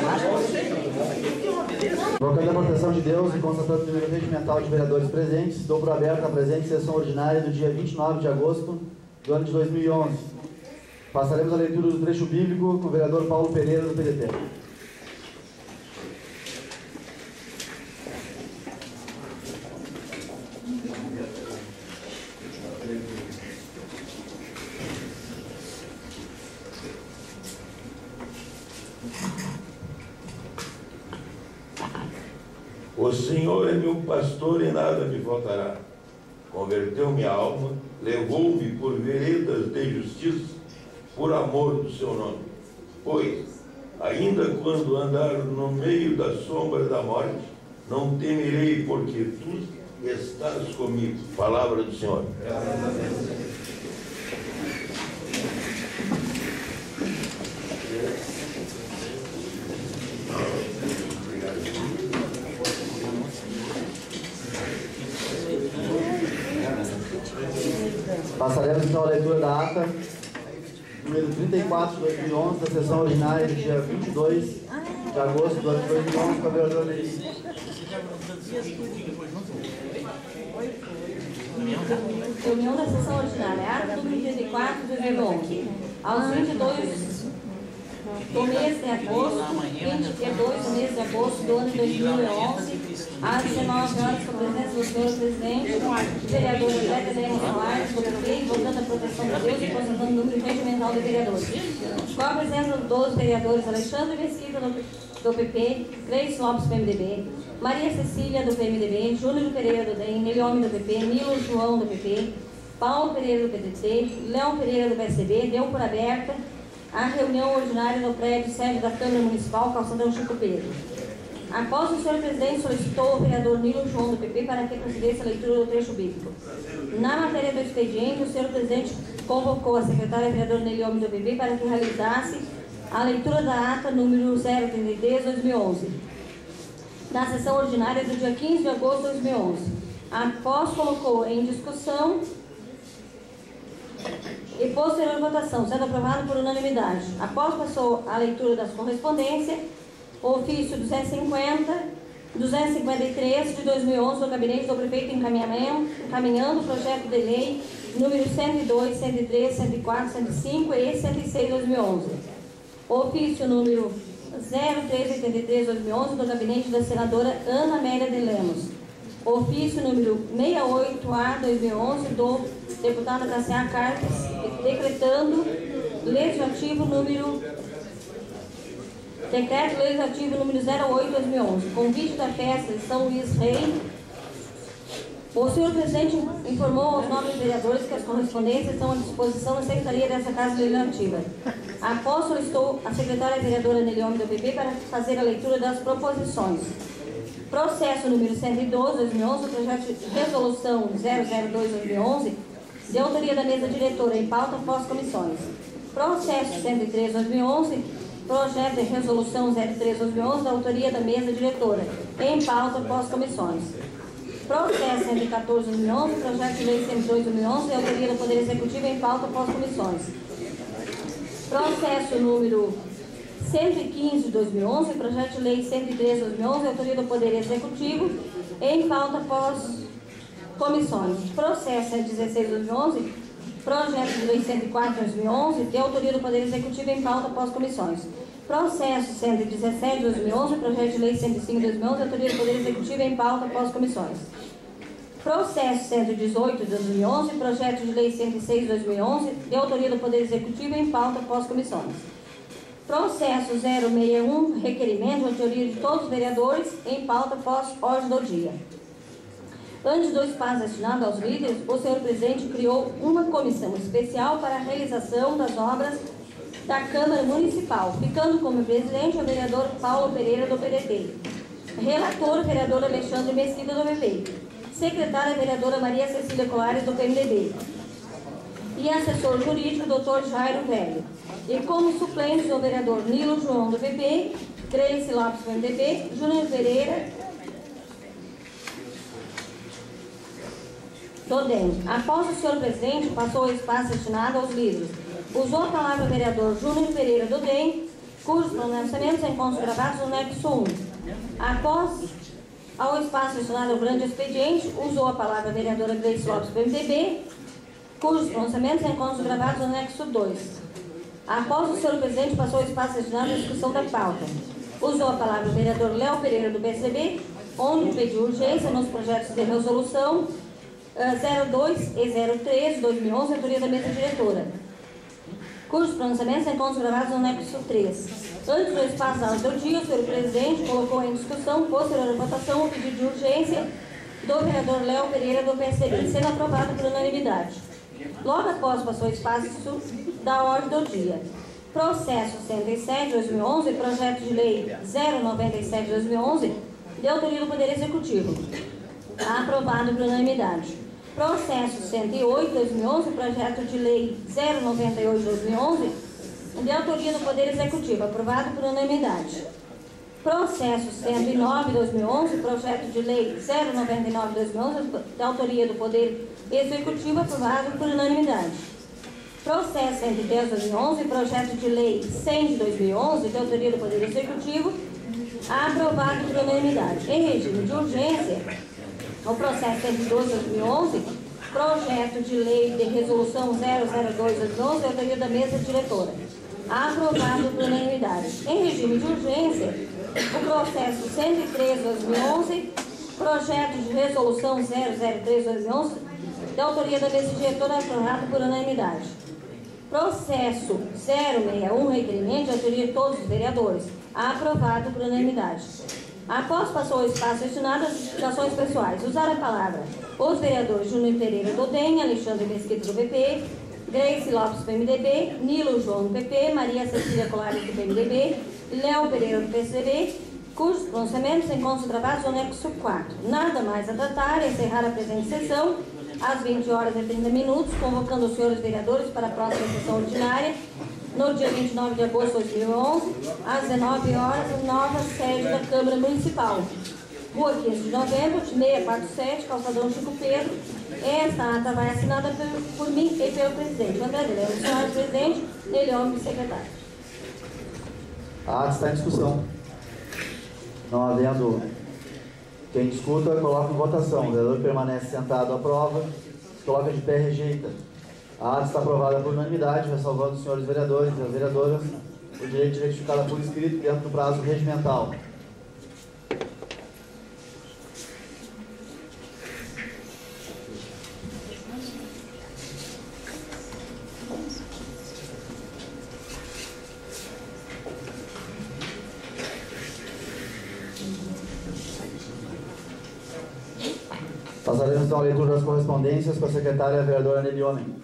Invocando a proteção de Deus e constatando o número regimental de vereadores presentes, dou por aberta a presente sessão ordinária do dia 29 de agosto do ano de 2011. Passaremos a leitura do trecho bíblico com o vereador Paulo Pereira, do PDT. O Senhor é meu pastor e nada me faltará. Converteu minha alma, levou-me por veredas de justiça, por amor do seu nome. Pois, ainda quando andar no meio da sombra da morte, não temerei, porque tu estás comigo. Palavra do Senhor. Passaremos então a leitura da ata número 34 de 2011, da sessão ordinária do dia 22 de agosto do ano de 2011, com a vereadora Nelly. Reunião da sessão ordinária, ata número 34 de 2011. Aos 22 do mês de agosto, 22 do mês de agosto do ano de 2011, às 19 horas, com a presença do senhor presidente, vereador José Helena Soares, do PP, votando a proteção de Deus e constatando o número regimental de vereadores. Com a presença dos vereadores Alexandre Mesquita, do PP, Cleis Lopes, do PMDB, Maria Cecília, do PMDB, Júnior Pereira, do DEM, Neliome, do PP, Nilo João, do PP, Paulo Pereira, do PDT, Leão Pereira, do PSB, deu por aberta a reunião ordinária no prédio sede da Câmara Municipal, Calçadão Chico Pedro. Após o senhor presidente solicitou o vereador Nilo João, do PP, para que procedesse a leitura do trecho bíblico. Na matéria do expediente, o senhor presidente convocou a secretária vereadora Neliome, do PP, para que realizasse a leitura da ata número 033/2011, da sessão ordinária do dia 15 de agosto de 2011. Após colocou em discussão e posterior votação, sendo aprovado por unanimidade. Após passou a leitura das correspondências, o ofício 253 de 2011 do gabinete do prefeito encaminhando o projeto de lei número 102, 103, 104, 105 e 106 de 2011. O ofício número 0383 de 2011 do gabinete da senadora Ana Amélia de Lemos. O ofício número 68A 2011 do deputado Cassiar Carpes, decretando legislativo número Decreto Legislativo número 08/2011, convite da festa de São Luís Rei. O senhor presidente informou aos nobres vereadores que as correspondências estão à disposição da secretaria dessa Casa Legislativa. Após solicitou a secretária vereadora Neliome, do PP, para fazer a leitura das proposições. Processo número 112/2011, o projeto de resolução 002/2011, de autoria da mesa diretora, em pauta após comissões. Processo 103/2011, projeto de resolução 03/2011, da autoria da mesa diretora, em pauta após comissões. Processo 114/2011, projeto de lei 102/2011, de autoria do Poder Executivo, em pauta após comissões. Processo número 115/2011, projeto de lei 103/2011, de autoria do Poder Executivo, em pauta após comissões. Processo 116/2011, projeto de lei 104/2011, de autoria do Poder Executivo, em pauta após comissões. Processo 117/2011, projeto de lei 105/2011, de autoria do Poder Executivo, em pauta após comissões. Processo 118/2011, projeto de lei 106/2011, de autoria do Poder Executivo, em pauta após comissões. Processo 061, requerimento de autoria de todos os vereadores, em pauta após ordem do dia. Antes do espaço destinado aos líderes, o senhor presidente criou uma comissão especial para a realização das obras da Câmara Municipal, ficando como presidente o vereador Paulo Pereira, do PDT. Relator, o vereador Alexandre Mesquita, do PP. Secretária, a vereadora Maria Cecília Colares, do PMDB. E assessor jurídico, doutor Jairo Velho. E como suplentes, o vereador Nilo João, do PP, Cleis Lopes, do PMDB, Júnior Pereira, do DEM. Após o senhor presidente, passou o espaço destinado aos líderes. Usou a palavra o vereador Júnior Pereira, do DEM, cujos pronunciamentos se encontram gravados no anexo 1. Após ao espaço destinado ao grande expediente, usou a palavra a vereadora Gleice Lopes, do MDB, cujos pronunciamentos se encontram gravados no anexo 2. Após o senhor presidente, passou ao espaço destinado à discussão da pauta. Usou a palavra o vereador Léo Pereira, do PSDB, onde pediu urgência nos projetos de resolução 02 e 03 de 2011, autoria da mesa diretora, cujos pronunciamentos se encontram gravados no anexo 3. Antes do espaço da ordem do dia, o senhor presidente colocou em discussão, posterior à votação, o pedido de urgência do vereador Léo Pereira, do PSDB, sendo aprovado por unanimidade. Logo após passou o espaço da ordem do dia. Processo 107/2011, projeto de lei 097/2011, de autoria do Poder Executivo, aprovado por unanimidade. Processo 108/2011, projeto de lei 098/2011, de autoria do Poder Executivo, aprovado por unanimidade. Processo 109/2011, projeto de lei 099/2011, de autoria do Poder Executivo, aprovado por unanimidade. Processo 110/2011, projeto de lei 100/2011, de autoria do Poder Executivo, aprovado por unanimidade. Em regime de urgência, o processo 112/2011, projeto de lei de resolução 002/2011, de autoria da mesa diretora, aprovado por unanimidade. Em regime de urgência, o processo 103/2011, projeto de resolução 003/2011, de autoria da mesa diretora, aprovado por unanimidade. Processo 061, requerimento de autoria de todos os vereadores, aprovado por unanimidade. Após passou o espaço destinado às justificações pessoais, usar a palavra os vereadores Júnior Pereira do DEM, Alexandre Mesquita do PP, Gleice Lopes do PMDB, Nilo João do PP, Maria Cecília Colares do PMDB, Léo Pereira do PSDB, cujos pronunciamentos se encontram gravados no anexo 4. Nada mais a tratar, encerrar a presente sessão às 20h30, convocando os senhores vereadores para a próxima sessão ordinária, no dia 29 de agosto de 2011, às 19h, nova sede da Câmara Municipal. Rua 15 de novembro, 647, Calçadão Chico Pedro. Esta ata vai assinada por mim e pelo presidente. André Adriano, o senhor presidente, ele é o secretário. A ata está em discussão. Não havendo quem discuta, coloca em votação. O vereador permanece sentado à prova, se coloca de pé, rejeita. A ata está aprovada por unanimidade, ressalvando os senhores vereadores e as vereadoras o direito de retificá-la por escrito dentro do prazo regimental. Passaremos então a leitura das correspondências com a secretária vereadora Nelly Homem.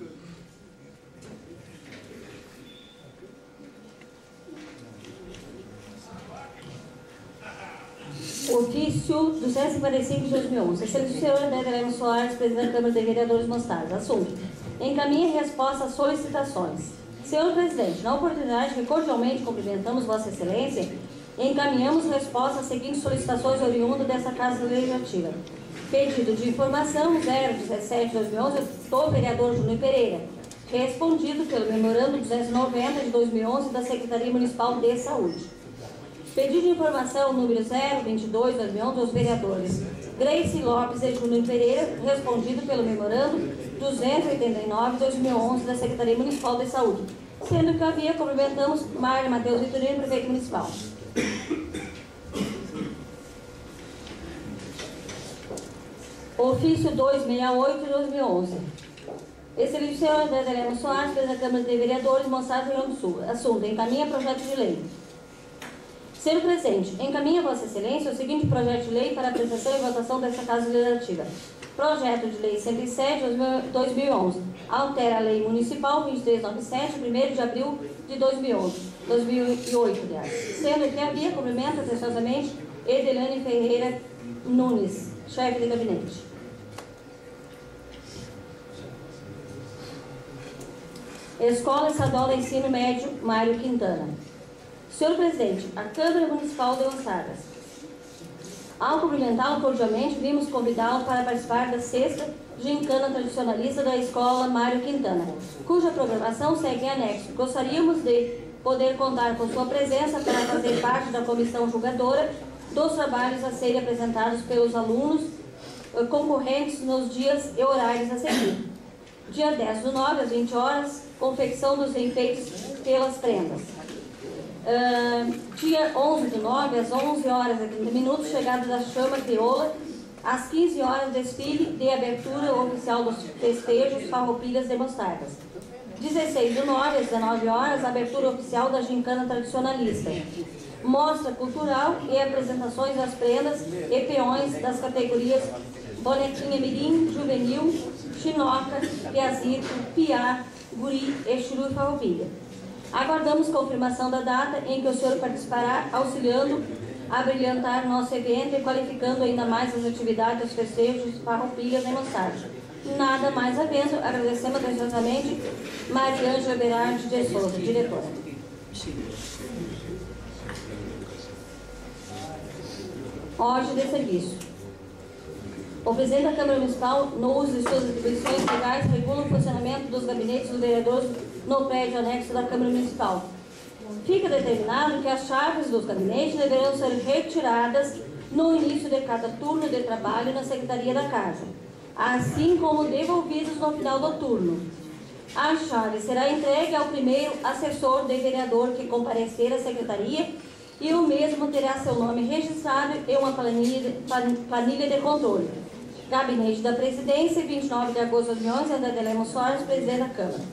Ofício 255 de 2011. Excelência senhor André Adriano Soares, presidente da Câmara de Vereadores Mostarda. Assunto: encaminha resposta às solicitações. Senhor presidente, na oportunidade que cordialmente cumprimentamos Vossa Excelência, encaminhamos resposta às seguintes solicitações oriundas dessa Casa Legislativa. Pedido de informação 017/2011 do vereador Júnior Pereira, respondido pelo memorando 290 de 2011 da Secretaria Municipal de Saúde. Pedido de informação número 022/2011 dos vereadores Gleice Lopes e Júnior Pereira, respondido pelo memorando 289 de 2011 da Secretaria Municipal de Saúde, sendo que havia cumprimentamos Mário Matheus Vitorino, prefeito municipal. Ofício 268 de 2011. Excelência senhor André Adriano Soares, presidente da Câmara de Vereadores, Mostarda, Rio Grande do Sul. Assunto: encaminha projeto de lei. Senhor presidente, encaminha Vossa Excelência o seguinte projeto de lei para apresentação e votação desta Casa Legislativa. Projeto de lei 107 de 2011. Altera a lei municipal 2397, 1º de abril de 2008, aliás. Sendo que havia cumprimento atenciosamente Edelane Ferreira Nunes, chefe de gabinete. Escola Estadual de Ensino Médio Mário Quintana. Senhor presidente, a Câmara Municipal de Mostardas, ao cumprimentá-lo cordialmente, vimos convidá-lo para participar da 6ª gincana tradicionalista da Escola Mário Quintana, cuja programação segue em anexo. Gostaríamos de poder contar com sua presença para fazer parte da comissão julgadora dos trabalhos a serem apresentados pelos alunos concorrentes nos dias e horários a seguir. Dia 10/9, às 20 horas, confecção dos enfeites pelas prendas. Dia 11/9, às 11 horas e 30 minutos, chegada da chama crioula. Às 15 horas, desfile de abertura oficial dos festejos Farroupilhas de Mostardas. 16/9, às 19 horas, abertura oficial da gincana tradicionalista. Mostra cultural e apresentações das prendas e peões das categorias bonequinha mirim, juvenil, chinoca, piazito, piá, guri e churu e farroupilha. Aguardamos confirmação da data em que o senhor participará, auxiliando a brilhantar nosso evento e qualificando ainda mais as atividades dos festejos Farroupilhas em Mostardas. Nada mais havendo, agradecemos atenciosamente Maria Ângela Berardi de Souza, diretora. Ordem de serviço. O presidente da Câmara Municipal, no uso de suas atribuições legais, regula o funcionamento dos gabinetes dos vereadores no prédio anexo da Câmara Municipal. Fica determinado que as chaves dos gabinetes deverão ser retiradas no início de cada turno de trabalho na Secretaria da Casa, assim como devolvidas no final do turno. A chave será entregue ao primeiro assessor de vereador que comparecer à Secretaria e o mesmo terá seu nome registrado em uma planilha de controle. Gabinete da Presidência, 29 de agosto de 2011, André de Lemos Soares, presidente da Câmara.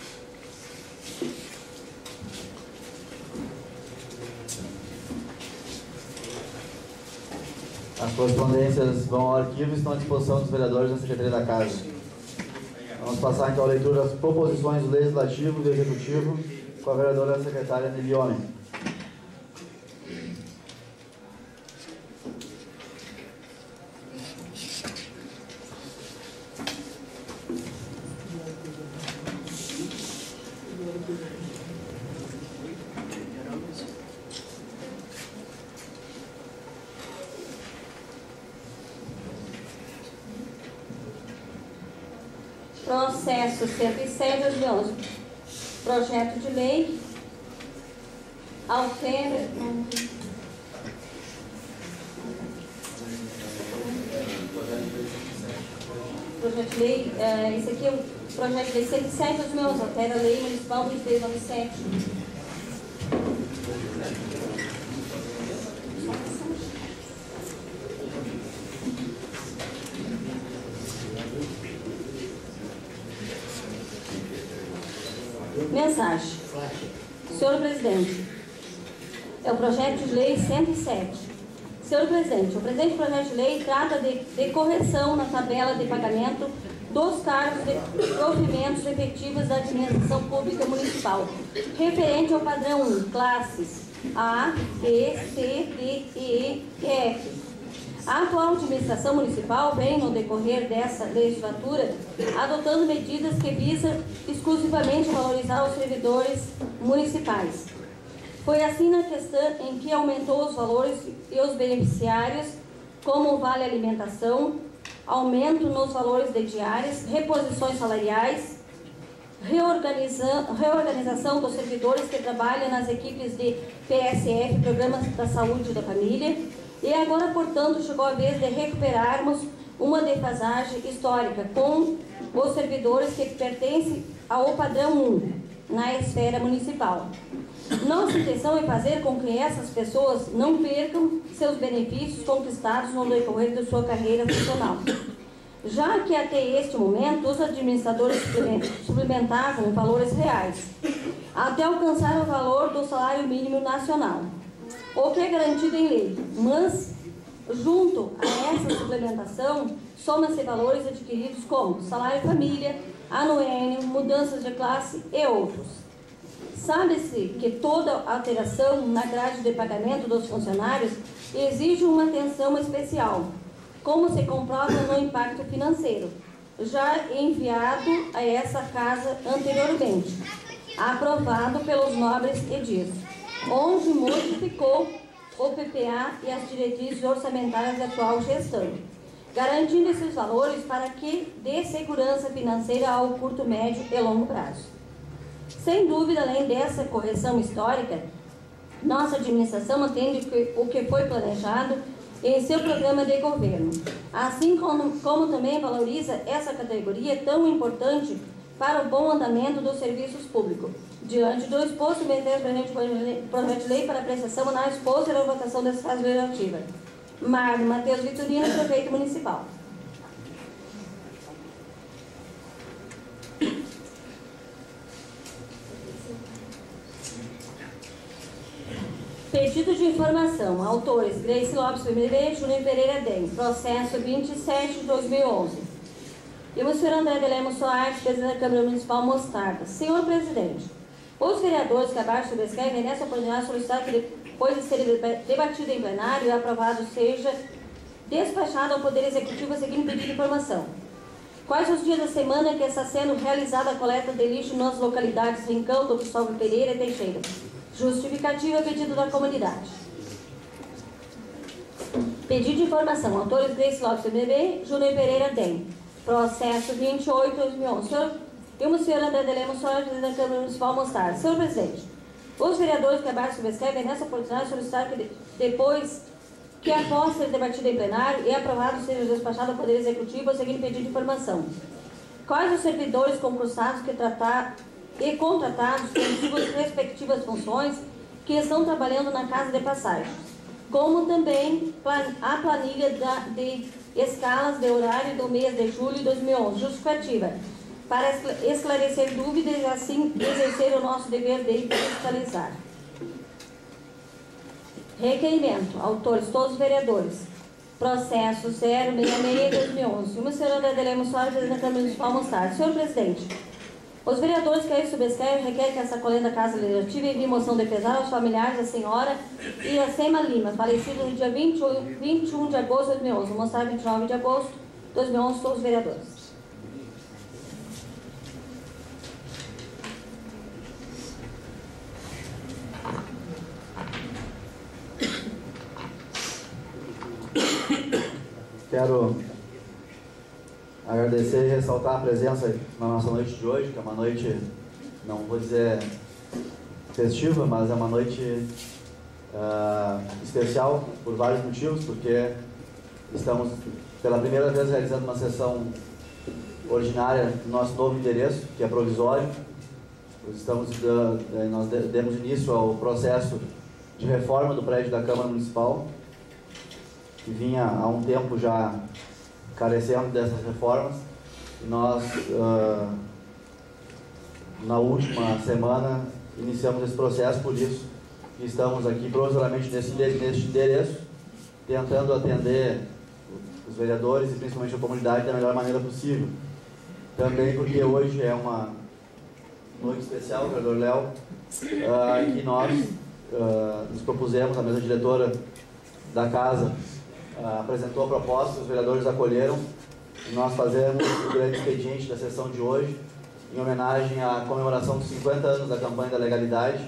As correspondências vão ao arquivo e estão à disposição dos vereadores da Secretaria da Casa. Vamos passar então a leitura das proposições do Legislativo e do Executivo com a vereadora secretária Nilione. Processo 107/2011. Projeto de lei altera. Projeto de lei, esse aqui é o projeto de lei 107/2011, altera a lei municipal 2397. Mensagem. Senhor Presidente, é o projeto de lei 107. Senhor Presidente, o presente projeto de lei trata de correção na tabela de pagamento dos cargos de provimentos efetivos da administração pública municipal, referente ao padrão 1, classes A, B, C, D, E e F. A atual administração municipal vem, no decorrer dessa legislatura, adotando medidas que visam exclusivamente valorizar os servidores municipais. Foi assim na questão em que aumentou os valores e os beneficiários, como o Vale Alimentação, aumento nos valores de diárias, reposições salariais, reorganização dos servidores que trabalham nas equipes de PSF, Programas da Saúde e da Família. E agora, portanto, chegou a vez de recuperarmos uma defasagem histórica com os servidores que pertencem ao padrão 1 na esfera municipal. Nossa intenção é fazer com que essas pessoas não percam seus benefícios conquistados no decorrer de sua carreira funcional, já que até este momento os administradores suplementavam valores reais, até alcançar o valor do salário mínimo nacional, o que é garantido em lei, mas, junto a essa suplementação, soma-se valores adquiridos como salário família, anuênio, mudanças de classe e outros. Sabe-se que toda alteração na grade de pagamento dos funcionários exige uma atenção especial, como se comprova no impacto financeiro, já enviado a essa casa anteriormente, aprovado pelos nobres edis, onde modificou o PPA e as diretrizes orçamentárias da atual gestão, garantindo esses valores para que dê segurança financeira ao curto, médio e longo prazo. Sem dúvida, além dessa correção histórica, nossa administração atende o que foi planejado em seu programa de governo, assim como também valoriza essa categoria tão importante para o bom andamento dos serviços públicos. Diante do exposto, submeter o projeto de lei para apreciação na exposta da votação dessa Casa Legislativa. Marno Matheus Vitorino, prefeito municipal. Pedido de informação. Autores: Grace Lopes PMDB, Júnior Pereira DEM. Processo 27 de 2011. E o senhor André de Lemos Soares, presidente da Câmara Municipal Mostarda. Senhor presidente, os vereadores que abaixo subscrevem nessa oportunidade solicitar que, depois de ser debatido em plenário e aprovado, seja despachado ao Poder Executivo a seguinte pedido de informação. Quais os dias da semana que está sendo realizada a coleta de lixo nas localidades Rincão, do Cristóvão Pereira e Teixeira? Justificativa a pedido da comunidade. Pedido de informação. Autores: Grace Lopes PMDB, Júnior Pereira DEM. Processo 28 de 2011. Senhor André de Lemos Soares, presidente da Câmara Municipal Mostarda. Senhor presidente, os vereadores que abaixo subscrevem nessa oportunidade solicitar que depois que após ser debatido em plenário e aprovado seja despachado ao Poder Executivo o seguinte pedido de informação. Quais os servidores concursados e contratados com suas respectivas funções que estão trabalhando na Casa de Passagem, como também a planilha de escalas de horário do mês de julho de 2011, justificativa, para esclarecer dúvidas e assim exercer o nosso dever de fiscalizar. Requerimento. Autores: todos os vereadores. Processo 066-2011. O senhor André de Lemos Soares, presidente da Câmara Municipal Mostarda. Senhor presidente, os vereadores que aí subscrevem requerem que essa coleta da Casa Legislativa envie moção de pesar aos familiares da senhora Iracema Lima, falecida no dia 21 de agosto de 2011. Mostarda, 29 de agosto de 2011, todos os vereadores. Quero agradecer e ressaltar a presença na nossa noite de hoje, que é uma noite, não vou dizer festiva, mas é uma noite especial por vários motivos, porque estamos pela primeira vez realizando uma sessão ordinária do nosso novo endereço, que é provisório. Nós demos início ao processo de reforma do prédio da Câmara Municipal, que vinha há um tempo já carecendo dessas reformas, e nós, na última semana, iniciamos esse processo, por isso que estamos aqui provisoriamente neste endereço, tentando atender os vereadores e principalmente a comunidade da melhor maneira possível. Também porque hoje é uma noite especial, vereador Léo, que nós nos propusemos, a mesa diretora da Casa apresentou a proposta, os vereadores acolheram, e nós fazemos o grande expediente da sessão de hoje, em homenagem à comemoração dos 50 anos da campanha da legalidade,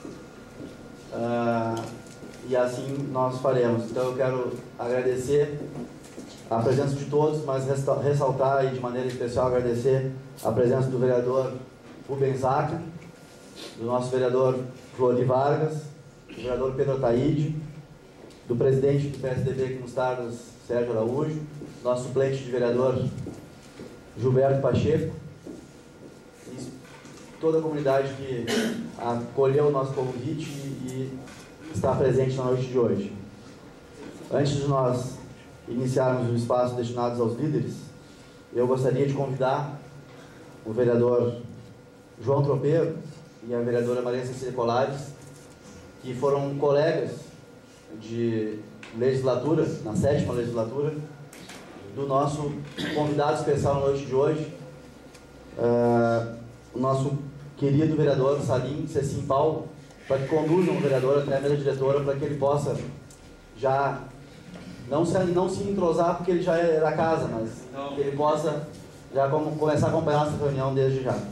e assim nós faremos. Então eu quero agradecer a presença de todos, mas ressaltar e de maneira especial agradecer a presença do vereador Rubens Zaca, do nosso vereador Flori Vargas, do vereador Pedro Ataíde, do presidente do PSDB aqui nos Tardos, Sérgio Araújo, nosso suplente de vereador Gilberto Pacheco, e toda a comunidade que acolheu o nosso convite e está presente na noite de hoje. Antes de nós iniciarmos o espaço destinado aos líderes, eu gostaria de convidar o vereador João Tropeiro e a vereadora Maria Cecília Colares, que foram colegas de legislatura, na 7ª legislatura, do nosso convidado especial na noite de hoje, o nosso querido vereador Salim Cecim Paulo, para que conduzam o vereador até a mesa diretora, para que ele possa já não se entrosar, porque ele já é da casa, mas que ele possa já começar a acompanhar essa reunião desde já.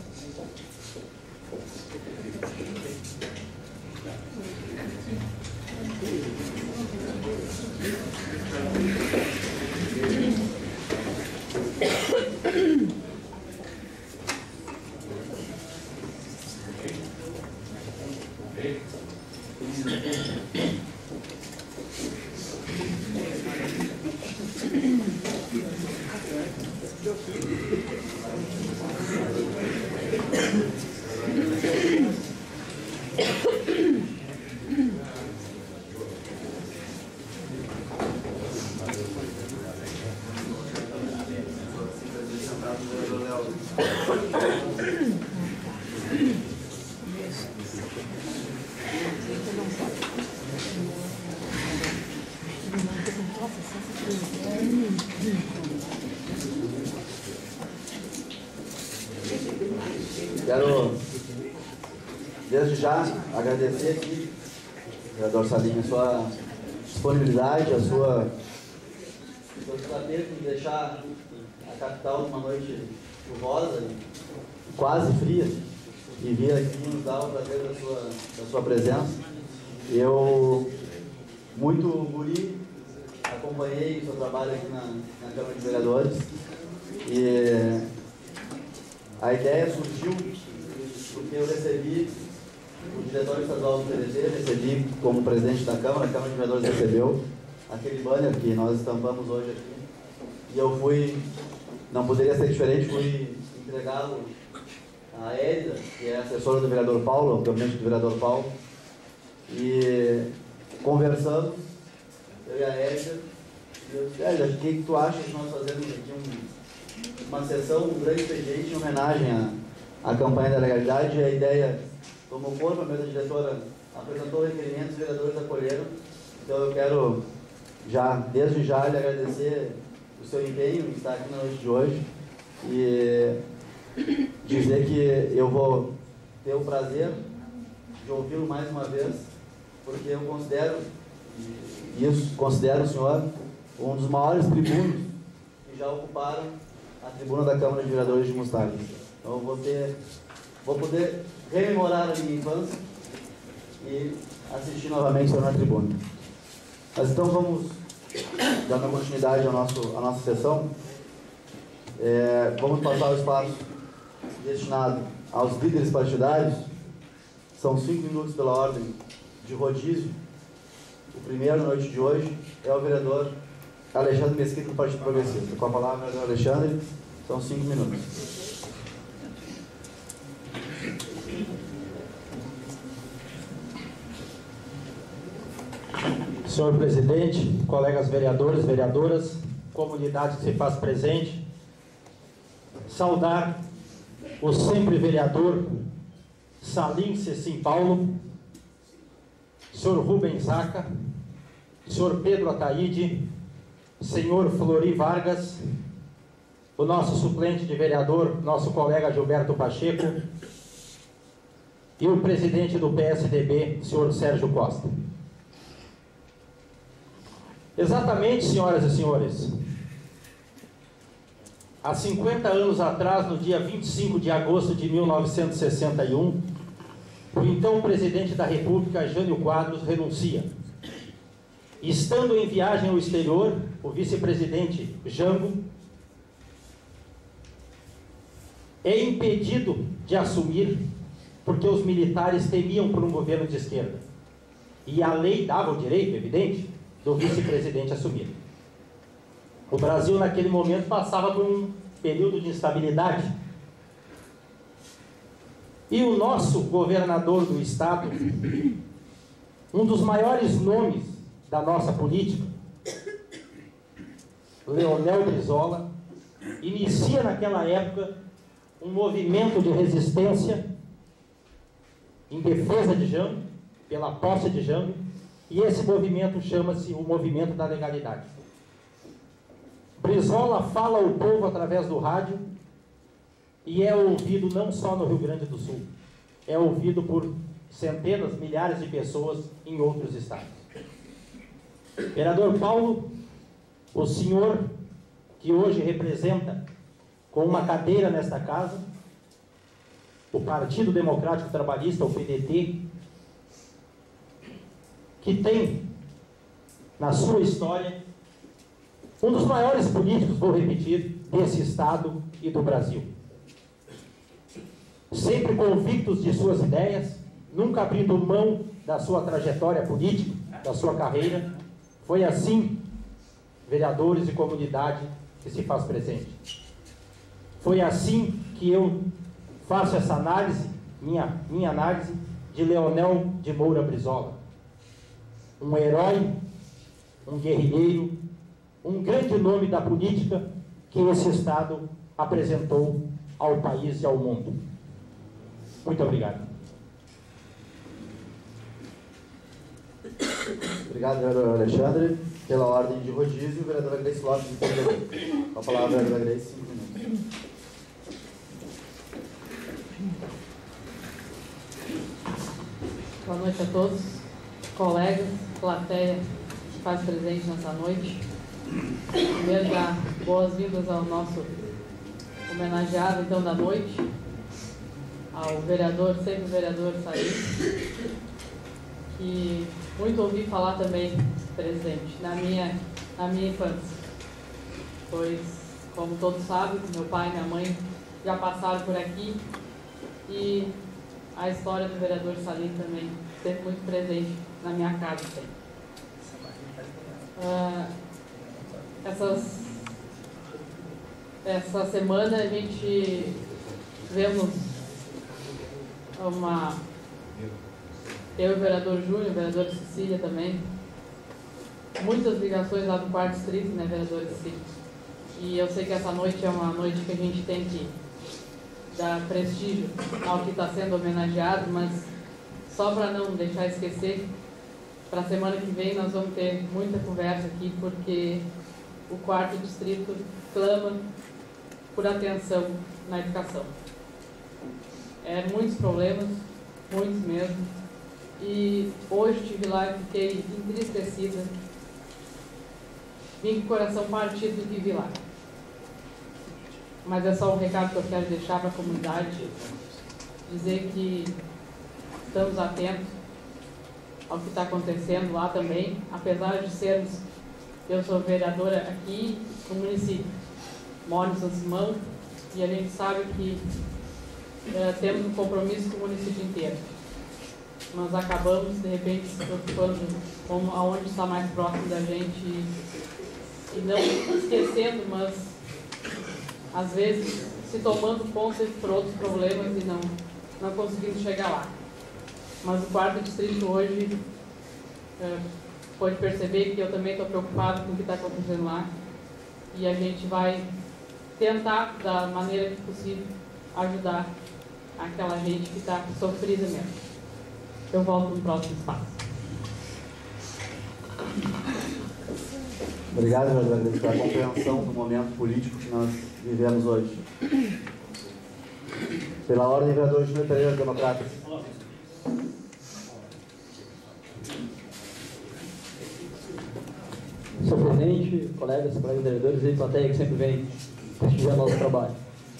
Quero, desde já, agradecer aqui, vereador Salim, a sua disponibilidade, a sua estratégia de deixar a capital numa noite chuvosa, quase fria, e vir aqui nos dar o prazer da sua presença. Eu, muito guri, acompanhei o seu trabalho aqui na Câmara de Vereadores, e a ideia surgiu porque eu recebi o diretório estadual do PDT, recebi como presidente da Câmara, a Câmara de Vereadores recebeu aquele banner que nós estampamos hoje aqui, e eu fui, não poderia ser diferente, fui entregá-lo à Érida, que é assessora do vereador Paulo, o gabinete do vereador Paulo, e conversando, eu e a Érida, e eu disse: Érida, o que tu acha de nós fazermos aqui uma sessão, um grande expediente em homenagem à campanha da legalidade? E a ideia tomou corpo, a mesa diretora apresentou requerimentos, os vereadores acolheram. Então eu quero, desde já, lhe agradecer o seu empenho em estar aqui na noite de hoje e dizer que eu vou ter o prazer de ouvi-lo mais uma vez, porque eu considero o senhor um dos maiores tribunos que já ocuparam a tribuna da Câmara de Vereadores de Mostarda. Então eu vou poder rememorar a minha infância e assistir novamente o senhor na tribuna. Mas então vamos dando continuidade à nossa sessão. Vamos passar o espaço destinado aos líderes partidários. São 5 minutos pela ordem de rodízio. O primeiro na noite de hoje é o vereador Alexandre Mesquita, do Partido Progressista. Com a palavra, vereador Alexandre, são 5 minutos. Senhor presidente, colegas vereadores, vereadoras, comunidade que se faz presente, saudar o sempre vereador Salim Cecim Paulo, senhor Rubens Zaca, senhor Pedro Ataíde, senhor Flori Vargas, o nosso suplente de vereador, nosso colega Gilberto Pacheco, e o presidente do PSDB, senhor Sérgio Costa. Exatamente, senhoras e senhores, há 50 anos atrás, no dia 25 de agosto de 1961, o então presidente da República, Jânio Quadros, renuncia. Estando em viagem ao exterior, o vice-presidente Jango é impedido de assumir porque os militares temiam por um governo de esquerda. E a lei dava o direito, evidente, do vice-presidente assumir. O Brasil, naquele momento, passava por um período de instabilidade. E o nosso governador do estado, um dos maiores nomes da nossa política, Leonel Brizola, inicia naquela época um movimento de resistência em defesa de Jango, pela posse de Jango, e esse movimento chama-se o Movimento da Legalidade. Brizola fala ao povo através do rádio e é ouvido não só no Rio Grande do Sul, é ouvido por centenas, milhares de pessoas em outros estados. Vereador Paulo, o senhor que hoje representa com uma cadeira nesta casa o Partido Democrático Trabalhista, o PDT, que tem na sua história um dos maiores políticos, vou repetir, desse estado e do Brasil. Sempre convictos de suas ideias, nunca abrindo mão da sua trajetória política, da sua carreira. Foi assim, vereadores e comunidade que se faz presente. Foi assim que eu faço essa análise, minha análise, de Leonel de Moura Brizola. Um herói, um guerrilheiro, um grande nome da política que esse estado apresentou ao país e ao mundo. Muito obrigado. Obrigado, vereador Alexandre. Pela ordem de rodízio, vereadora Grace Lopes, de Pedro. Com a palavra, vereadora Grace, 5 minutos. Boa noite a todos, colegas, plateia que faz presente nessa noite. Primeiro, dar boas-vindas ao nosso homenageado, então, da noite, ao vereador, sempre o vereador Salim, que muito ouvi falar também, presidente, na minha infância. Pois, como todos sabem, meu pai e minha mãe já passaram por aqui e a história do vereador Salim também sempre muito presente na minha casa. Essa semana a gente tivemos eu e o vereador Júnior, o vereador Cecília também, muitas ligações lá do 4º Distrito, né, vereador Cecília? E eu sei que essa noite é uma noite que a gente tem que dar prestígio ao que está sendo homenageado, mas só para não deixar esquecer, para a semana que vem nós vamos ter muita conversa aqui, porque o 4º Distrito clama por atenção na educação. Muitos problemas, muitos mesmo, e hoje estive lá e fiquei entristecida, vim com o coração partido do que vi lá. Mas é só um recado que eu quero deixar para a comunidade, dizer que estamos atentos ao que está acontecendo lá também, apesar de sermos, eu sou vereadora aqui no município, moro em São Simão, e a gente sabe que temos um compromisso com o município inteiro. Nós acabamos, de repente, se preocupando com aonde está mais próximo da gente e não esquecendo, mas às vezes se tomando conta por outros problemas e não conseguindo chegar lá. Mas o 4º Distrito hoje pode perceber que eu também estou preocupado com o que está acontecendo lá, e a gente vai tentar, da maneira que possível, ajudar aquela gente que está sofrida mesmo. Eu volto no próximo espaço. Obrigado, vereador, pela compreensão do momento político que nós vivemos hoje. Pela ordem, vereador Júnior Pereira, Democratas. Senhor presidente, colegas vereadores e plateia que sempre vem prestigiar nosso trabalho.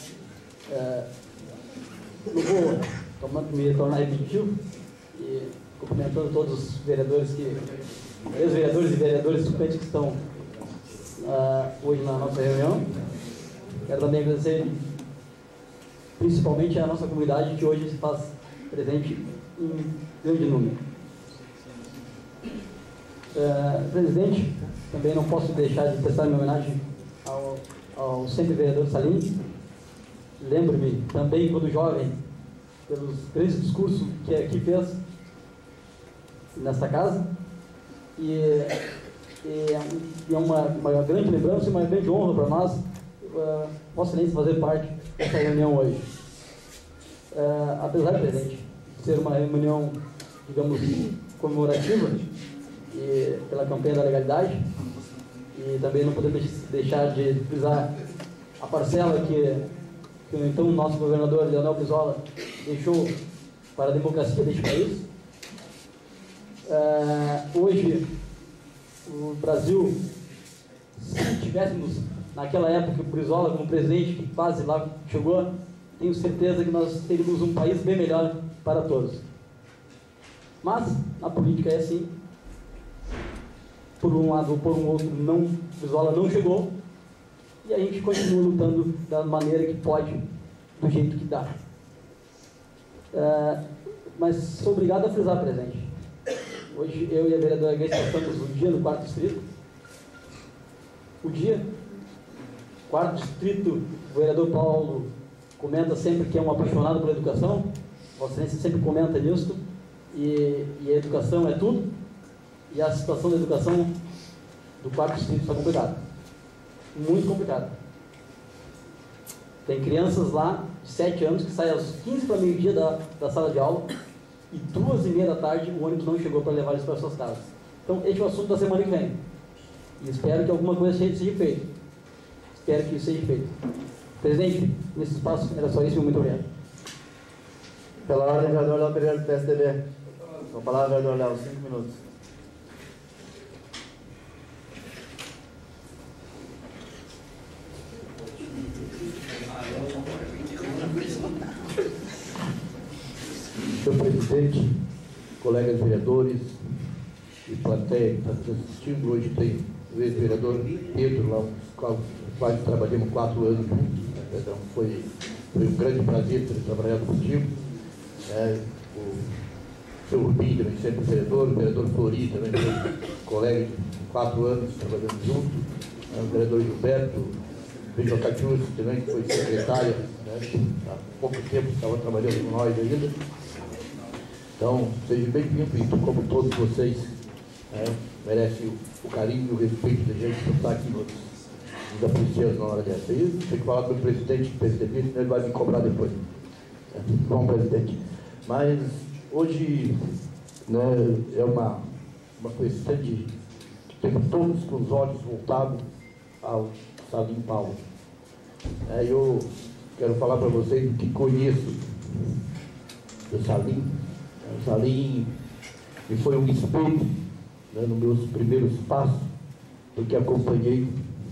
Não vou me tornar repetitivo e cumprimentando todos os vereadores ex-vereadores e vereadores suplentes que estão hoje na nossa reunião. Quero também agradecer principalmente a nossa comunidade que hoje se faz presente em grande número. Presidente, também não posso deixar de prestar minha homenagem ao sempre vereador Salim. Lembro-me também, quando jovem, pelos grandes discursos que aqui fez nesta casa, e é uma grande lembrança e uma grande honra para nós, Vossa Excelência, fazer parte dessa reunião hoje. Apesar, presidente, de ser uma reunião, digamos, comemorativa e pela campanha da legalidade, e também não podemos deixar de frisar a parcela que então o nosso governador Leonel Brizola deixou para a democracia deste país. Hoje, o Brasil, se tivéssemos naquela época o Brizola como presidente, que quase lá chegou, tenho certeza que nós teríamos um país bem melhor para todos. Mas a política é assim. Por um lado ou por um outro, Brizola não chegou, e a gente continua lutando da maneira que pode, do jeito que dá. Mas sou obrigado a frisar, presidente. Hoje eu e a vereadora Grace passamos um dia no 4º Distrito. O 4º Distrito, o vereador Paulo comenta sempre que é um apaixonado por educação. Vossa Excelência sempre comenta nisso. E a educação é tudo. E a situação da educação do 4º Distrito está complicada. Muito complicada. Tem crianças lá de 7 anos que sai às 15 para meio-dia da sala de aula e 2h30 da tarde o ônibus não chegou para levar eles para suas casas. Então, esse é o assunto da semana que vem. E espero que alguma coisa seja feita. Espero que isso seja feito. Presidente, nesse espaço era só isso e muito obrigado. Pela ordem, vereador Léo Pereira, do PSDB. Com a palavra, vereador Léo, 5 minutos. Senhor presidente, colegas vereadores e plateia que está nos assistindo, hoje tem o ex-vereador Pedro, lá, com o qual trabalhamos 4 anos juntos. Então, foi um grande prazer ter trabalhado contigo. O seu Rubinho também sempre vereador, o vereador Flori também foi colega de 4 anos trabalhando junto, o vereador Gilberto, o Pedro Catius também, que foi secretária, há pouco tempo estava trabalhando com nós ainda. Então, seja bem-vindo, e como todos vocês, merece o carinho e o respeito da gente por estar aqui nos apreciando na hora dessa. E tem que falar com o presidente do PSDB, senão ele vai me cobrar depois. Bom, presidente. Mas hoje, né, é uma questão de temos todos com os olhos voltados ao Salim Paulo. Eu quero falar para vocês do que conheço do Salim. O Salim me foi um espelho, né, nos meus primeiros passos, porque acompanhei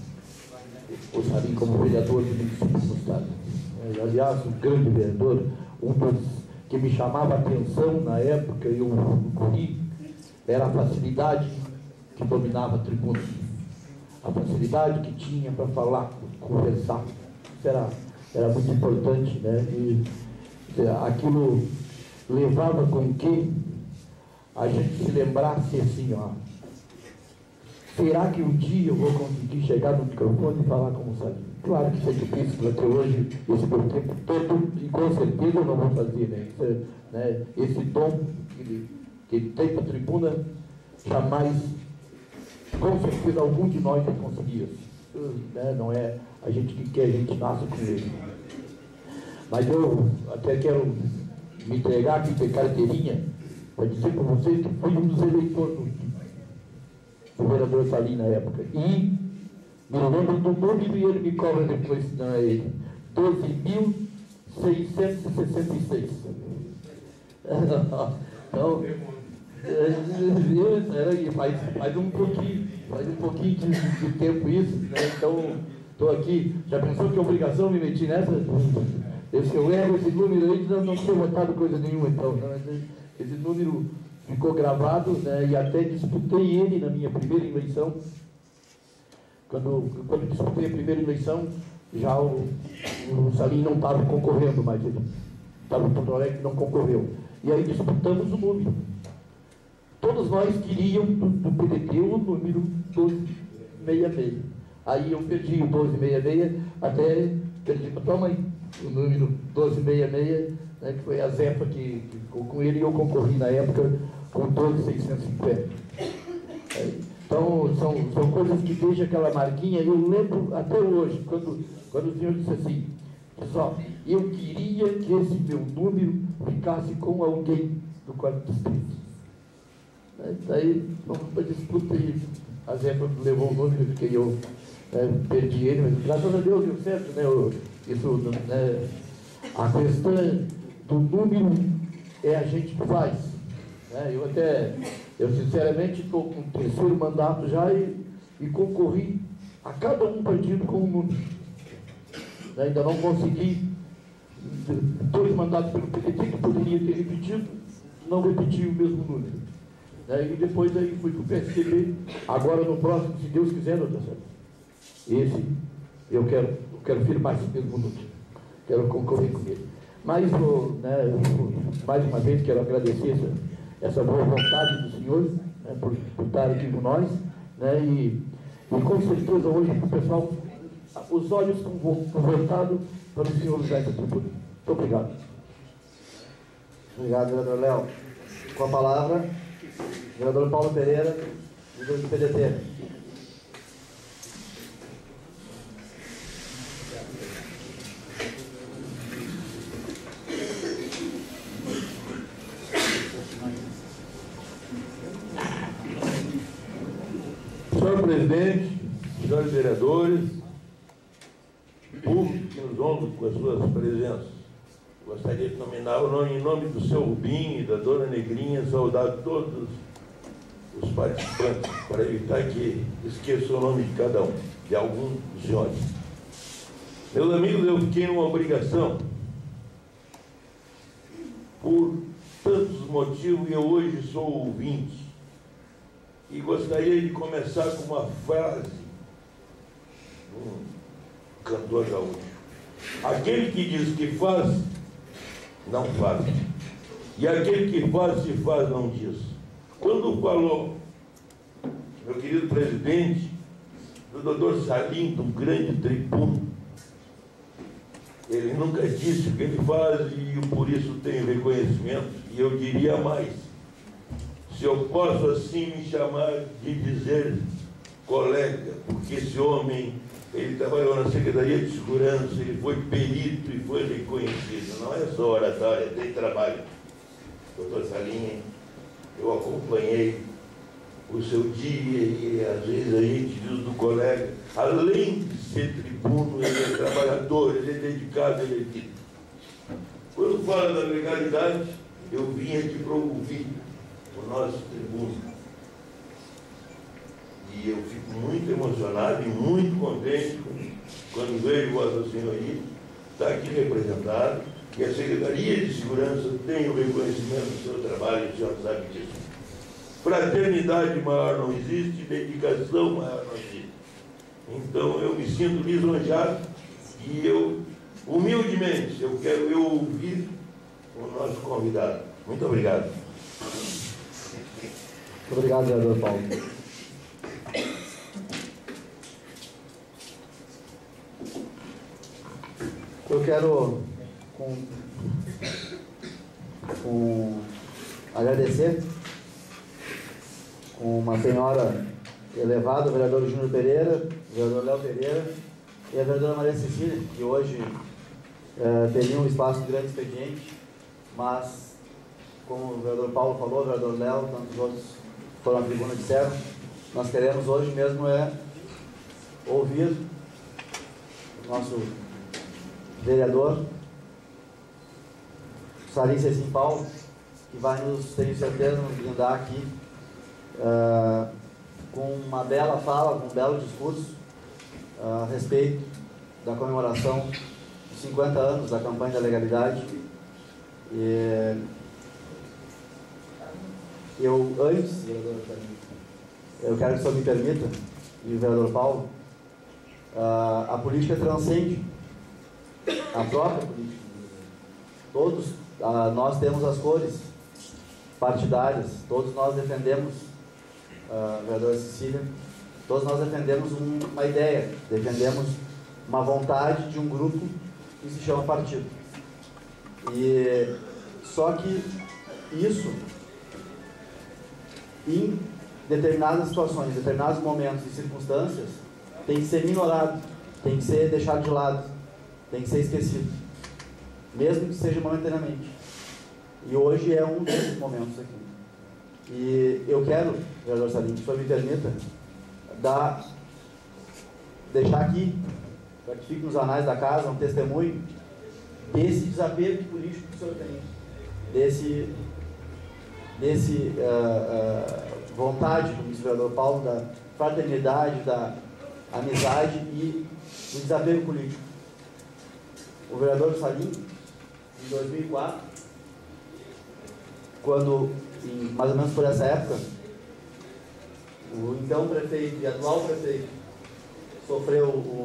o Salim como vereador do município do estado. Aliás, um grande vereador, um dos que me chamava a atenção na época, eu corri, era a facilidade que dominava a tribuna, a facilidade que tinha para falar, conversar. Isso era muito importante, né? E aquilo levava com que a gente se lembrasse assim, ó, será que um dia eu vou conseguir chegar no microfone e falar como Salim? Claro que isso é difícil, porque hoje, esse meu tempo todo, e com certeza eu não vou fazer, né? Esse dom que ele tem para a tribuna, jamais, com certeza, algum de nós vai conseguir. Né? Não é a gente que quer, a gente nasce com ele. Mas eu até quero me entregar aqui de carteirinha para dizer para vocês que fui um dos eleitores do vereador Salim na época. E me lembro do nome e ele me cobra depois, não é ele. 12.666. Então, faz um pouquinho de tempo isso, né? Então, estou aqui. Já pensou que obrigação me meti nessa? Se eu erro esse número aí, não tinha votado coisa nenhuma, então. Né? Esse número ficou gravado, né? E até disputei ele na minha primeira eleição. Quando disputei a primeira eleição, já o Salim não estava concorrendo mais, ele estava em Porto Alegre e não concorreu. E aí disputamos o número. Todos nós queríamos do PDT o número 1266. Aí eu perdi o 1266, até perdi para tua mãe o número 1266, né, que foi a Zefa que ficou com ele, e eu concorri na época com 12.650. Então, são coisas que deixam aquela marquinha. Eu lembro até hoje, quando o senhor disse assim, pessoal, eu queria que esse meu número ficasse com alguém do quarto distrito. Daí, vamos para a disputa e a Zefa levou o número, porque eu perdi ele, mas graças a Deus deu certo, né? Isso, né? A questão do número é a gente que faz. Né? Eu sinceramente estou com o 3º mandato já e concorri a cada um partido com um número. Ainda não consegui 2 mandatos pelo PDT, que poderia ter repetido, não repeti o mesmo número. E depois aí fui para o PSDB, agora no próximo, se Deus quiser, doutor Sérgio. Esse eu quero firmar esse mesmo número, quero concorrer com ele. Mas, mais uma vez, quero agradecer essa boa vontade do senhor, né, por estar aqui com nós, né, e com certeza hoje o pessoal, os olhos estão voltados para o senhor usar essa tribuna. Muito obrigado. Obrigado, vereador Léo. Com a palavra, vereador Paulo Pereira, líder do PDT. Senhor presidente, senhores vereadores, público que nos honra com as suas presenças, gostaria de nominar em nome do seu Rubinho e da dona Negrinha, saudar todos os participantes, para evitar que esqueça o nome de cada um, de algum dos senhores. Meus amigos, eu fiquei numa obrigação, por tantos motivos, e eu hoje sou ouvinte, e gostaria de começar com uma frase de um cantor gaúcho: aquele que diz que faz, não faz, e aquele que faz, se faz, não diz. Quando falou, meu querido presidente, do doutor Salim, do grande tribuno, ele nunca disse o que ele faz e por isso tem reconhecimento. E eu diria mais, se eu posso assim me chamar de dizer colega, porque esse homem, ele trabalhou na Secretaria de Segurança, ele foi perito e foi reconhecido. Não é só oratória, tem trabalho. Doutor Salim, eu acompanhei o seu dia e às vezes a gente diz do colega, além de ser tribuno, ele é trabalhador, ele é dedicado, ele é vida. Quando fala da legalidade, eu vim aqui para ouvir o nosso tribuno. E eu fico muito emocionado e muito contente quando vejo Vossa Senhoria estar aqui representado, e a Secretaria de Segurança tem o reconhecimento do seu trabalho, e o senhor sabe disso. Fraternidade maior não existe, dedicação maior não existe. Então eu me sinto lisonjeado e eu, humildemente, eu quero ouvir o nosso convidado. Muito obrigado. Muito obrigado, vereador Paulo. Eu quero agradecer com uma senhora elevada, o vereador Júnior Pereira, o vereador Léo Pereira e a vereadora Maria Cecília, que hoje teriam um espaço de grande expediente, mas, como o vereador Paulo falou, o vereador Léo, tantos outros foram à tribuna disseram, nós queremos hoje mesmo ouvir o nosso vereador Salim Cecim Paulo, que vai nos, tenho certeza, nos brindar aqui com uma bela fala, com um belo discurso a respeito da comemoração dos 50 anos da campanha da legalidade. E eu, antes, eu quero que o senhor me permita, e o vereador Paulo, a política transcende a própria política. Todos nós temos as cores partidárias, todos nós defendemos, vereadora Cecília, todos nós defendemos uma ideia, defendemos uma vontade de um grupo que se chama partido. E só que isso, em determinadas situações, em determinados momentos e circunstâncias, tem que ser minorado, tem que ser deixado de lado, tem que ser esquecido, mesmo que seja momentaneamente. E hoje é um desses momentos aqui. E eu quero, vereador Salim, que o senhor me permita, deixar aqui, para que fique nos anais da casa, um testemunho desse desapego político que o senhor tem, desse vontade, como disse o vereador Paulo, da fraternidade, da amizade e do desapego político. O vereador Salim, em 2004, quando, mais ou menos por essa época, o então prefeito e atual prefeito sofreu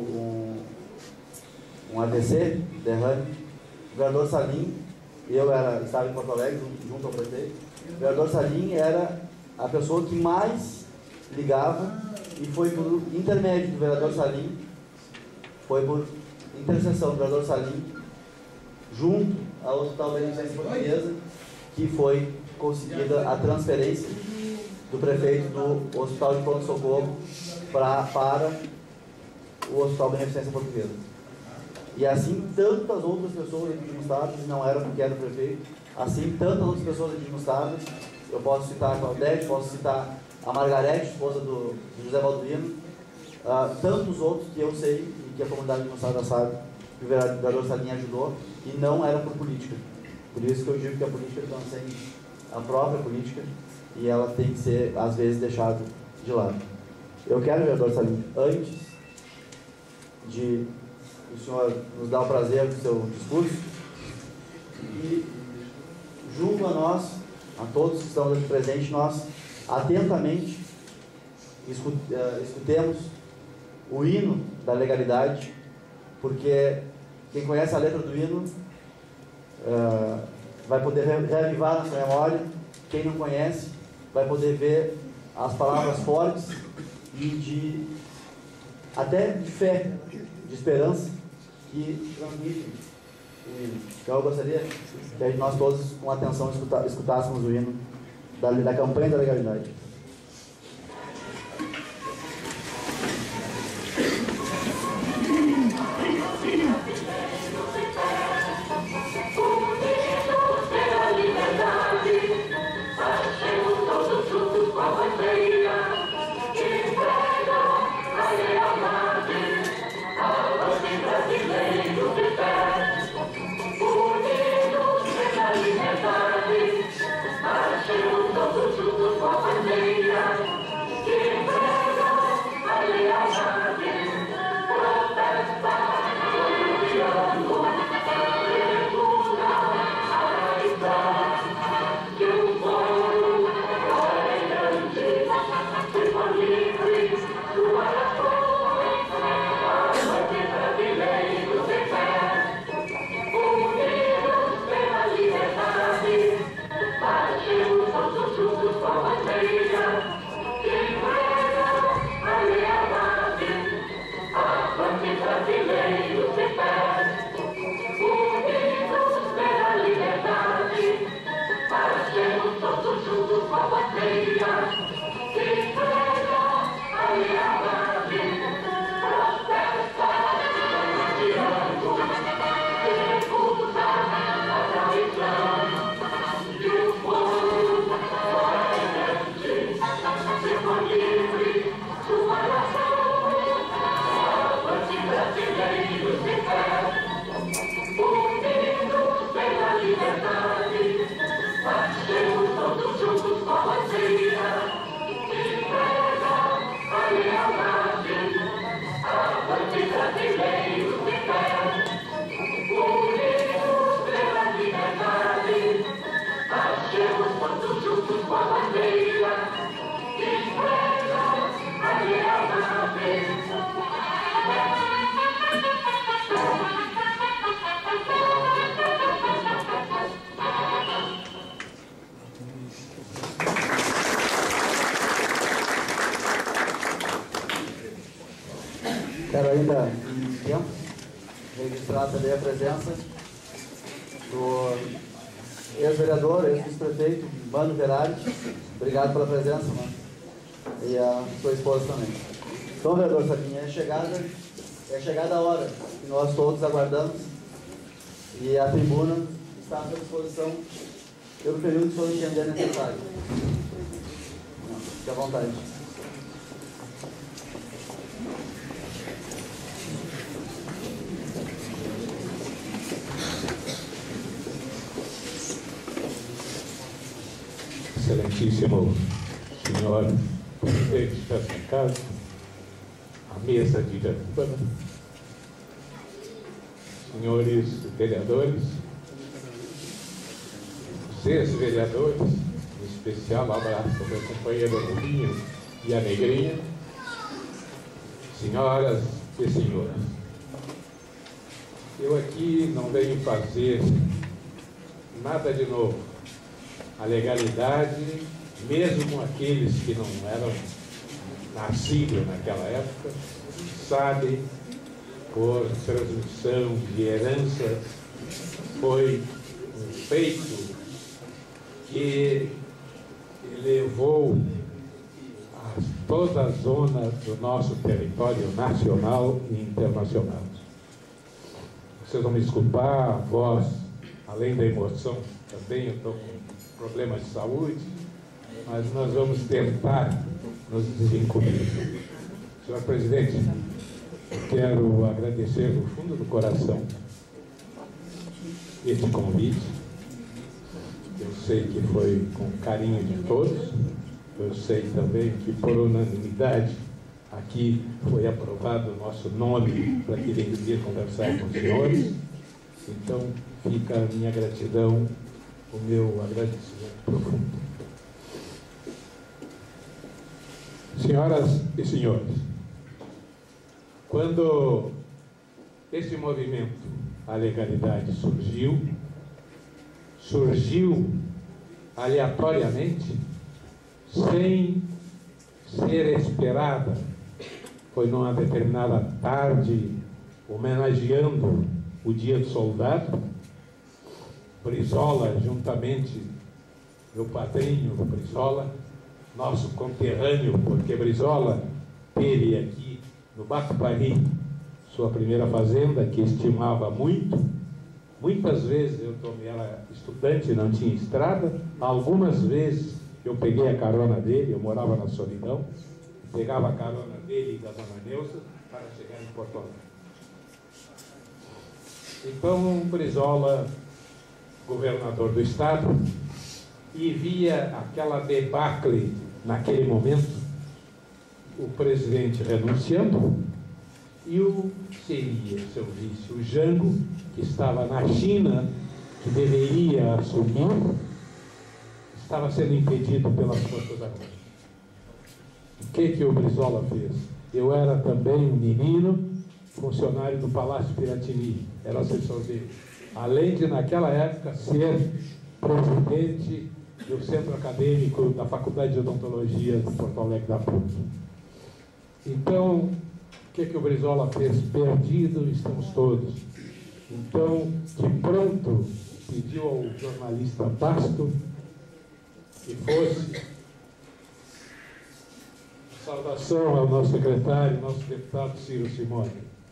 um AVC, derrame. O vereador Salim, estava em Porto Alegre, junto ao prefeito. O vereador Salim era a pessoa que mais ligava, e foi por intermédio do vereador Salim, foi por intercessão do vereador Salim, junto ao Hospital da Beneficência Portuguesa, que foi conseguida a transferência do prefeito do Hospital de Pronto-Socorro para o Hospital da Beneficência Portuguesa. E assim, tantas outras pessoas aqui no Estado, que não era porque era o prefeito, assim, tantas outras pessoas aqui no Estado, eu posso citar a Claudete, posso citar a Margarete, esposa do José Balduino, tantos outros que eu sei e que a comunidade de Moçada sabe que o vereador Salim ajudou, e não era por política. Por isso que eu digo que a política transcende a própria política e ela tem que ser, às vezes, deixada de lado. Eu quero, vereador Salim, antes de o senhor nos dar o prazer do seu discurso, e junto a nós, a todos que estamos aqui presentes, nós atentamente escutemos o hino da legalidade, porque quem conhece a letra do hino vai poder reavivar na sua memória, quem não conhece vai poder ver as palavras fortes e até de fé, de esperança que transmitem o hino. Então eu gostaria que nós todos, com atenção, escutássemos o hino da campanha da legalidade. Quero ainda, em tempo, registrar também a presença do ex-vereador, ex-vice-prefeito, Mano Verardi. Obrigado pela presença, mano. E a sua esposa também. Então, vereador Salim, é chegada a hora que nós todos aguardamos, e a tribuna está à sua disposição pelo período que o senhor entender necessário. Fique à vontade. Excelentíssimo senhor presidente desta casa, a mesa diretora, senhores vereadores, os ex-vereadores, em especial abraço ao meu companheiro Rubinho e a Negrinha, senhoras e senhores. Eu aqui não venho fazer nada de novo. A legalidade, mesmo com aqueles que não eram nascidos naquela época, sabem, por transmissão de herança, foi um feito que levou a toda a zona do nosso território nacional e internacional. Vocês vão me desculpar, a voz, além da emoção, também eu estou com problemas de saúde, mas nós vamos tentar nos desincumbir. Senhor presidente, quero agradecer do fundo do coração este convite. Eu sei que foi com carinho de todos. Eu sei também que, por unanimidade, aqui foi aprovado o nosso nome para que venha vir conversar com os senhores. Então, fica a minha gratidão, o meu agradecimento profundo. Senhoras e senhores, quando esse movimento, a legalidade, surgiu aleatoriamente, sem ser esperada. Foi numa determinada tarde, homenageando o Dia do Soldado. Brizola, juntamente, meu padrinho Brizola, nosso conterrâneo, porque Brizola teve aqui no Bacupari sua primeira fazenda, que estimava muito. Muitas vezes eu era estudante e não tinha estrada. Algumas vezes eu peguei a carona dele, eu morava na Solidão, pegava a carona dele e da dona Neuza para chegar em Porto Alegre. Então, Brizola, governador do estado, e via aquela debacle naquele momento, o presidente renunciando, e seria seu vice, o Jango, que estava na China, que deveria assumir, estava sendo impedido pelas Forças Armadas. O que o Brizola fez? Eu era também um menino, funcionário do Palácio Piratini, era assessor dele. Além de, naquela época, ser presidente do Centro Acadêmico da Faculdade de Odontologia de Porto Alegre da PUC. Então, o que o Brizola fez? Perdido estamos todos. Então, de pronto, pediu ao jornalista Basto que fosse. Saudação ao nosso secretário, nosso deputado Ciro Simone.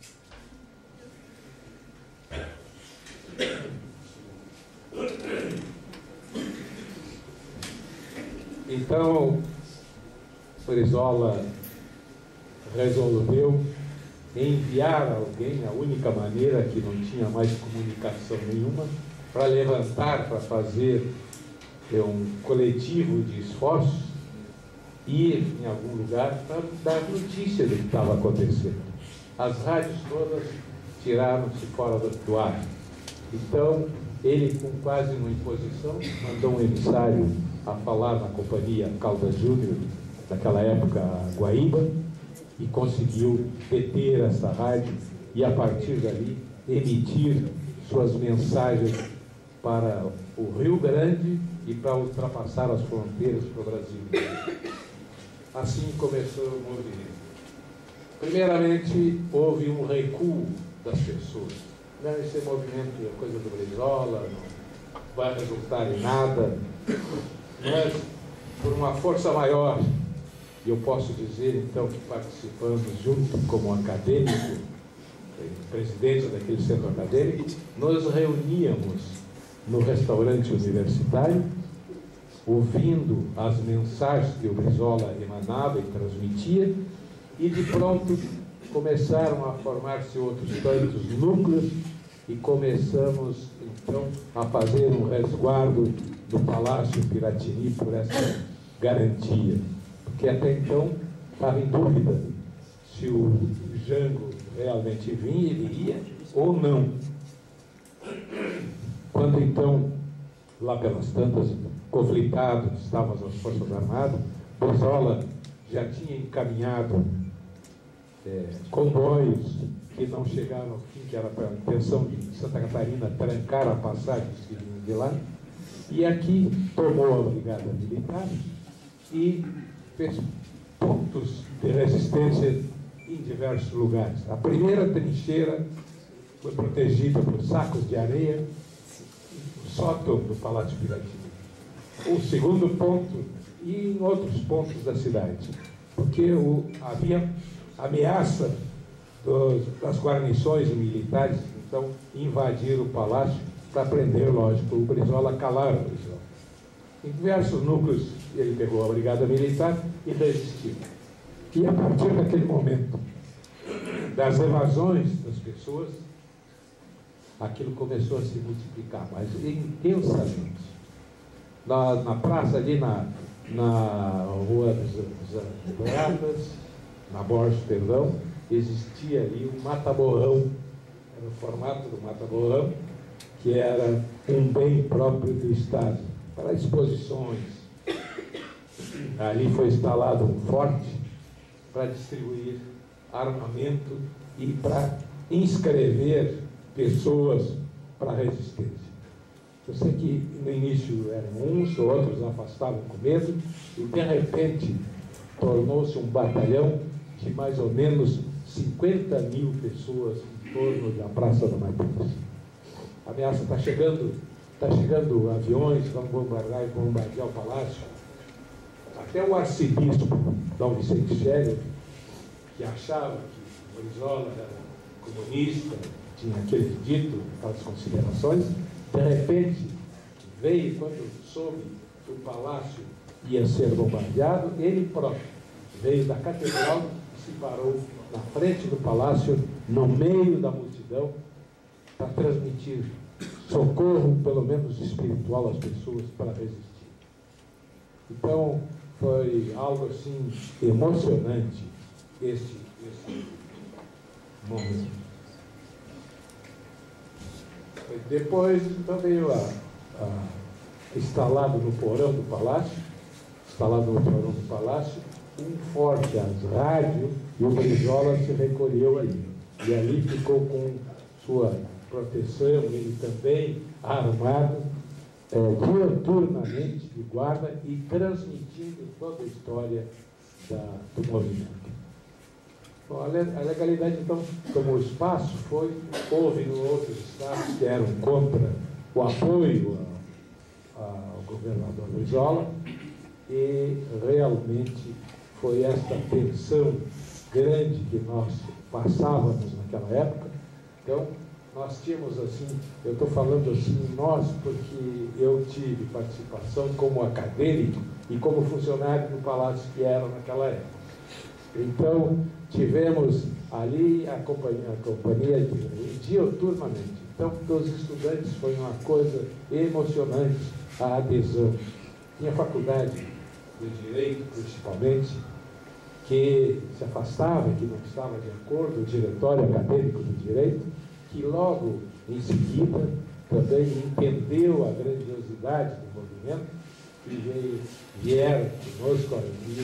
Então, Brizola resolveu enviar alguém, a única maneira que não tinha mais comunicação nenhuma, para levantar, para fazer um coletivo de esforços, ir em algum lugar para dar notícia do que estava acontecendo. As rádios todas tiraram-se fora do ar. Então, ele, com quase uma imposição, mandou um emissário a falar na companhia Caldas Júnior, naquela época a Guaíba, e conseguiu deter essa rádio e, a partir dali, emitir suas mensagens para o Rio Grande e para ultrapassar as fronteiras para o Brasil. Assim começou o movimento. Primeiramente, houve um recuo das pessoas. Não, esse movimento é coisa do Brizola, não vai resultar em nada. Mas, por uma força maior, e eu posso dizer, então, que participamos junto como acadêmico, presidente daquele centro acadêmico, nos reuníamos no restaurante universitário, ouvindo as mensagens que o Brizola emanava e transmitia, e de pronto começaram a formar-se outros tantos núcleos e começamos então a fazer um resguardo do Palácio Piratini por essa garantia, porque até então estava em dúvida se o Jango realmente vinha, ele ia ou não. Quando então, lá pelas tantas, conflitados estavam as Forças Armadas, Brizola já tinha encaminhado comboios que não chegaram ao fim, que era para a intenção de Santa Catarina trancar a passagem que vinha de lá, e aqui tomou a Brigada Militar e fez pontos de resistência em diversos lugares. A primeira trincheira foi protegida por sacos de areia, o sótão do Palácio Piratini. O segundo ponto, e em outros pontos da cidade, porque havia ameaça das guarnições militares, então, invadir o palácio para prender, lógico, o Brizola, calar o Brizola. Em diversos núcleos, ele pegou a Brigada Militar e resistiu. E a partir daquele momento, das evasões das pessoas, aquilo começou a se multiplicar, mas intensamente. Na praça ali, na Rua das Douradas, na Borges, perdão, existia ali um mata-borrão, era o formato do mata-borrão, que era um bem próprio do Estado, para exposições. Ali foi instalado um forte para distribuir armamento e para inscrever pessoas para a resistência. Eu sei que no início eram uns, outros afastavam com medo, e de repente tornou-se um batalhão de mais ou menos 50 mil pessoas em torno da Praça da Matriz. A ameaça está chegando aviões, vão bombardear o palácio. Até o arcebispo Dom Vicente Scherer, que achava que o Brizola era comunista, tinha aquele dito, aquelas considerações, de repente veio, quando soube que o palácio ia ser bombardeado, ele próprio veio da catedral e se parou na frente do palácio, no meio da multidão, para transmitir socorro, pelo menos espiritual, às pessoas para resistir. Então, foi algo assim emocionante esse momento. Depois, então, veio instalado no porão do palácio, um forte às rádios, e o Brizola se recolheu ali. E ali ficou com sua proteção, ele também armado, diuturnamente de guarda e transmitindo toda a história do movimento. Bom, a legalidade, então, como espaço, houve no outros estados que eram contra o apoio ao governador Brizola, e realmente foi esta tensão grande que nós passávamos naquela época. Então, nós tínhamos assim, eu estou falando assim nós, porque eu tive participação como acadêmico e como funcionário do Palácio que era naquela época. Então, tivemos ali a companhia diuturnamente. Então, para os estudantes foi uma coisa emocionante a adesão. Tinha faculdade de Direito, principalmente, que se afastava, que não estava de acordo, o diretório acadêmico do Direito, que logo em seguida também entendeu a grandiosidade do movimento e vieram conosco,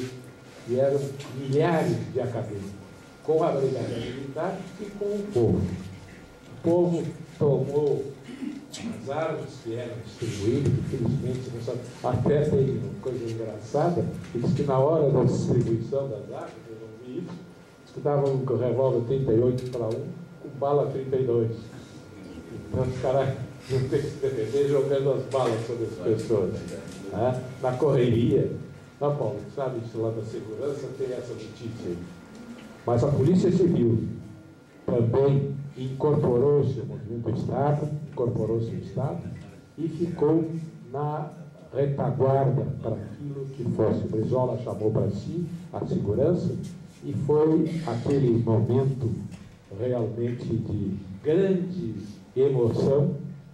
vieram milhares de acadêmicos, com a Brigada Militar e com o povo. O povo tomou as armas que eram distribuídas, infelizmente, até tem uma coisa engraçada, diz que na hora da distribuição das armas, eu não vi isso, diz que davam um revólver 38 para um, com bala 32. Então os caras não tem que se defender jogando as balas sobre as pessoas. Né? Na correria. Não, Paulo, sabe isso lá da segurança, tem essa notícia aí. Mas a Polícia Civil também incorporou-se ao movimento do Estado, incorporou-se ao Estado e ficou na retaguarda para aquilo que fosse. O Brizola chamou para si a segurança e foi aquele momento realmente de grande emoção,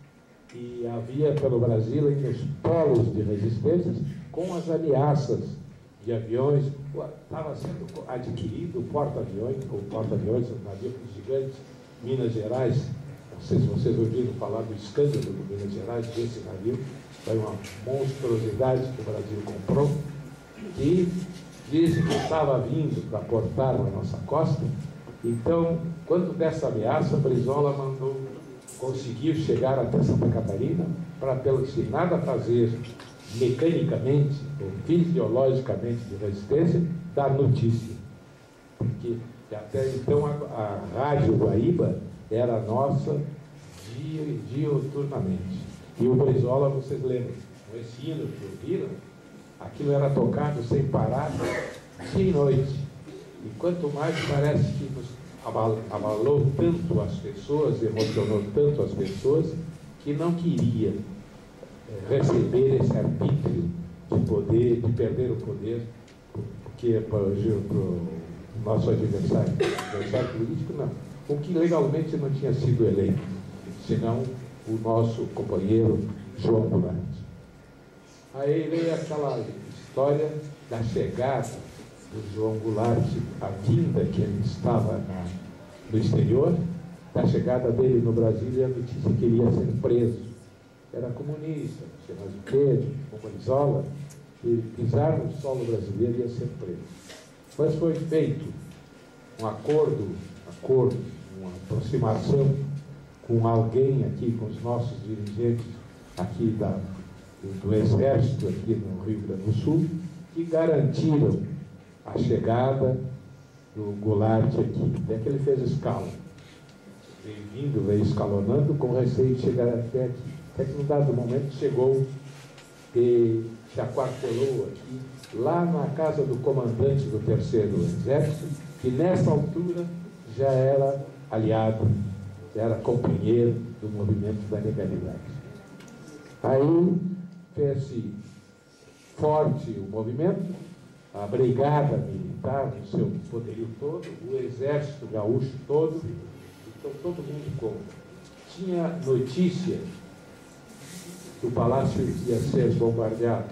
e havia pelo Brasil ainda os polos de resistência com as ameaças de aviões. Estava sendo adquirido o porta-aviões, um navio gigante, Minas Gerais. Não sei se vocês ouviram falar do escândalo do Minas Gerais, desse navio. Foi uma monstruosidade que o Brasil comprou, e disse que estava vindo para portar na nossa costa. Então, quando dessa ameaça, Brizola conseguiu chegar até Santa Catarina para, pelo que nada fazer mecanicamente ou fisiologicamente de resistência, dar notícia. Porque até então a Rádio Guaíba era nossa diuturnamente. E o Brizola, vocês lembram, esse hino que ouviram, aquilo era tocado sem parar, dia e noite. E quanto mais parece que nos abalou tanto as pessoas, emocionou tanto as pessoas, que não queria receber esse arbítrio de poder, de perder o poder que para o nosso adversário político, não. O que legalmente não tinha sido eleito, senão o nosso companheiro João Goulart. Aí veio aquela história da chegada do João Goulart, a vinda que ele estava no exterior, da chegada dele no Brasil e a notícia que ele ia ser preso. Era comunista, não sei mais o quê, como Brizola, e pisar no solo brasileiro ia ser preso. Mas foi feito um acordo, uma aproximação com alguém aqui, com os nossos dirigentes aqui do Exército, aqui no Rio Grande do Sul, que garantiram a chegada do Goulart aqui. Até que ele fez escala. Veio escalonando com receio de chegar até aqui. Até que num dado momento chegou e se aquartelou aqui, lá na casa do comandante do 3º Exército, que nessa altura já era aliado, já era companheiro do movimento da legalidade. Aí fez-se forte o movimento, a brigada militar, no seu poderio todo, o exército gaúcho todo, então todo mundo tinha notícia que o palácio ia ser bombardeado.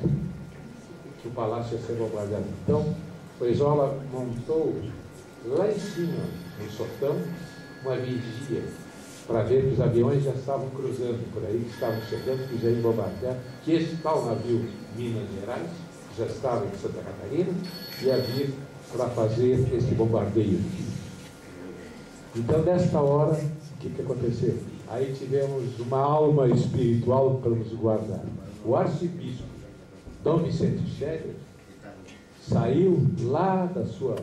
Então, o Brizola montou lá em cima, no sotão, uma vigia para ver que os aviões já estavam cruzando por aí, que estavam chegando, que já iam bombardear, que esse tal navio Minas Gerais, que já estava em Santa Catarina, ia vir para fazer esse bombardeio aqui. Então, nesta hora, o que aconteceu? Aí tivemos uma alma espiritual para nos guardar. O arcebispo Dom Vicente Scherer saiu lá da sua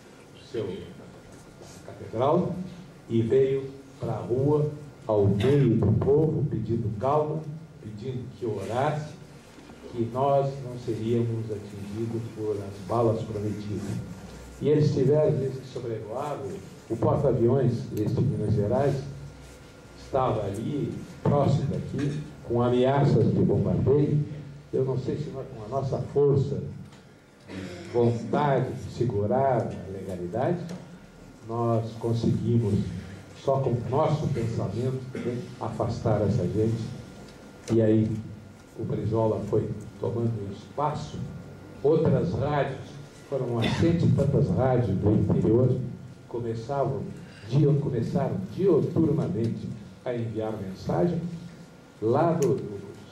catedral e veio para a rua, ao meio do povo, pedindo calma, pedindo que orasse, que nós não seríamos atingidos por as balas prometidas. E eles tiveram, desde que sobrevoaram, o porta-aviões deste Minas Gerais estava ali, próximo daqui, com ameaças de bombardeio. Eu não sei se nós, com a nossa força, vontade de segurar a legalidade, nós conseguimos, só com o nosso pensamento, afastar essa gente. E aí o Brizola foi tomando espaço. Outras rádios, foram umas 100 e tantas rádios do interior, começaram dioturnamente a enviar mensagem lá do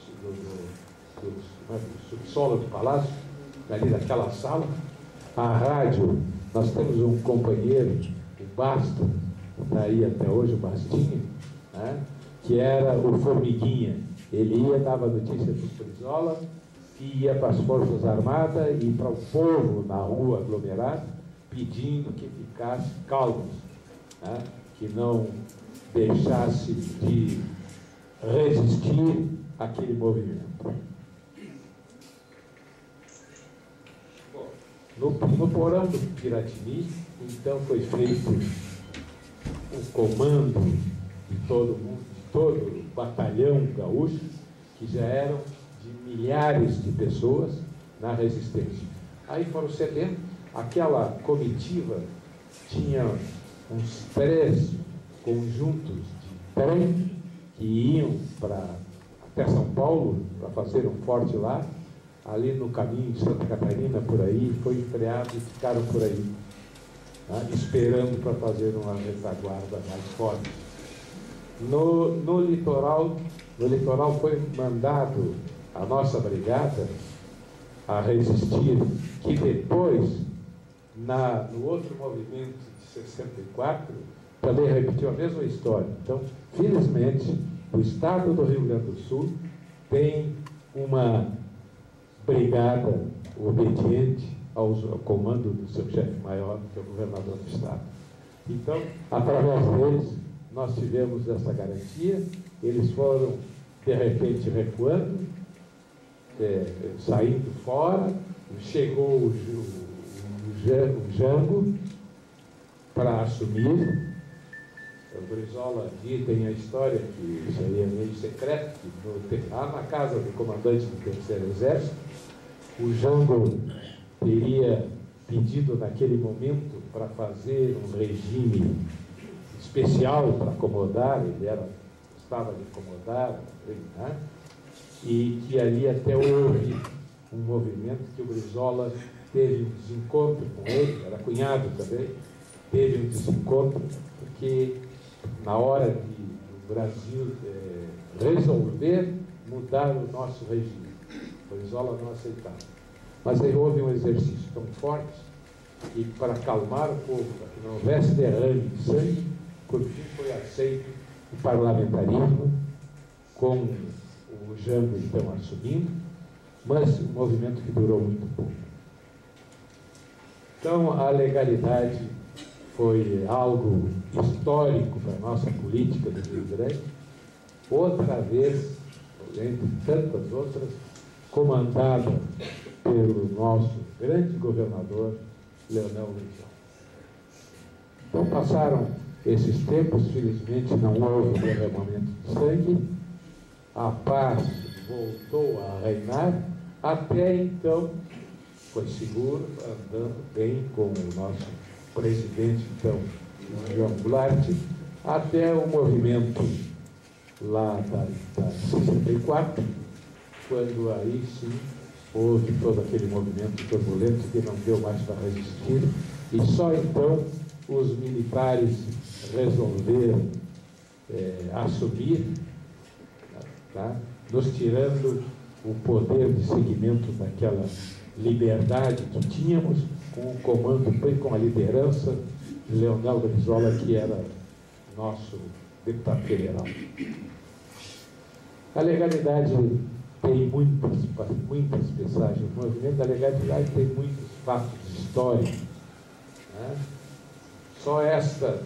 subsolo do palácio, ali daquela sala. A rádio, nós temos um companheiro, o Basta, está aí até hoje, o Bastinho, né, que era o Formiguinha. Ele ia, dava notícia para o Brizola, e ia para as Forças Armadas e para o povo na rua aglomerado, pedindo que ficasse calmos, né, que não deixasse de resistir àquele movimento. No porão do Piratini, então, foi feito o comando de todo mundo, de todo o batalhão gaúcho, que já eram de milhares de pessoas na resistência. Aí foram cedendo, aquela comitiva tinha uns 3 conjuntos de trem que iam até São Paulo para fazer um forte lá. Ali no caminho de Santa Catarina, por aí, foi freado e ficaram por aí, tá, esperando para fazer uma retaguarda mais forte. No litoral foi mandado a nossa brigada a resistir, que depois, no outro movimento de 64, também repetiu a mesma história. Então, felizmente, o Estado do Rio Grande do Sul tem uma brigada obediente ao comando do seu chefe maior, que é o governador do Estado. Então, através deles, nós tivemos essa garantia. Eles foram, de repente, recuando, saindo fora. Chegou o Jango para assumir. O Brizola tem a história, que isso aí é meio secreto, que lá na casa do comandante do 3º Exército, o Jango teria pedido naquele momento para fazer um regime especial para acomodar, ele estava de acomodar, né? E que ali até houve um movimento que o Brizola teve um desencontro com ele, era cunhado também, teve um desencontro, porque na hora de o Brasil resolver mudar o nosso regime, o Brizola não aceitava. Mas aí houve um exercício tão forte que, para acalmar o povo, para que não houvesse derrame de sangue, por fim foi aceito o parlamentarismo, com o Jango então assumindo, mas um movimento que durou muito pouco. Então, a legalidade foi algo histórico para a nossa política do Rio Grande, outra vez, entre tantas outras, comandada pelo nosso grande governador, Leonel Brizola. Então, passaram esses tempos, felizmente não houve derramamento de sangue, a paz voltou a reinar, até então foi seguro, andando bem com o nosso presidente, então, João Goulart, até o movimento lá da 64, quando aí sim houve todo aquele movimento turbulento que não deu mais para resistir, e só então os militares resolveram assumir, tá? Nos tirando o poder de seguimento daquela liberdade que tínhamos, com o comando, com a liderança de Leonel Brizola, que era nosso deputado federal. A legalidade tem muitas passagens. O movimento da legalidade tem muitos fatos históricos, né? Só esta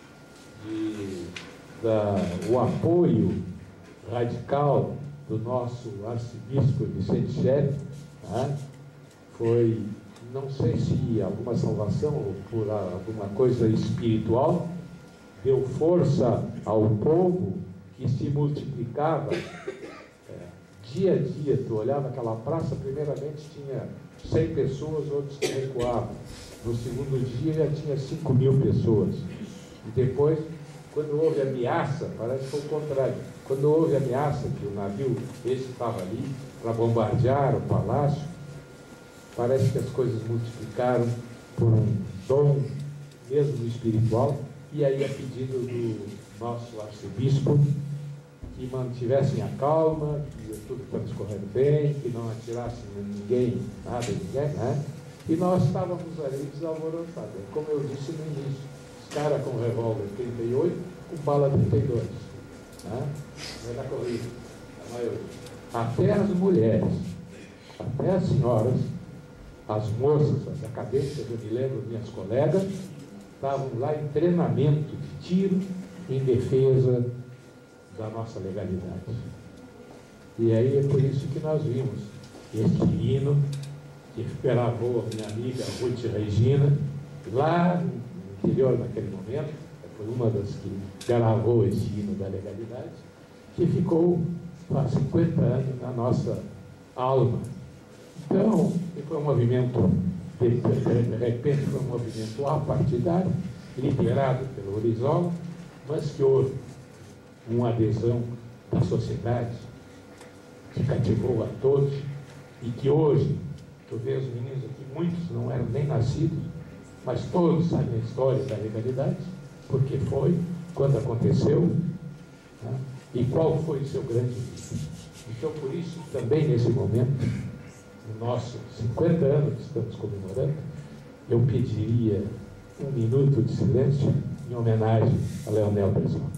o apoio radical do nosso arcebispo Vicente Scherer, né? Foi, não sei se alguma salvação ou por alguma coisa espiritual, deu força ao povo que se multiplicava. Dia a dia, tu olhava aquela praça, primeiramente tinha 100 pessoas, outros que recuavam. No segundo dia já tinha 5.000 pessoas. E depois, quando houve ameaça, parece que foi o contrário. Quando houve ameaça, que o navio, esse estava ali, para bombardear o palácio, parece que as coisas multiplicaram por um dom, mesmo espiritual, e aí a pedido do nosso arcebispo, que mantivessem a calma, que tudo transcorrendo bem, que não atirassem ninguém, nada de ninguém, né? E nós estávamos ali desalvoroçados. Como eu disse no início, os caras com revólver 38, com bala 32. Né? Não é da corrida, a maioria. Até as mulheres, até as senhoras, as moças, as acadêmicas, eu me lembro, minhas colegas, estavam lá em treinamento de tiro em defesa da nossa legalidade. E aí é por isso que nós vimos este hino que gravou a minha amiga Ruth Regina, lá no interior naquele momento, foi uma das que gravou esse hino da legalidade, que ficou há 50 anos na nossa alma. Então, foi um movimento, de repente foi um movimento apartidário, liderado pelo Brizola, mas que houve uma adesão da sociedade, que cativou a todos, e que hoje, eu vejo os meninos aqui, muitos não eram nem nascidos, mas todos sabem a história da legalidade, porque foi, quando aconteceu, né, e qual foi o seu grande êxito. Então, por isso, também nesse momento, no nosso 50 anos que estamos comemorando, eu pediria um minuto de silêncio em homenagem a Leonel Brizola.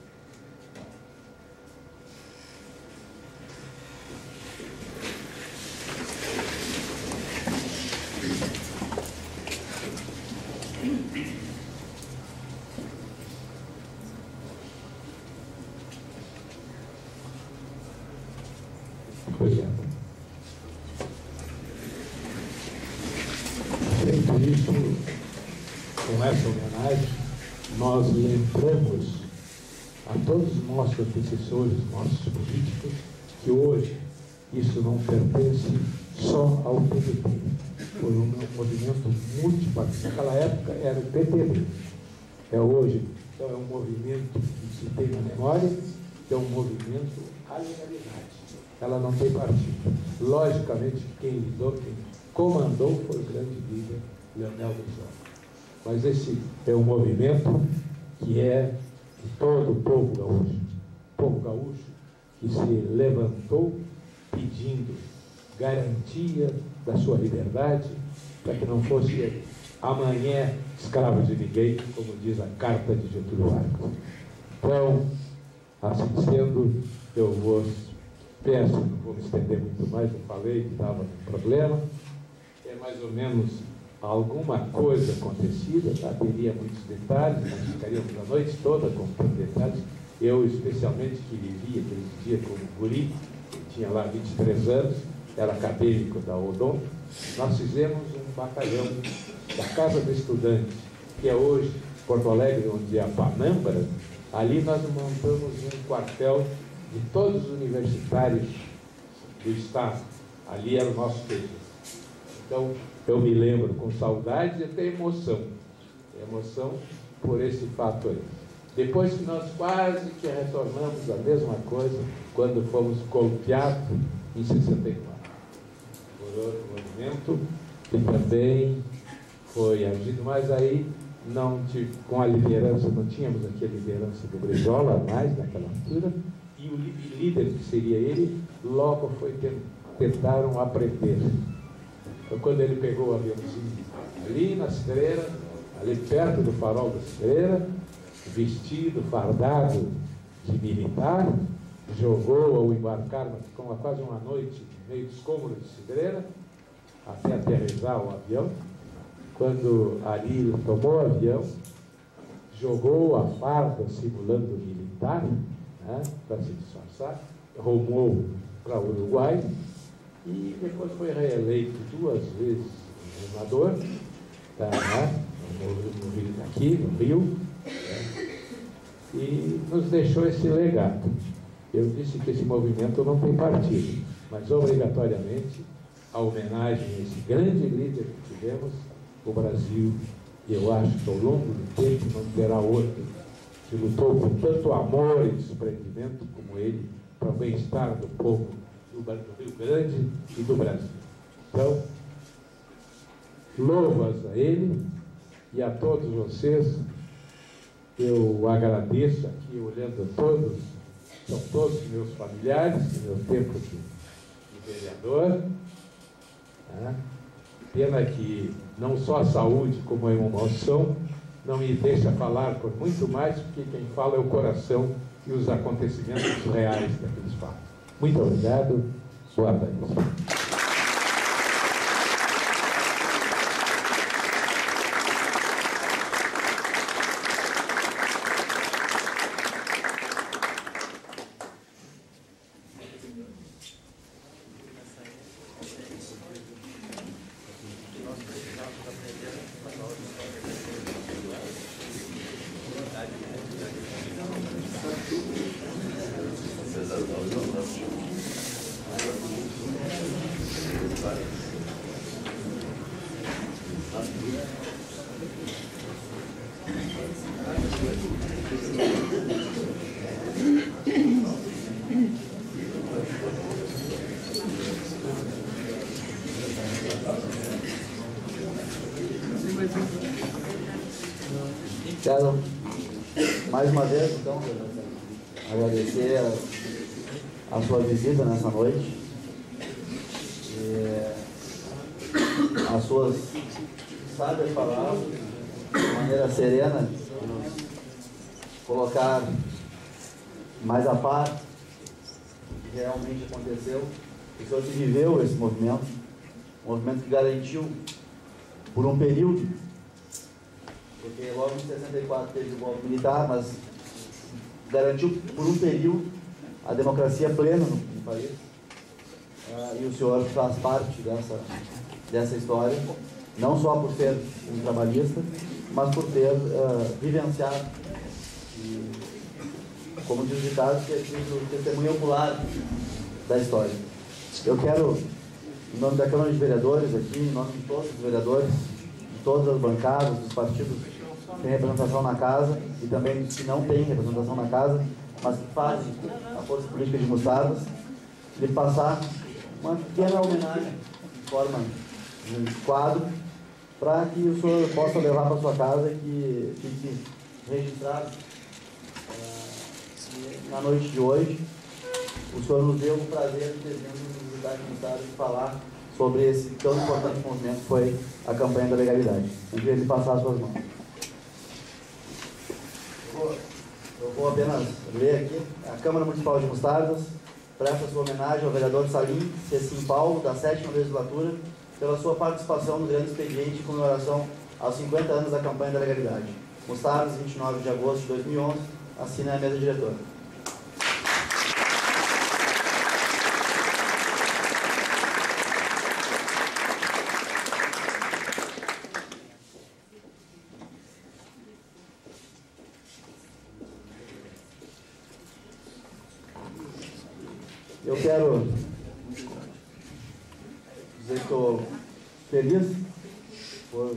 Feito isso, com essa homenagem, nós lembramos a todos os nossos antecessores, nossos políticos, que hoje isso não pertence só ao PDT. foi um movimento multipartidário. Naquela época era o PTB, é hoje. Então é um movimento que se tem na memória, é um movimento à legalidade. Ela não tem partido. Logicamente, quem comandou foi o grande líder Leonel Brizola. Mas esse é um movimento que é de todo o povo gaúcho. O povo gaúcho que se levantou pedindo garantia da sua liberdade, para que não fosse amanhã escravo de ninguém, como diz a carta de Getúlio Vargas. Então, assim sendo, eu peço, não vou me estender muito mais, eu falei que estava com problema, é mais ou menos alguma coisa acontecida, tá? Teria muitos detalhes, nós ficaríamos a noite toda contando detalhes. Eu, especialmente, que vivi aquele dia como guri, tinha lá 23 anos, era acadêmico da Odon, nós fizemos um batalhão da Casa do Estudante, que é hoje Porto Alegre, onde é a Panambra. Ali nós montamos um quartel de todos os universitários do Estado. Ali era o nosso período. Então, eu me lembro com saudade e até emoção. Emoção por esse fato aí. Depois que nós quase que retornamos a mesma coisa quando fomos golpeados em 64. Por outro movimento que também foi agido, mas aí com a liderança, não tínhamos aqui a liderança do Brizola mais naquela altura, e o líder que seria ele, logo tentaram aprender. Então, quando ele pegou o aviãozinho ali na Cidreira, ali perto do farol da Cidreira, vestido, fardado de militar, jogou ao embarcar, ficou quase uma noite, meio de escombro de Cidreira, até aterrissar o avião. Quando ali ele tomou o avião, jogou a farda simulando militar, né, para se disfarçar, rumou para o Uruguai e depois foi reeleito 2 vezes governador, tá, né, aqui no Rio, né, e nos deixou esse legado. Eu disse que esse movimento não tem partido, mas obrigatoriamente a homenagem a esse grande líder que tivemos, o Brasil, e eu acho que ao longo do tempo não terá outro que lutou com tanto amor e desprendimento como ele para o bem-estar do povo do Rio Grande e do Brasil. Então, louvas a ele e a todos vocês. Eu agradeço aqui, olhando a todos, são todos meus familiares, meu tempo de vereador. Né? Pena que não só a saúde, como a emoção, não me deixa falar por muito mais, porque quem fala é o coração e os acontecimentos reais daqueles fatos. Muito obrigado. Boa tarde. Quero, mais uma vez, então, agradecer a sua visita nessa noite e as suas sábias palavras, de maneira serena, de nos colocar mais a par do que realmente aconteceu. O senhor que viveu esse movimento, um movimento que garantiu por um período, porque logo em 64 teve o golpe militar, mas garantiu por um período a democracia plena no país. E o senhor faz parte dessa história, não só por ser um trabalhista, mas por ter vivenciado, e, como diz o ditado, ter sido testemunha ocular da história. Eu quero em nome da Câmara de Vereadores aqui, em nome de todos os vereadores, de todas as bancadas, dos partidos que têm representação na casa e também dos que não têm representação na casa, mas que fazem a força política de Mostardas, de passar uma pequena homenagem em forma de um quadro para que o senhor possa levar para sua casa e que fique registrado na noite de hoje. O senhor nos deu o prazer de ter vindo nos visitar em Mostardas e falar sobre esse tão importante movimento que foi a campanha da legalidade. Eu queria lhe passar as suas mãos. Eu vou apenas ler aqui. A Câmara Municipal de Mostardas presta sua homenagem ao vereador Salim Cecim Paulo, da 7ª legislatura, pela sua participação no grande expediente de comemoração aos 50 anos da campanha da legalidade. Mostardas, 29 de agosto de 2011, assina a mesa diretora. Eu quero dizer que estou feliz por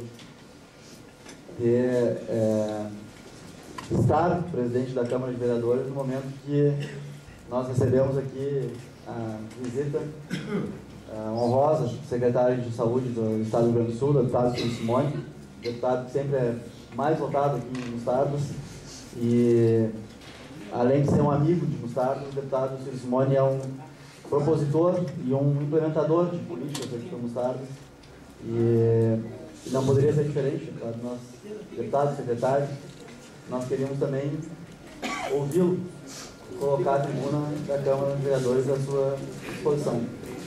ter estar presidente da Câmara de Vereadores no momento que nós recebemos aqui a visita honrosa do secretário de Saúde do Estado do Rio Grande do Sul, deputado Ciro Simone, deputado que sempre é mais votado aqui em Mostardas, e além de ser um amigo de Mostardas, o deputado Ciro Simone é um propositor e um implementador de políticas aqui para Mostardas, e não poderia ser diferente, claro, nós, deputado, secretário, nós queríamos também ouvi-lo colocar a tribuna da Câmara de Vereadores à sua disposição.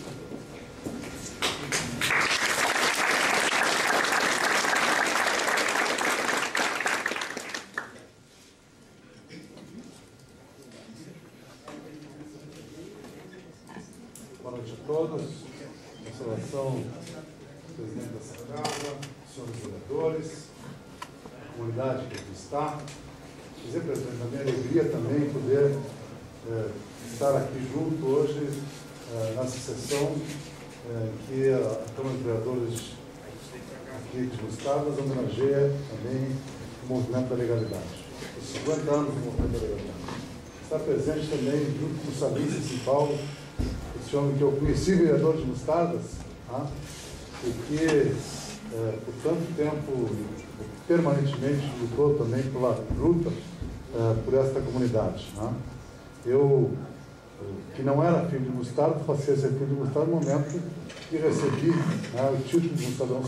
Boa noite a todos. Observação do presidente dessa casa, senhores vereadores, a comunidade que aqui está. Dizer, presidente, a minha alegria também poder estar aqui junto hoje nessa sessão que a Câmara de Vereadores aqui de Mostardas homenageia também o movimento da legalidade. Os 50 anos do movimento da legalidade. Está presente também, junto com o Salim Cecim Paulo, esse homem que eu conheci, vereador de Mostardas, e que por tanto tempo permanentemente lutou também pela luta por esta comunidade. Eu, que não era filho de Mostardas, passei a ser filho de Mostardas no momento que recebi o título de cidadão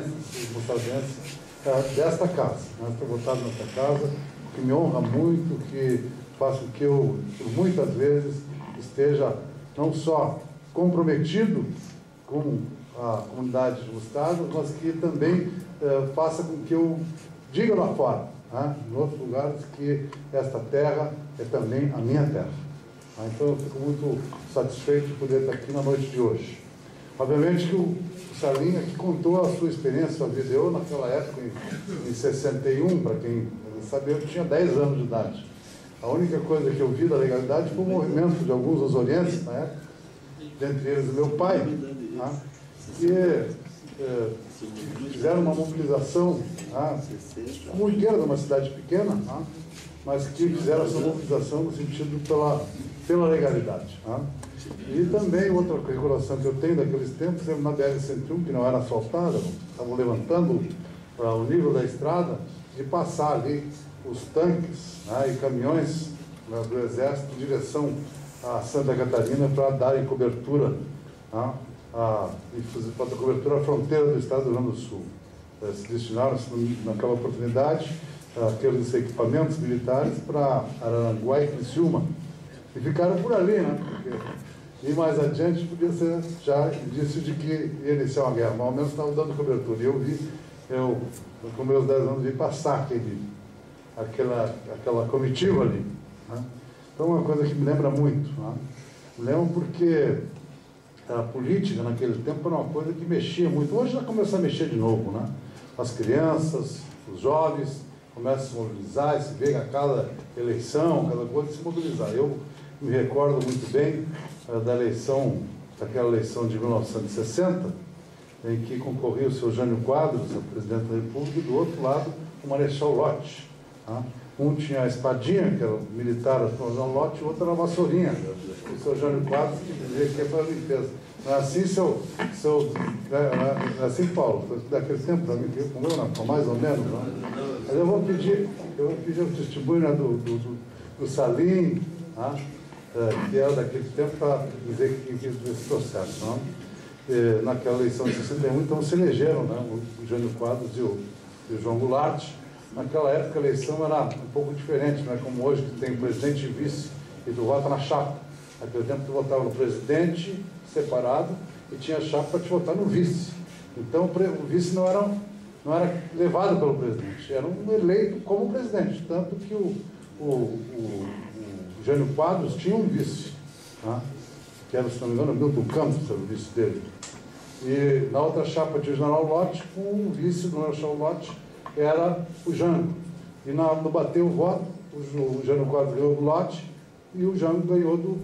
mostardense desta casa. Estou votado nesta casa, o que me honra muito, que faz com que eu, por muitas vezes, esteja não só comprometido com a comunidade de Mostardas, mas que também faça com que eu diga lá fora, em outros lugares, que esta terra é também a minha terra. Então eu fico muito satisfeito de poder estar aqui na noite de hoje. Obviamente que o Salim aqui contou a sua experiência, sua vida. Eu, naquela época, em 61, para quem não sabe, eu tinha 10 anos de idade. A única coisa que eu vi da legalidade foi o movimento de alguns osorienses, na época, dentre eles o meu pai, que fizeram uma mobilização, como era de uma cidade pequena, mas que fizeram essa mobilização no sentido pela legalidade. E também outra recordação que eu tenho daqueles tempos, na BR-101, que não era asfaltada, estavam levantando o nível da estrada, de passar ali os tanques e caminhões do Exército em direção a Santa Catarina para darem cobertura, para a cobertura à fronteira do Estado do Rio Grande do Sul. Se destinaram naquela oportunidade aqueles equipamentos militares para Araranguá e Criciúma. E ficaram por ali, e mais adiante podia ser já indício de que ia iniciar uma guerra, mas ao menos estavam dando cobertura. E eu com meus 10 anos, vi passar aquela comitiva ali. Então é uma coisa que me lembra muito. Me lembro porque a política naquele tempo era uma coisa que mexia muito. Hoje já começa a mexer de novo, As crianças, os jovens começam a se mobilizar, e se vê a cada eleição, cada coisa se mobilizar. Eu me recordo muito bem da eleição daquela eleição de 1960, em que concorria o seu Jânio Quadros, o presidente da República, e do outro lado o Marechal Lott. Tá? Um tinha a espadinha, que era o militar do Marechal Lott, e o outro era a vassourinha, o seu Jânio Quadros, que dizia que é para a limpeza. Não é assim, não é assim, Paulo? Foi daquele tempo, da minha como eu, não, mais ou menos. Não? Mas eu vou pedir o testemunho do Salim, tá? Que era daquele tempo, para dizer que esse processo. Não? Naquela eleição de 61, então se elegeram, né? O Jânio Quadros e o João Goulart. Naquela época a eleição era um pouco diferente, não é como hoje, que tem presidente e vice, e tu vota na chapa. Naquele tempo tu votava no presidente separado e tinha chapa para te votar no vice. Então o vice não era levado pelo presidente, era um eleito como presidente, tanto que o Jânio Quadros tinha um vice, tá? Que era, se não me engano, Milton Campos, era o vice dele. E na outra chapa tinha o General Lott, com o vice do General Lott era o Jango. E no bater o voto, o Jânio Quadros ganhou do Lott e o Jango ganhou do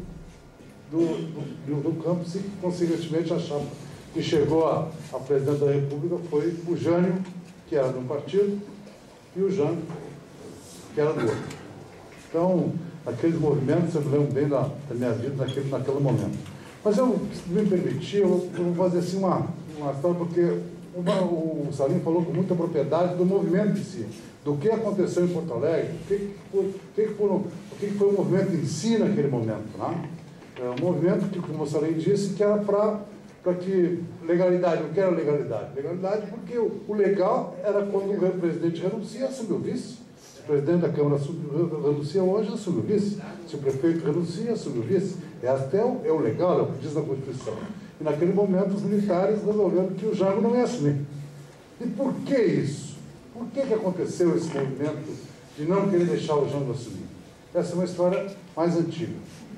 Campos, e consequentemente a chapa que chegou a presidente da República foi o Jânio, que era de um partido, e o Jango, que era do outro. Então, aqueles movimentos eu me lembro bem da minha vida naquele momento. Mas eu, se me permitir, eu vou fazer assim uma história, porque o Salim falou com muita propriedade do movimento em si, do que aconteceu em Porto Alegre, o que foi o movimento em si naquele momento. Né? Um movimento que, como o Salim disse, que era para que legalidade. O que era legalidade? Legalidade porque o legal era quando o presidente renuncia, assumiu o vice. Se o presidente da Câmara renuncia hoje, assumiu o vice. Se o prefeito renuncia, assumiu o vice. Até é o legal, é o que diz na Constituição. E naquele momento os militares resolveram que o Jango não ia assumir. E por que isso? Por que aconteceu esse movimento de não querer deixar o Jango assumir? Essa é uma história mais antiga.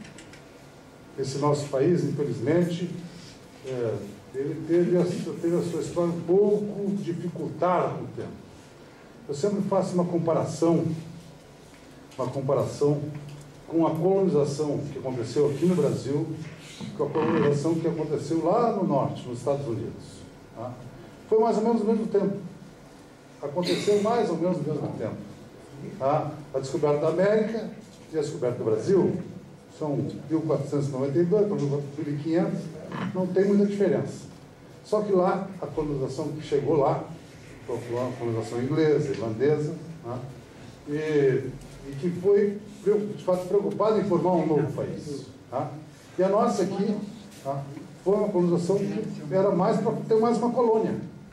Esse nosso país, infelizmente, ele teve a sua história um pouco dificultada com o tempo. Eu sempre faço uma comparação com a colonização que aconteceu aqui no Brasil, com a colonização que aconteceu lá no norte, nos Estados Unidos. Tá? Foi mais ou menos ao mesmo tempo. Aconteceu mais ou menos ao mesmo tempo. Tá? A descoberta da América e a descoberta do Brasil são 1492 para 1500, não tem muita diferença. Só que lá, a colonização que chegou lá, foi uma colonização inglesa, irlandesa, tá? E que foi, de fato, preocupada em formar um novo país. Tá? E a nossa aqui, tá? Foi uma colonização que era mais para ter mais uma colônia,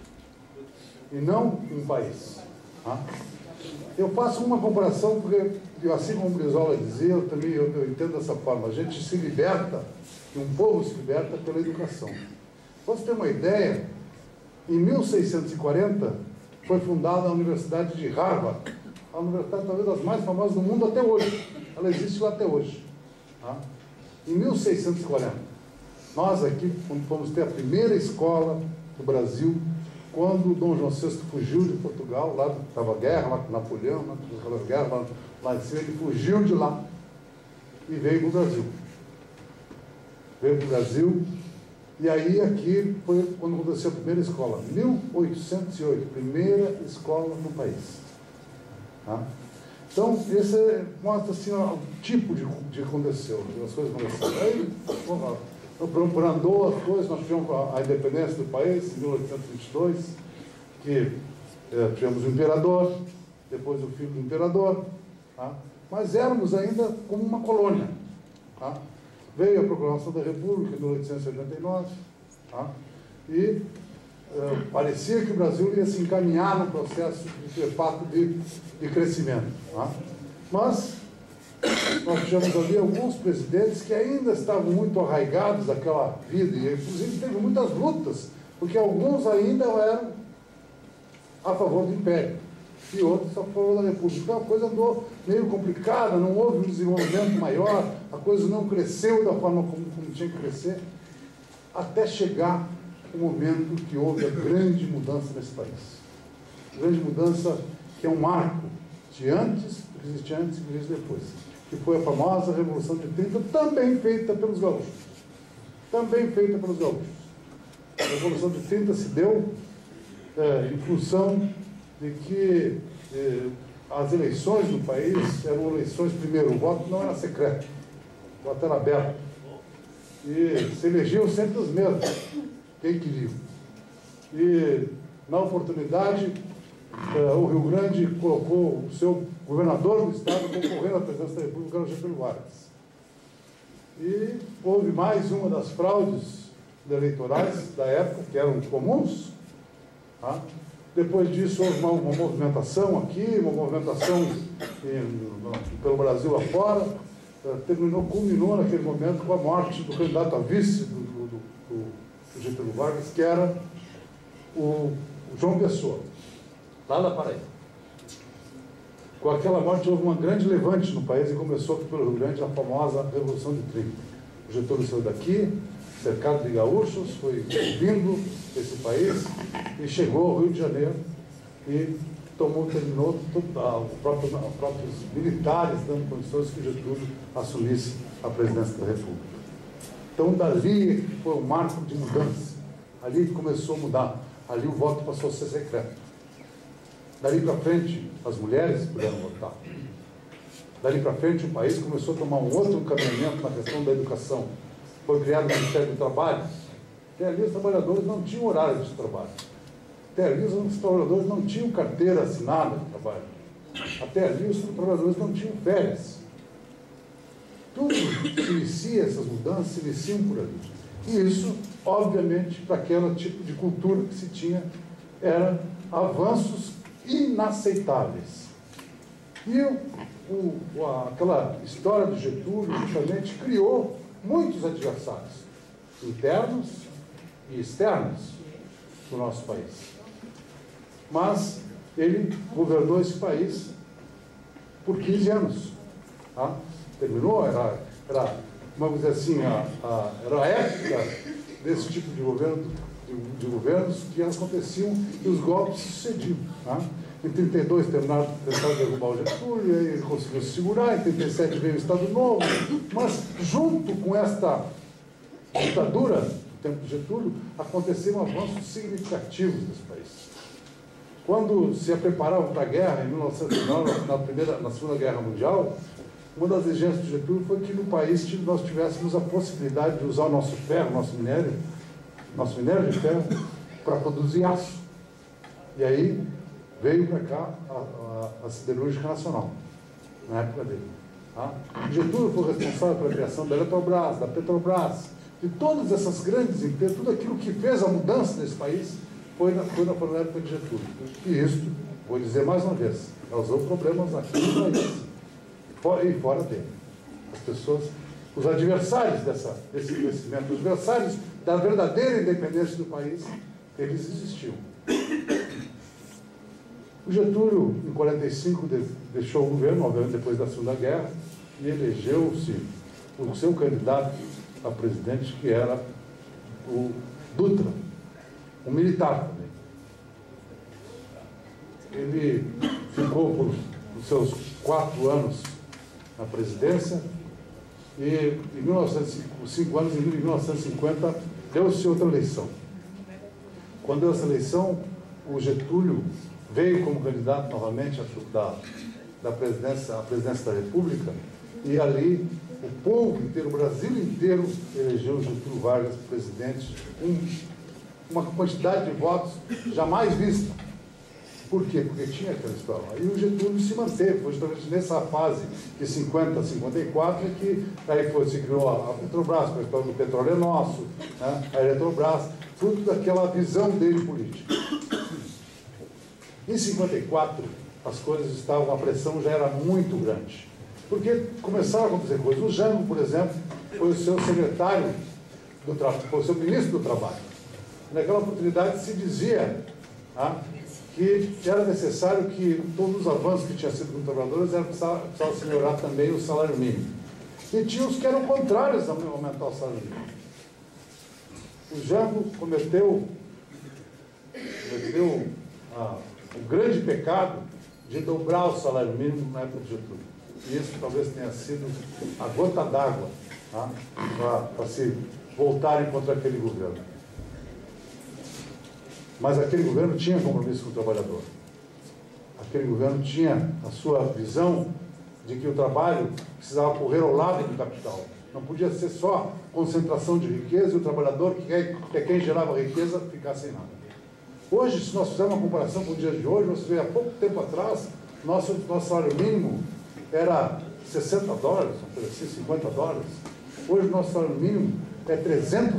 e não um país. Tá? Eu faço uma comparação, porque, assim como o Brizola dizia, eu entendo dessa forma, a gente se liberta, e um povo se liberta pela educação. Para você ter uma ideia, em 1640 foi fundada a Universidade de Harvard, a universidade talvez das mais famosas do mundo até hoje. Ela existe lá até hoje. Tá? Em 1640, nós aqui fomos ter a primeira escola do Brasil, quando Dom João VI fugiu de Portugal, lá estava a guerra, lá com Napoleão, estava a guerra lá em cima, ele fugiu de lá e veio para o Brasil. Veio para o Brasil, e aí aqui foi quando aconteceu a primeira escola, 1808, primeira escola no país. Tá? Então, esse mostra assim, o tipo de aconteceu, as coisas aconteceram. Aí, brandou as coisas, nós tivemos a independência do país, em 1822, que tivemos o imperador, depois o filho do imperador, tá? Mas éramos ainda como uma colônia. Tá? Veio a Proclamação da República em 1889, tá? E parecia que o Brasil ia se encaminhar no processo de fato de crescimento. Tá? Mas nós tivemos ali alguns presidentes que ainda estavam muito arraigados daquela vida, e inclusive teve muitas lutas, porque alguns ainda eram a favor do Império, e outros a favor da República. Então a coisa andou meio complicada, não houve um desenvolvimento maior, a coisa não cresceu da forma como tinha que crescer, até chegar o momento que houve a grande mudança nesse país. A grande mudança que é um marco de antes, do que existe antes e do que existe depois, que foi a famosa Revolução de 30, também feita pelos gaúchos. também feita pelos gaúchos. A Revolução de 30 se deu em função de que as eleições no país eram eleições, primeiro, o voto não era secreto, o voto era aberto. E se elegiam sempre os mesmos, quem queria. E, na oportunidade, o Rio Grande colocou o seu governador do estado concorrendo à presidência da República, o Getúlio Vargas. E houve mais uma das fraudes eleitorais da época, que eram comuns. Tá? Depois disso, houve uma movimentação aqui, uma movimentação pelo Brasil afora, culminou naquele momento com a morte do candidato a vice do Getúlio Vargas, que era o João Pessoa, lá da Paraíba. Com aquela morte houve um grande levante no país e começou pelo Rio Grande a famosa Revolução de 30. O Getúlio saiu daqui, cercado de gaúchos, foi vindo esse país e chegou ao Rio de Janeiro e terminou os próprios militares dando condições que Getúlio assumisse a presidência da República. Então, dali foi um marco de mudança. Ali começou a mudar. Ali o voto passou a ser secreto. Dali para frente, as mulheres puderam votar. Dali para frente, o país começou a tomar um outro caminhamento na questão da educação. Foi criado o Ministério do Trabalho. Até ali os trabalhadores não tinham horário de trabalho. Até ali os trabalhadores não tinham carteira assinada de trabalho. Até ali os trabalhadores não tinham férias. Tudo se inicia, essas mudanças se iniciam por ali. E isso, obviamente, para aquele tipo de cultura que se tinha, eram avanços inaceitáveis. E aquela história do Getúlio justamente criou muitos adversários, internos e externos do nosso país. Mas ele governou esse país por 15 anos. Tá? Terminou, vamos dizer assim, era a época desse tipo de governos que aconteciam e os golpes sucediam. Tá? Em 32 tentaram derrubar o Getúlio, aí ele conseguiu se segurar, em 37 veio o Estado Novo, mas junto com esta ditadura, no tempo de Getúlio, aconteceram avanços significativos nesse país. Quando se preparavam para a guerra, em 1909, na Segunda Guerra Mundial, uma das exigências de Getúlio foi que no país nós tivéssemos a possibilidade de usar o nosso ferro, nosso minério de ferro, para produzir aço. E aí veio para cá a Siderúrgica Nacional, na época dele. Tá? Getúlio foi responsável pela criação da Eletrobras, da Petrobras, de todas essas grandes empresas, tudo aquilo que fez a mudança nesse país foi na época de Getúlio. E isso, vou dizer mais uma vez, causou problemas aqui no país e fora dele. As pessoas, os adversários desse crescimento, os adversários da verdadeira independência do país, eles existiam. O Getúlio, em 45, deixou o governo, obviamente depois da Segunda Guerra, e elegeu-se o seu candidato a presidente, que era o Dutra, um militar também. Ele ficou por os seus 4 anos na presidência e em 5 anos, em 1950, deu-se outra eleição. Quando deu essa eleição, o Getúlio veio como candidato novamente à presidência da República, e ali o povo inteiro, o Brasil inteiro, elegeu Getúlio Vargas presidente, uma quantidade de votos jamais vista. Por quê? Porque tinha aquela história. E o Getúlio se manteve, foi justamente nessa fase de 50 a 54 que aí se criou a Petrobras, a história do petróleo é nosso, né? A Eletrobras, fruto daquela visão dele política. Em 54, as coisas a pressão já era muito grande, porque começaram a acontecer coisas. O Jango, por exemplo, foi o seu secretário do trabalho, foi o seu ministro do Trabalho. Naquela oportunidade se dizia que era necessário que todos os avanços que tinham sido com os trabalhadores precisava se melhorar também o salário mínimo. E tinha os que eram contrários a aumentar o salário mínimo. O Jango cometeu o grande pecado de dobrar o salário mínimo na época de Getúlio. E isso talvez tenha sido a gota d'água, tá? para se voltarem contra aquele governo. Mas aquele governo tinha compromisso com o trabalhador. Aquele governo tinha a sua visão de que o trabalho precisava correr ao lado do capital. Não podia ser só concentração de riqueza e o trabalhador, que é quem gerava riqueza, ficar sem nada. Hoje, se nós fizermos uma comparação com o dia de hoje, você vê, há pouco tempo atrás, nosso salário mínimo era $60, assim, $50. Hoje, o nosso salário mínimo é $300.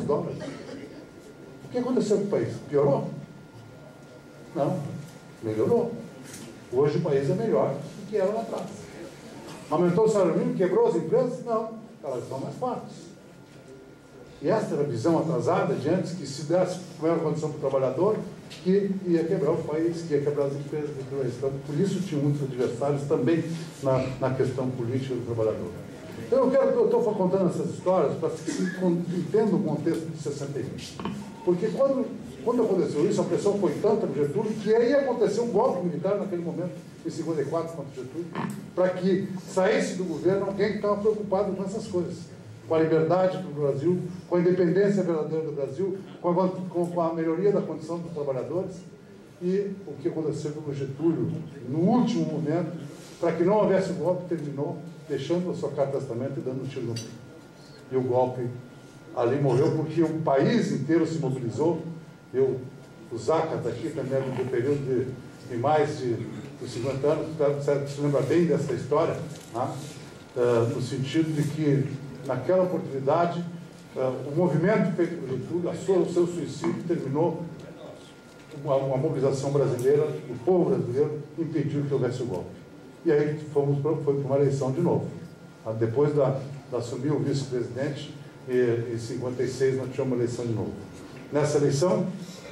O que aconteceu com o país? Piorou? Não, melhorou. Hoje o país é melhor do que era lá atrás. Aumentou o salário mínimo, quebrou as empresas? Não, elas estão mais fortes. E essa era a visão atrasada de antes, que se desse melhor condição para o trabalhador, que ia quebrar o país, que ia quebrar as empresas. Então, por isso tinha muitos adversários também na questão política do trabalhador. Então eu estou contando essas histórias para que se entenda o contexto de 61. Porque quando aconteceu isso, a pressão foi tanta no Getúlio, que aí aconteceu um golpe militar naquele momento, em 54, contra o Getúlio, para que saísse do governo alguém que estava preocupado com essas coisas, com a liberdade do Brasil, com a independência verdadeira do Brasil, com a melhoria da condição dos trabalhadores. E o que aconteceu com o Getúlio, no último momento, para que não houvesse o golpe, terminou deixando a sua carta de testamento e dando um tiro no peito. E o golpe ali morreu porque o país inteiro se mobilizou. O Zaca está aqui também no período de mais de 50 anos, você se lembra bem dessa história, né? No sentido de que, naquela oportunidade, o movimento feito por Getúlio, o seu suicídio, terminou uma mobilização brasileira, o povo brasileiro impediu que houvesse o golpe. E aí foi para uma eleição de novo. Depois de assumir o vice-presidente, em 56 nós tivemos uma eleição de novo. Nessa eleição,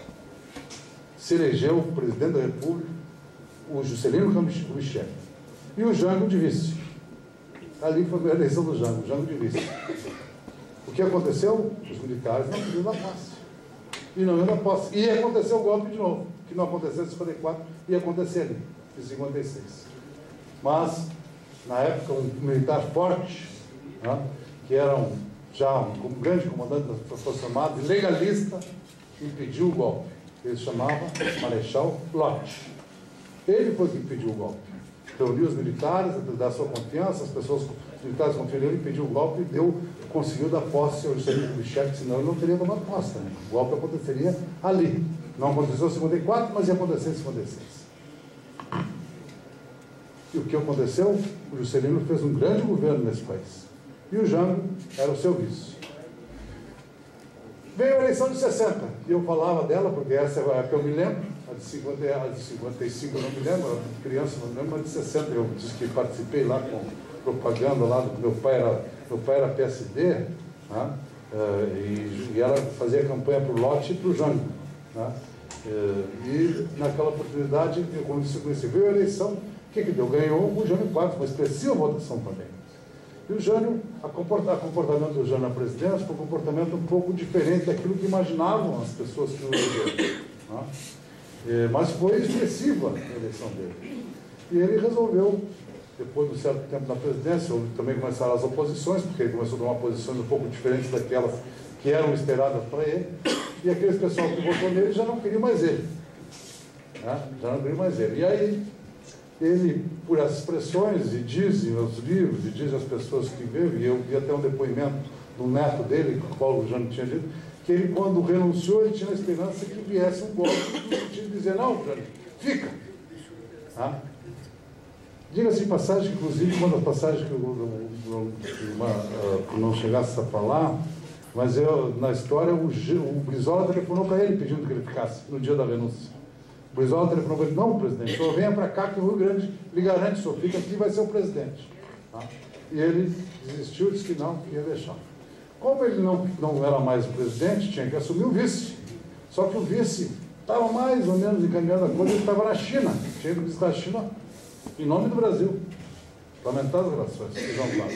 se elegeu o presidente da República, o Juscelino Kubitschek, e o Jango de vice. Ali foi a eleição do Jango de vice. O que aconteceu? Os militares não pediram a posse. E não iam da posse. E aconteceu o golpe de novo, que não aconteceu em 54, ia acontecer ali, em 56. Mas, na época, um militar forte, né, que era já um grande comandante das Forças Armadas, legalista, impediu o golpe. Ele se chamava Marechal Lott. Ele foi quem impediu o golpe. Reuniu os militares, dar sua confiança, os militares confiaram nele, impediu o golpe e conseguiu dar posse ao Juscelino Kubitschek, senão ele não teria tomado posse. Né? O golpe aconteceria ali. Não aconteceu em 54, mas ia acontecer em 56. E o que aconteceu? O Juscelino fez um grande governo nesse país. E o Jango era o seu vice. Veio a eleição de 60, e eu falava dela, porque essa é a que eu me lembro, a de 55 eu não me lembro, eu era criança, não me lembro, mas de 60 eu disse que participei lá com propaganda lá, meu pai era PSD, né? E ela fazia campanha para o Lott e para o Jango. Né? E naquela oportunidade, como disse, veio a eleição, o que deu? Ganhou o Jânio Quadros, uma expressiva votação também. E o Jânio, o comportamento do Jânio na presidência foi um comportamento um pouco diferente daquilo que imaginavam as pessoas que o elegeram. Né? Mas foi expressiva a eleição dele. E ele resolveu, depois de um certo tempo na presidência, também começaram as oposições, porque ele começou a tomar posições um pouco diferentes daquelas que eram esperadas para ele, e aqueles pessoal que votou nele já não queriam mais ele. Né? Já não queriam mais ele. E aí, ele, por essas pressões, e dizem os livros, e dizem as pessoas que viram, e eu vi até um depoimento do neto dele, que o Paulo já não tinha dito, que ele, quando renunciou, ele tinha a esperança que viesse um golpe, no sentido de dizer, não, Jânio, fica. Tá? Diga-se de passagem, inclusive, uma das passagens que eu não chegasse a falar, mas na história, o Brizola telefonou para ele, pedindo que ele ficasse, no dia da renúncia. O Brizola telefonou para ele, não, presidente, o senhor venha para cá que o Rio Grande lhe garante, o senhor fica aqui e vai ser o presidente. Tá? E ele desistiu, disse que não, que ia deixar. Como ele não era mais o presidente, tinha que assumir o vice. Só que o vice estava mais ou menos encaminhando a coisa, ele estava na China, tinha que visitar a China em nome do Brasil. Lamentar as relações, sejam claros.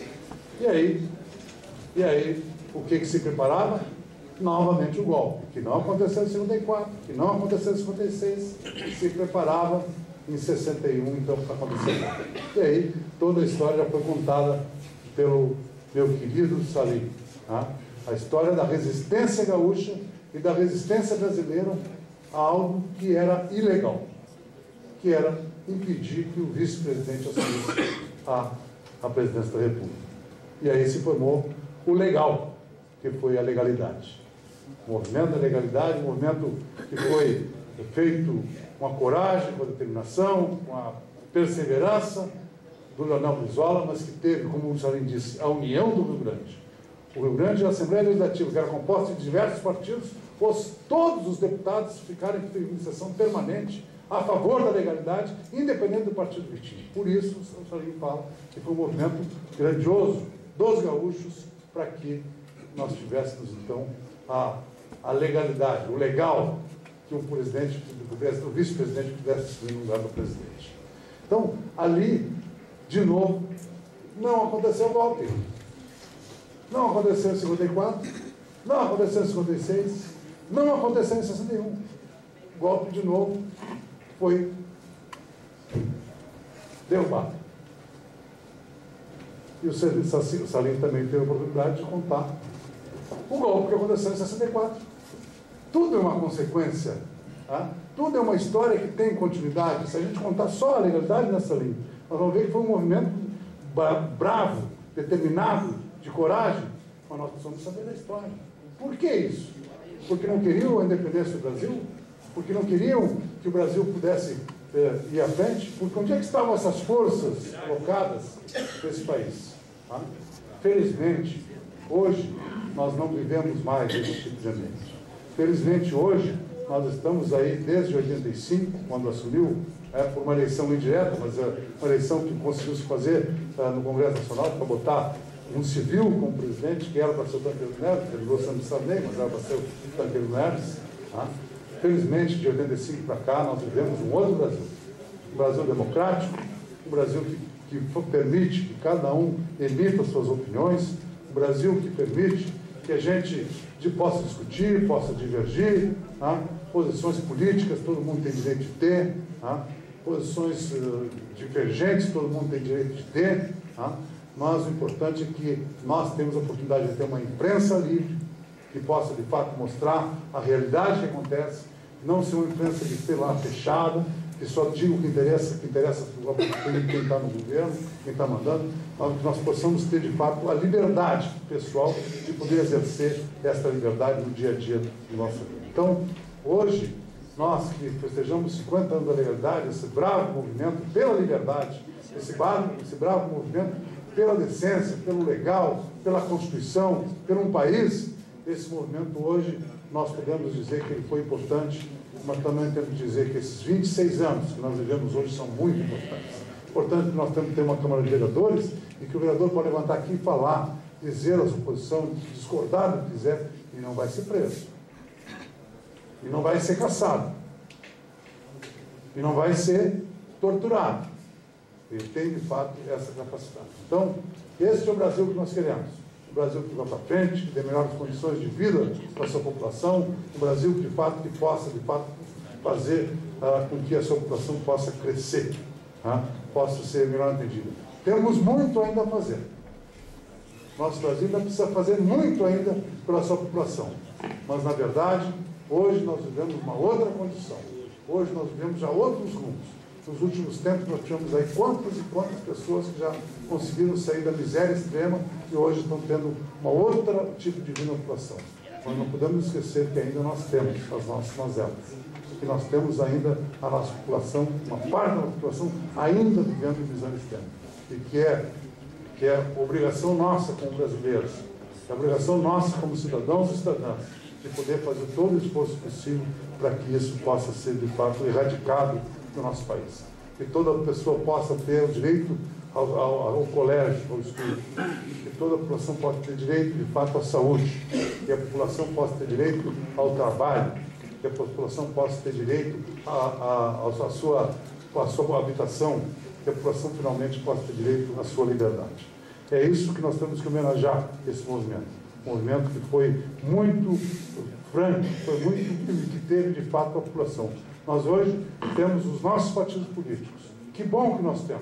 E aí, o que se preparava? Novamente o golpe, que não aconteceu em 54, que não aconteceu em 56, se preparava em 61, então, para acontecer. E aí, toda a história já foi contada pelo meu querido Salim. Tá? a história da resistência gaúcha e da resistência brasileira a algo que era ilegal, que era impedir que o vice-presidente assumisse a presidência da República. E aí se formou o legal, que foi a legalidade. O movimento da legalidade, um movimento que foi feito com a coragem, com a determinação, com a perseverança do Leonel Brizola, mas que teve, como o Salim disse, a união do Rio Grande. O Rio Grande, a Assembleia Legislativa, que era composta de diversos partidos, todos os deputados ficaram em sessão permanente a favor da legalidade, independente do partido que tinha. Por isso, o Salim fala que foi um movimento grandioso dos gaúchos para que nós tivéssemos, então, a legalidade, o legal que o presidente, o vice-presidente pudesse assumir no lugar do presidente. Então, ali, de novo, não aconteceu o golpe. Não aconteceu em 54, não aconteceu em 56, não aconteceu em 61. O golpe, de novo, foi derrubado. E o Salim também teve a oportunidade de contar o golpe que aconteceu em 64. Tudo é uma consequência, tá? Tudo é uma história que tem continuidade. Se a gente contar só a legalidade nessa linha, nós vamos ver que foi um movimento bravo, determinado, de coragem, mas nós precisamos saber da história. Por que isso? Porque não queriam a independência do Brasil? Porque não queriam que o Brasil pudesse ir à frente? Porque onde é que estavam essas forças colocadas nesse país? Tá? Felizmente, hoje, nós não vivemos mais esse tipo de ambiente. Felizmente, hoje, nós estamos aí desde 85, quando assumiu, por uma eleição indireta, mas uma eleição que conseguiu se fazer no Congresso Nacional para botar um civil como presidente, que era para ser o Tancredo Neves, ele gostava de saber, mas era para ser o Tancredo Neves. Tá? Felizmente, de 85 para cá, nós vivemos um outro Brasil. Um Brasil democrático, um Brasil que permite que cada um emita suas opiniões, um Brasil que permite que a gente possa discutir, possa divergir, tá? Posições políticas todo mundo tem direito de ter, tá? Posições divergentes todo mundo tem direito de ter, tá? Mas o importante é que nós temos a oportunidade de ter uma imprensa livre, que possa de fato mostrar a realidade que acontece, não ser uma imprensa de ser lá fechada, que só diga o que interessa quem está no governo, quem está mandando, mas que nós possamos ter de fato a liberdade pessoal de poder exercer esta liberdade no dia a dia do nosso vida. Então, hoje, nós que festejamos 50 anos da legalidade, esse bravo movimento pela liberdade, esse bravo movimento pela decência, pelo legal, pela Constituição, por um país, esse movimento hoje, nós podemos dizer que ele foi importante, mas também temos que dizer que esses 26 anos que nós vivemos hoje são muito importantes. Portanto, nós temos que ter uma Câmara de Vereadores e que o vereador pode levantar aqui e falar, dizer a sua posição, discordar do que quiser, e não vai ser preso. E não vai ser caçado. E não vai ser torturado. Ele tem, de fato, essa capacidade. Então, esse é o Brasil que nós queremos. Um Brasil que vá para frente, que dê melhores condições de vida para a sua população, um Brasil que, de fato, possa, fazer com que a sua população possa crescer, tá? Possa ser melhor entendida. Temos muito ainda a fazer. Nosso Brasil ainda precisa fazer muito ainda pela sua população. Mas, na verdade, hoje nós vivemos uma outra condição. Hoje nós vivemos já outros rumos. Nos últimos tempos nós tivemos aí quantas e quantas pessoas que já conseguiram sair da miséria extrema e hoje estão tendo uma outra tipo de vida na população. Nós não podemos esquecer que ainda nós temos as nossas mazelas. Que nós temos ainda a nossa população, uma parte da população ainda vivendo em miséria extrema. E que é obrigação nossa como brasileiros, é obrigação nossa como cidadãos e cidadãs, de poder fazer todo o esforço possível para que isso possa ser, de fato, erradicado do nosso país. Que toda pessoa possa ter o direito ao colégio, ao estudo. Que toda a população possa ter direito, de fato, à saúde. Que a população possa ter direito ao trabalho. Que a população possa ter direito à sua habitação. Que a população, finalmente, possa ter direito à sua liberdade. É isso que nós temos que homenagear, esse movimento. Um movimento que foi muito franco, que teve, de fato, a população. Nós hoje temos os nossos partidos políticos. Que bom que nós temos.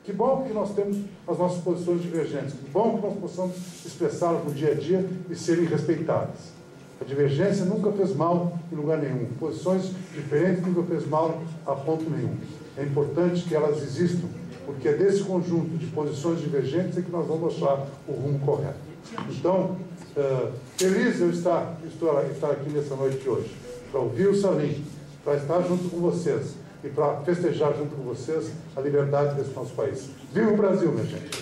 Que bom que nós temos as nossas posições divergentes. Que bom que nós possamos expressá-las no dia a dia e serem respeitadas. A divergência nunca fez mal em lugar nenhum. Posições diferentes nunca fez mal a ponto nenhum. É importante que elas existam, porque é desse conjunto de posições divergentes é que nós vamos achar o rumo correto. Então, feliz eu estar aqui nessa noite de hoje, para ouvir o Salim, para estar junto com vocês e para festejar junto com vocês a liberdade desse nosso país. Viva o Brasil, minha gente!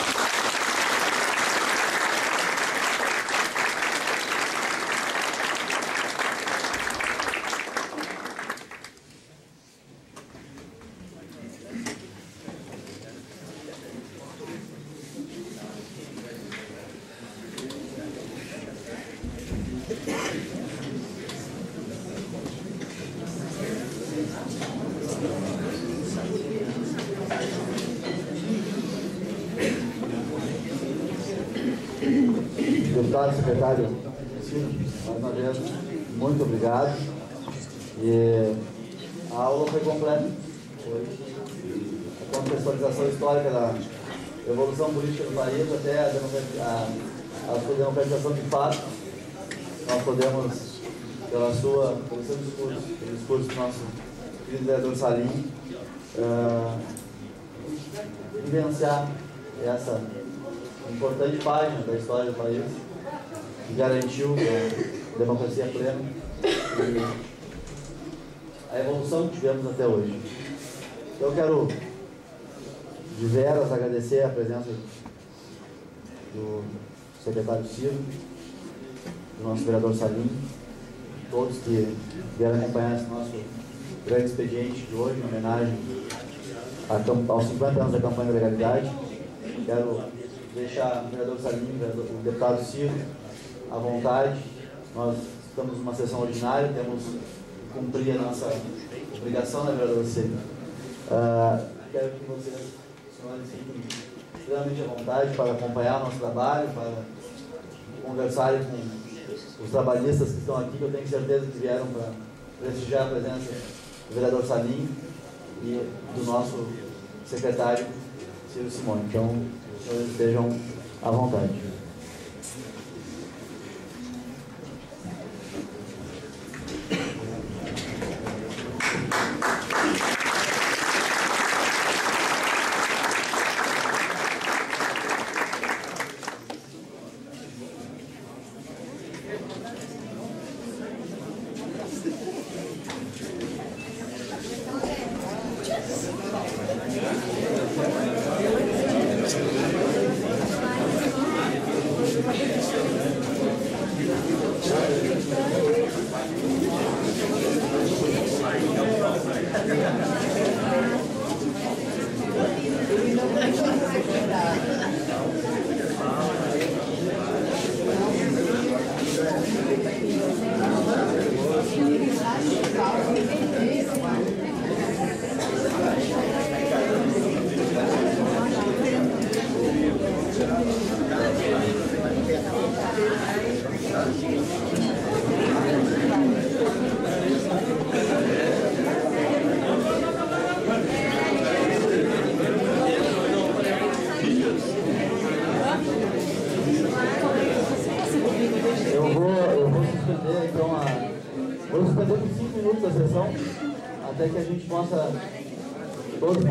Deputado, secretário, mais uma vez, muito obrigado. E a aula foi completa. Foi a contextualização histórica da evolução política do país até a sua democratização de fato. Nós podemos, pelo seu discurso do nosso querido vereador Salim, vivenciar essa importante página da história do país, que garantiu a democracia plena e a evolução que tivemos até hoje. Eu quero, de veras, agradecer a presença do secretário Ciro, do nosso vereador Salim, todos que vieram acompanhar esse nosso grande expediente de hoje, em homenagem aos 50 anos da campanha da legalidade. Quero deixar o vereador Salim, o deputado Ciro, à vontade. Nós estamos numa sessão ordinária, temos que cumprir a nossa obrigação, né, vereador Ciro? Quero que vocês, senhores, fiquem extremamente à vontade para acompanhar o nosso trabalho, para conversarem com os trabalhistas que estão aqui, que eu tenho certeza que vieram para prestigiar a presença do vereador Salim e do nosso secretário Ciro Simone. Então, os senhores estejam à vontade. Vou suspender por 5 minutos a sessão, até que a gente possa todos...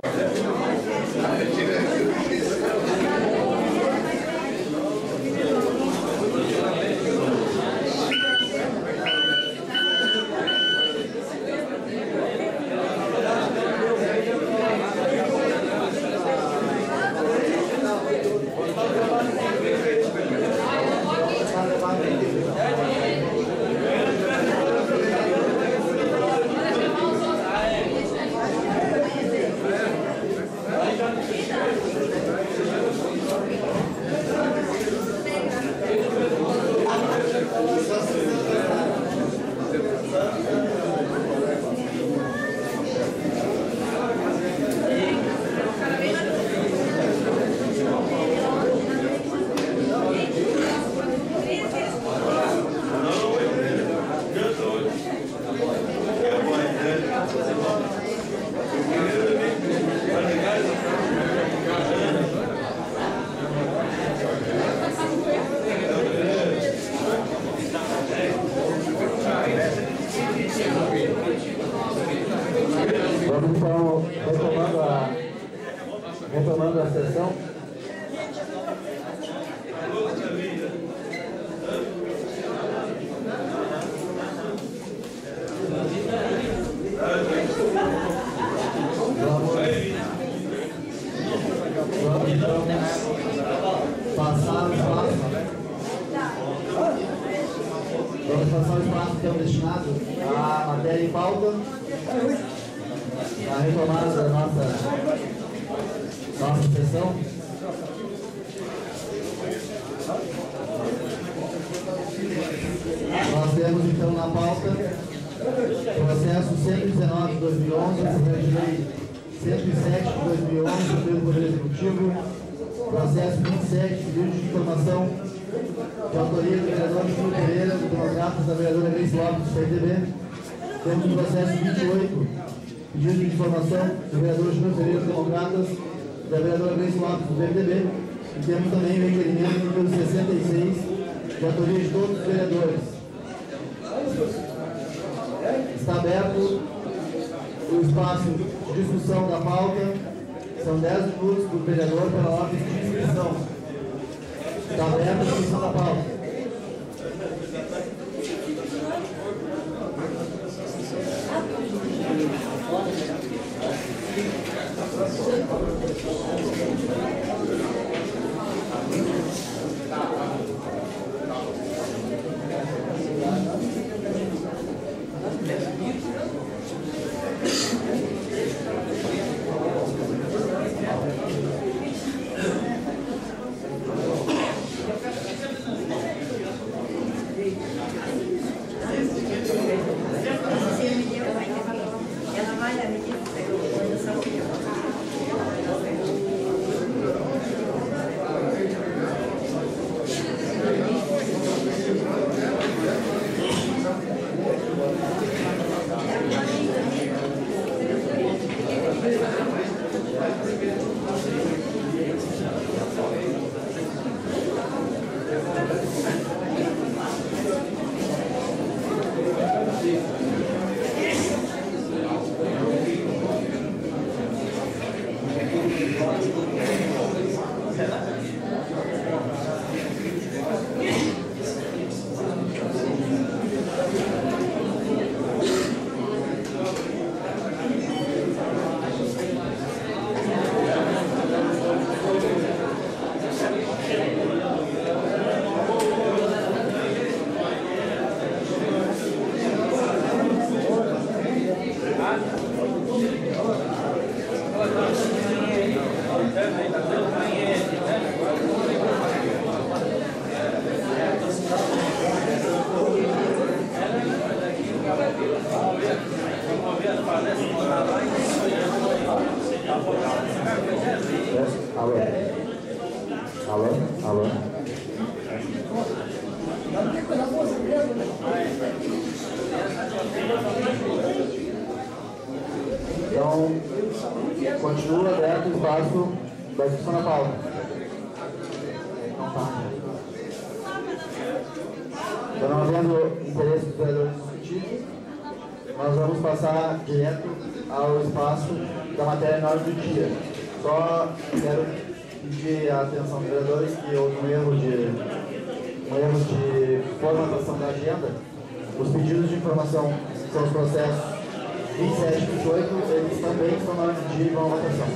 Vamos passar o espaço que é destinado à matéria em pauta, a retomada da nossa sessão. Nós temos então na pauta processo 119 de 2011, projeto de lei 107 de 2011 pelo Poder Executivo, processo 27, pedido de informação de autoria do vereador Júlio Pereira, do Democratas, da vereadora Grace Lopes, do PDB. Temos o processo 28, pedido de informação do vereador Júlio Pereira, do Democratas, da vereadora Grace Lopes, do PDB. E temos também o requerimento número 66, de autoria de todos os vereadores. Está aberto o espaço de discussão da pauta. São 10 minutos por vereador pela ordem de inscrição. Está aberta a discussão da pauta. Alô? Então, continua aberto o espaço da discussão na pauta. Então, não havendo interesse dos vereadores discutir, nós vamos passar direto ao espaço da matéria na ordem do dia. Só quero pedir a atenção dos vereadores que houve um erro de formatação da agenda. Os pedidos de informação são os processos 27 e 28, eles também estão na ordem do dia e vão à votação.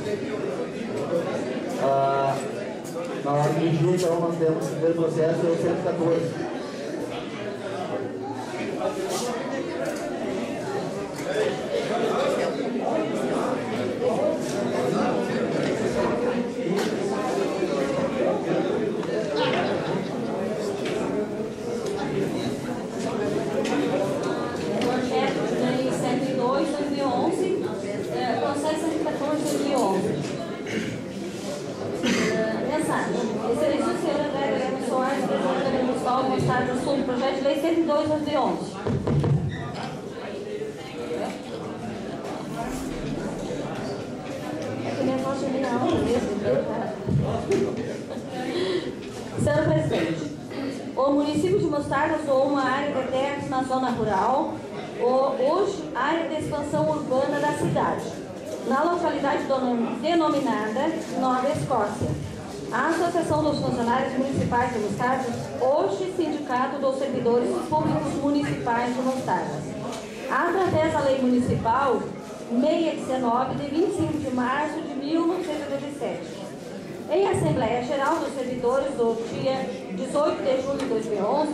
Na ordem do dia, então, nós temos o primeiro processo, é o 114. Projeto de lei 102, 2011. É que nem posso ler a aula mesmo. Senhor presidente, o município de Mostarda doou uma área de terras na zona rural, hoje área de expansão urbana da cidade, na localidade denominada Nova Escócia, A Associação dos Funcionários Municipais de Mostardas, hoje Sindicato dos Servidores Públicos Municipais de Mostardas, através da Lei Municipal 619, de 25 de março de 1987. Em Assembleia Geral dos Servidores do dia 18 de julho de 2011,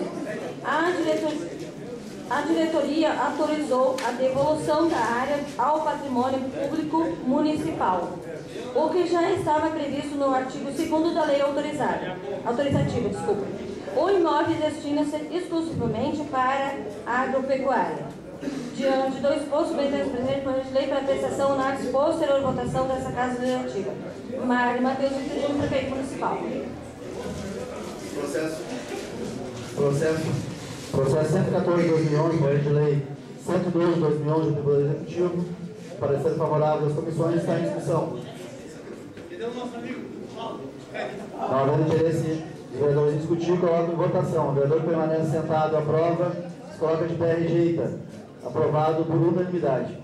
a diretoria autorizou a devolução da área ao patrimônio público municipal, o que já estava previsto no artigo 2º da lei autorizativa. O imóvel destina-se exclusivamente para a agropecuária. Diante do exposto, submetemos o presente projeto de lei para apreciação análise posterior votação dessa Casa Legislativa. Mário Matheus Vitorino, prefeito municipal. Processo 114 de 2011, projeto de lei 112 de 2011 do Poder Executivo. Parecer favorável das comissões, está em discussão. Não havendo interesse dos vereadores em discutir, coloco em votação. O vereador permanece sentado, aprova, se coloca de pé, rejeita. Aprovado por unanimidade.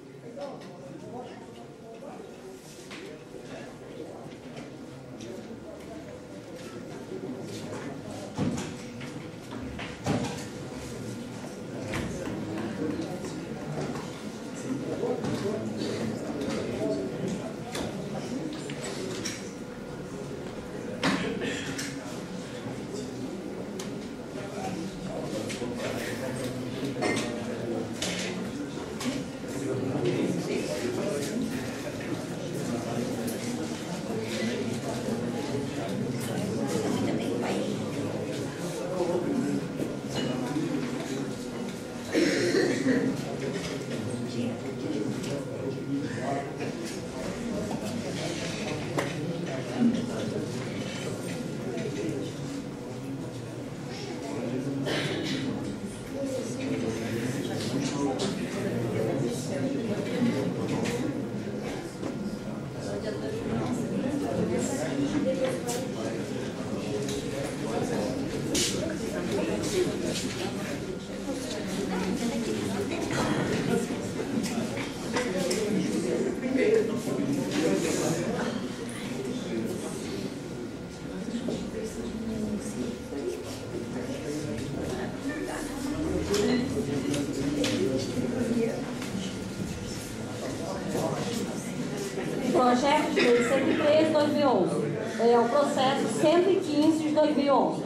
Projeto de lei 103 de 2011. É o processo 115 de 2011.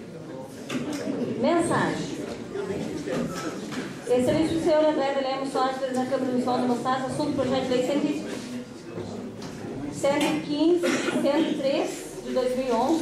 Mensagem. Excelência do senhor André de Lemos Soares, presidente da Câmara Municipal de Mostardas, assunto do projeto de lei 103 de 2011.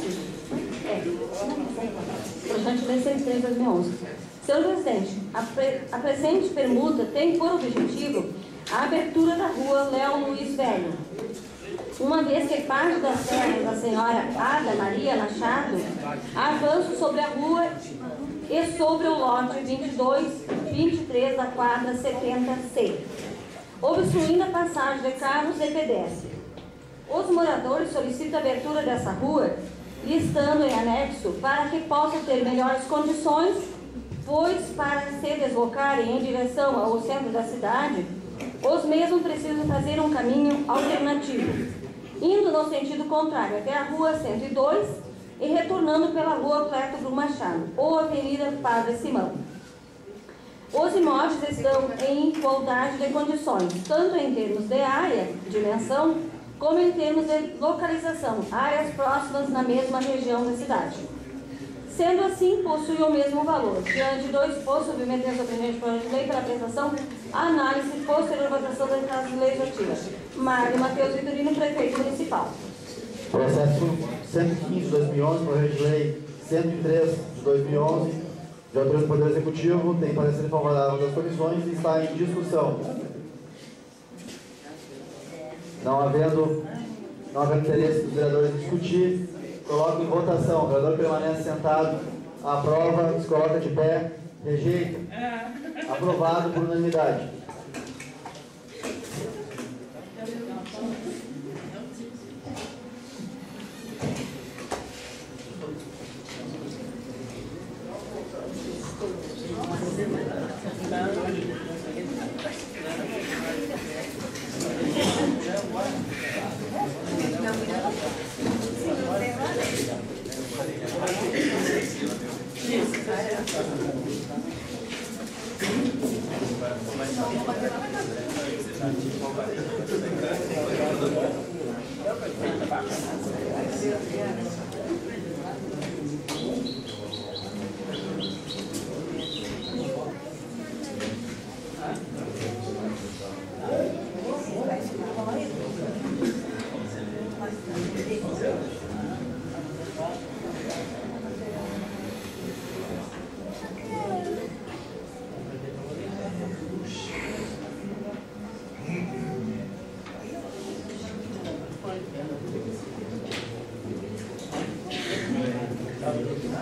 Projeto de lei 103 de 2011. Senhor presidente, a presente permuta tem por objetivo a abertura da rua Léo Luiz Velho, uma vez que parte das terras da senhora Ada Maria Machado avança sobre a rua e sobre o lote 22-23 da quadra 70C, obstruindo a passagem de carros e pedestres. Os moradores solicitam a abertura dessa rua, listando em anexo para que possam ter melhores condições, pois para se deslocarem em direção ao centro da cidade, os mesmos precisam fazer um caminho alternativo, indo no sentido contrário até a rua 102 e retornando pela rua Cléto Machado ou Avenida Padre Simão. Os imóveis estão em igualdade de condições, tanto em termos de área, dimensão, como em termos de localização, áreas próximas na mesma região da cidade. Sendo assim, possuem o mesmo valor. Diante do exposto, submetemos ao presente projeto de lei para apresentação, análise e posterior votação da Casa Legislativa. Mário Matheus Vitorino, prefeito municipal. Processo 115 de 2011, projeto de lei 103 de 2011, de autoria do Poder Executivo, tem parecer favorável das comissões e está em discussão. Não havendo interesse dos vereadores em discutir, coloco em votação. O vereador permanece sentado, aprova, se coloca de pé, rejeita. Aprovado por unanimidade.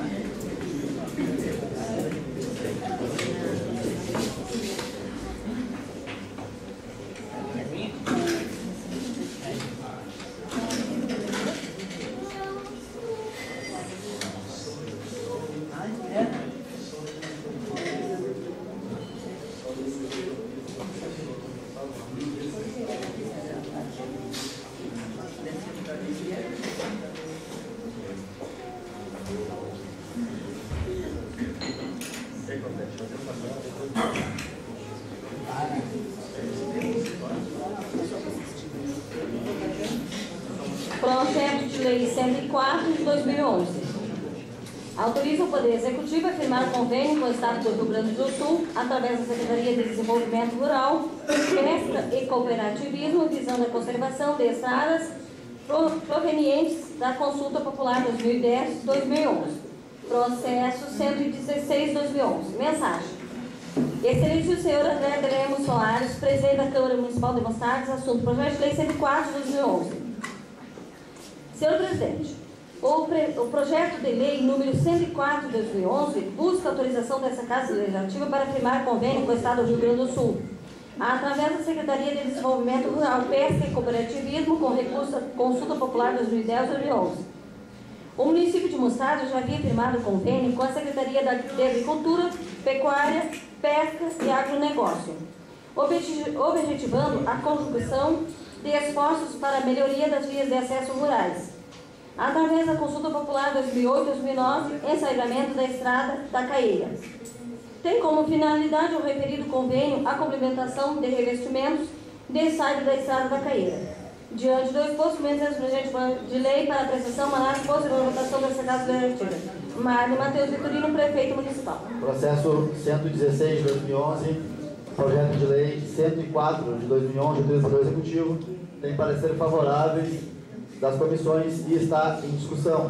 Projeto de Lei 104 de 2011. Autoriza o Poder Executivo a firmar convênio com o Estado do Rio Grande do Sul, através da Secretaria de Desenvolvimento Rural, Pesca e Cooperativismo, visando a conservação de estradas provenientes da Consulta Popular 2010-2011. Processo 116-2011. Mensagem. Excelentíssimo senhor André de Lemos Soares, presidente da Câmara Municipal de Mostardes, assunto Projeto de Lei 104 de 2011. Senhor presidente, o projeto de lei número 104 de 2011 busca a autorização dessa Casa Legislativa para firmar convênio com o Estado do Rio Grande do Sul, através da Secretaria de Desenvolvimento Rural, Pesca e Cooperativismo, com recurso da Consulta Popular 2010-2011. O município de Mostardes já havia firmado convênio com a Secretaria de Agricultura, Pecuária, Pesca e Agronegócio, objetivando a conjugação de esforços para a melhoria das vias de acesso rurais, através da Consulta Popular 2008-2009, ensaiamento da Estrada da Caeira. Tem como finalidade o referido convênio a complementação de revestimentos de saída da Estrada da Caeira. Diante do exposto, mediante projeto de lei para apreciação, mandato posterior votação dessa Casa Legislativa. Mário Matheus Vitorino, prefeito municipal. Processo 116 de 2011, projeto de lei 104 de 2011, do Poder Executivo, tem parecer favoráveis das comissões e está em discussão.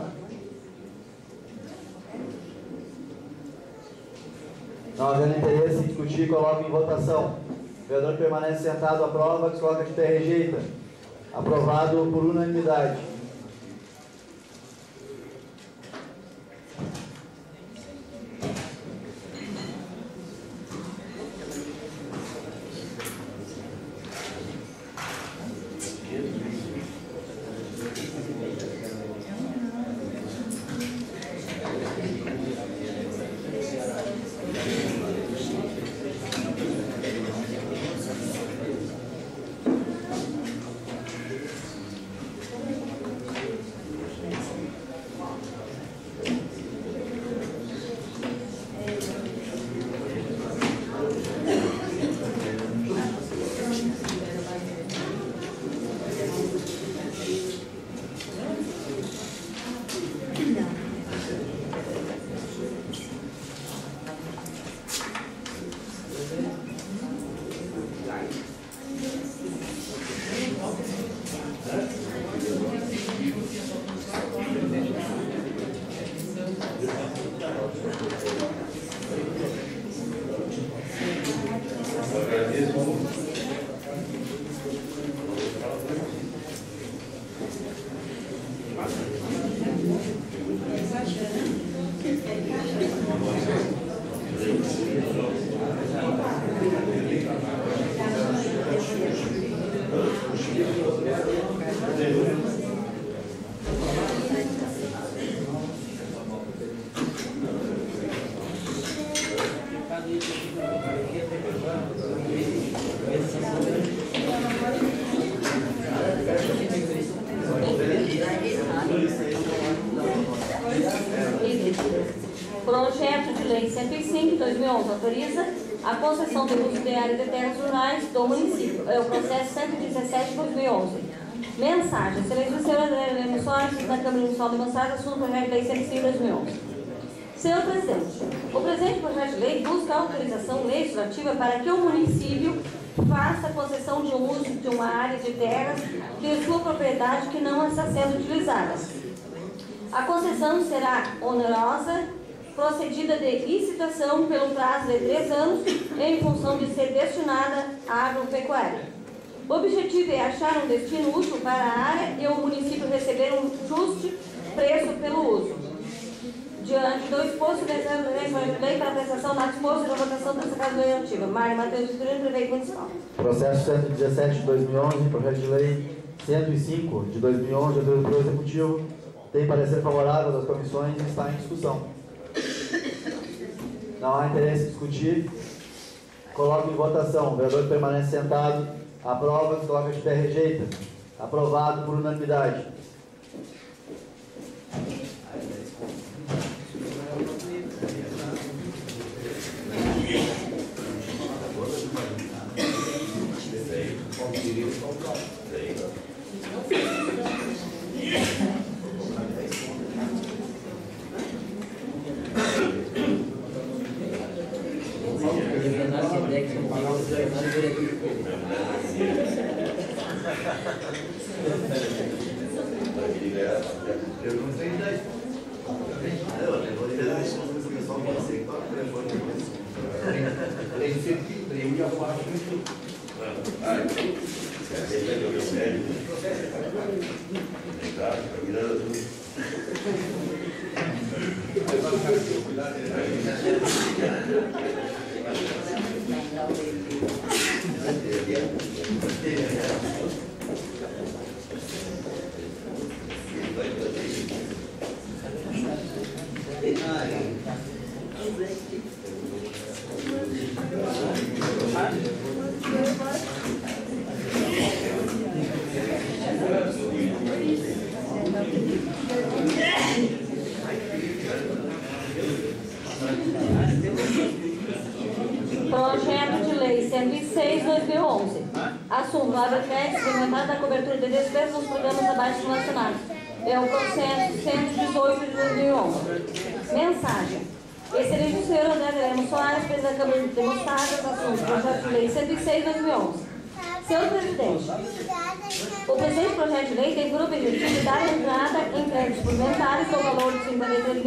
Não havendo interesse em discutir, coloco em votação. O vereador que permanece sentado aprova, que se coloca de pé rejeita. Aprovado por unanimidade. Projeto de Lei 105 de 2011 autoriza a concessão do uso de área de terras rurais do município. É o processo 117 de 2011. Mensagem. Excelência senhor André Lemos Soares, da Câmara Municipal de Mostardes, assunto projeto de Lei 105 de 2011. Senhor presidente, o presente projeto de lei busca a autorização legislativa para que o município faça a concessão de uso de uma área de terras de sua propriedade que não está sendo utilizada. A concessão será onerosa, procedida de licitação pelo prazo de 3 anos, em função de ser destinada à agropecuária. O objetivo é achar um destino útil para a área e o município receber um justo preço pelo uso. De Diante do exposto, desejando lei para apreciação na disposto da votação dessa Casa Legislativa. Mário Matheus Vitorino, prefeito municipal. Processo 117 de 2011, projeto de lei 105 de 2011, do Poder Executivo, tem parecer favorável das comissões e está em discussão. Não há interesse em discutir. Coloco em votação. O vereador permanece sentado. Aprova, se coloca de pé, rejeita. Aprovado por unanimidade. Eu não tenho ideia. Eu vou dizer isso, mas o pessoal pode ser que toca o telefone depois. Tem sentido, tem muito abaixo. Projeto de lei 106/2011. Assunto: abre crédito suplementar da cobertura de despesas nos programas abaixo relacionados. É o processo 118 de 2011. Mensagem: excelente senhor André Lemos Soares, presidente da Câmara de Deputados. Assunto: projeto de lei 106/2011. Senhor presidente, o presente projeto de lei tem por objetivo dar entrada em créditos suplementares no valor de R$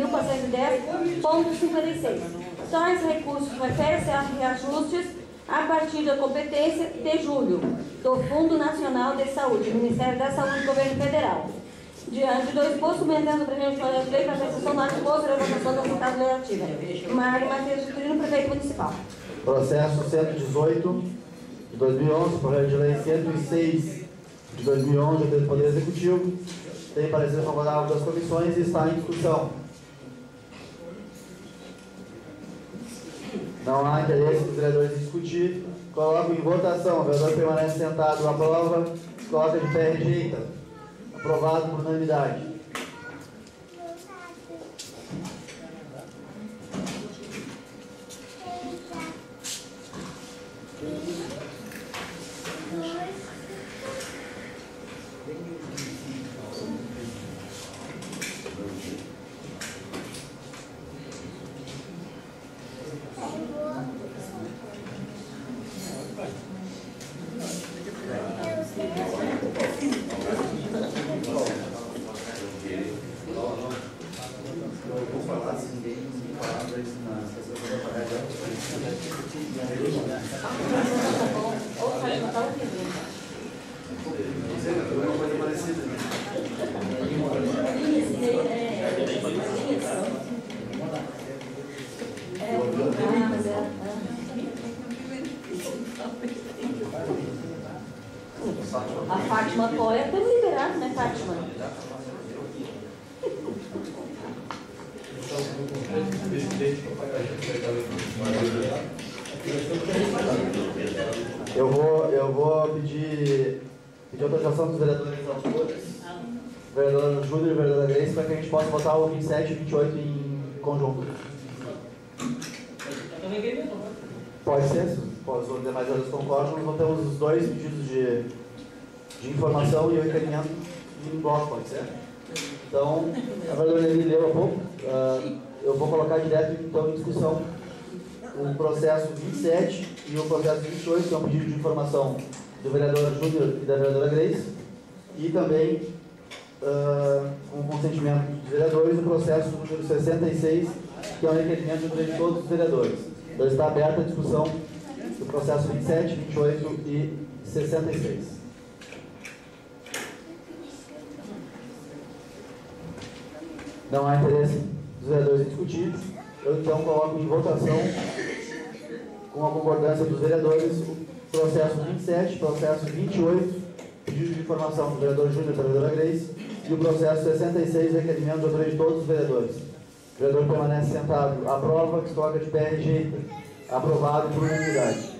53.410,56. Tais recursos referem-se a reajustes a partir da competência de julho do Fundo Nacional de Saúde, Ministério da Saúde e Governo Federal. Diante do exposto, submetendo o presente projeto de lei para apreciação na disposta da votação da Casa Legislativa. Mário Matheus Vitorino, prefeito municipal. Processo 118 de 2011, projeto de lei 106 de 2011, do Poder Executivo, tem parecer favorável das comissões e está em discussão. Não há interesse dos vereadores em discutir. Coloco em votação. O vereador permanece sentado. Aprova. Coloca de pé, rejeita. Aprovado por unanimidade. A Fátima apoia, estamos liberados, né, Fátima? Eu vou pedir autorização dos vereadores autores, vereador Júlio e vereadora Grace, para que a gente possa votar o 27 e 28 em conjunto. Pode ser, se os demais vereadores concordam, nós votamos os dois pedidos de informação e o encaminhamento em bloco, pode ser? Então, a vereadora Nelly leu há pouco, eu vou colocar direto então em discussão o processo 27 e o processo 28, que é um pedido de informação do vereador Júnior e da vereadora Grace, e também, com o consentimento dos vereadores, o processo número 66, que é um requerimento de todos os vereadores. Então está aberta a discussão do processo 27, 28 e 66. Não há interesse dos dos vereadores indiscutidos. Eu então coloco em votação, com a concordância dos vereadores, o processo 27, processo 28, pedido de informação do vereador Júnior e da vereadora Grace, e o processo 66, requerimento de autoria de todos os vereadores. O vereador permanece sentado. Aprova, que se coloca de pé, rejeita. Aprovado por unanimidade.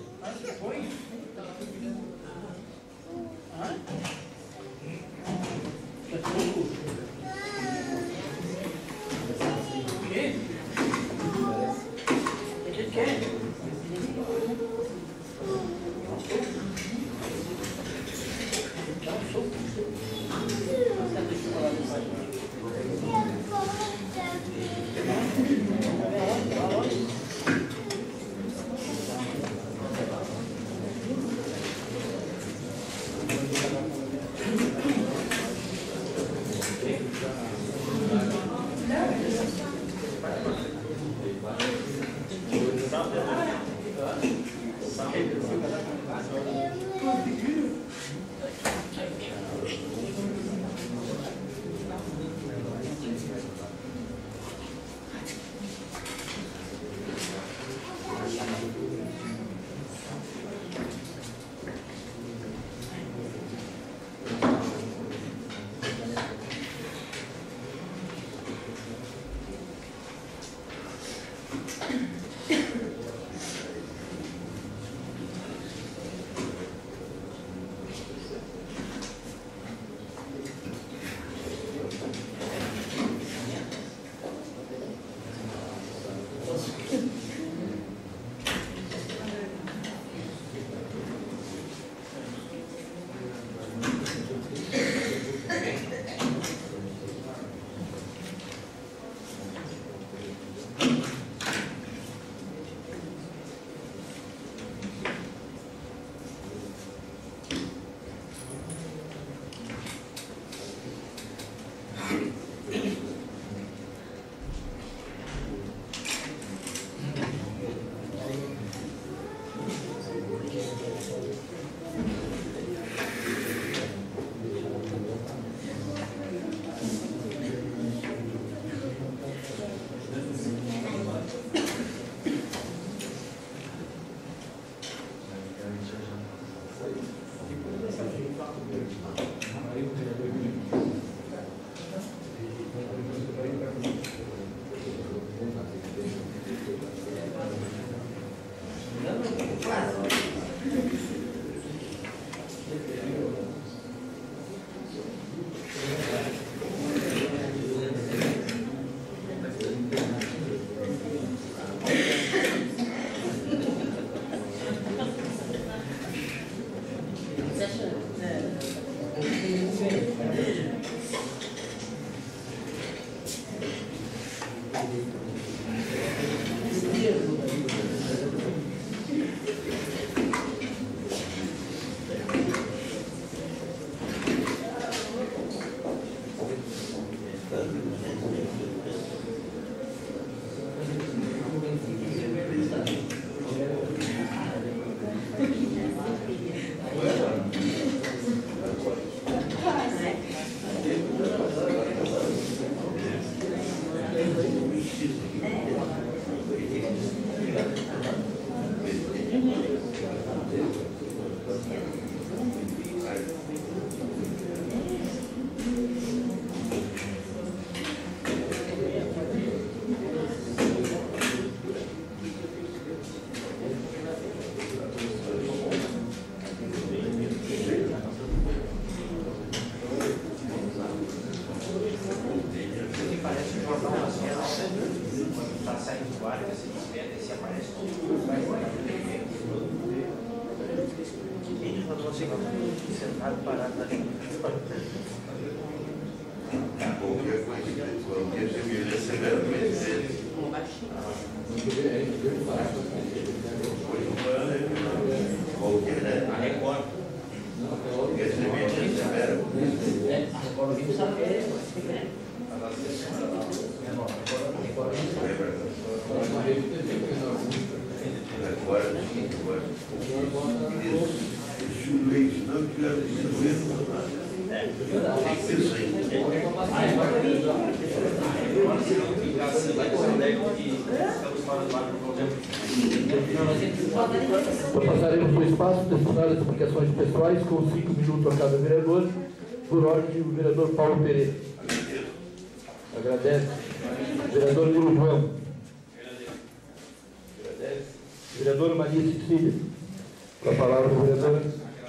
Então, passaremos o espaço destinado às explicações pessoais com 5 minutos a cada vereador, por ordem do vereador Paulo Pereira. Agradece. Vereador Nilo João. Agradece. Vereadora Maria Cecília. Com a palavra do vereador.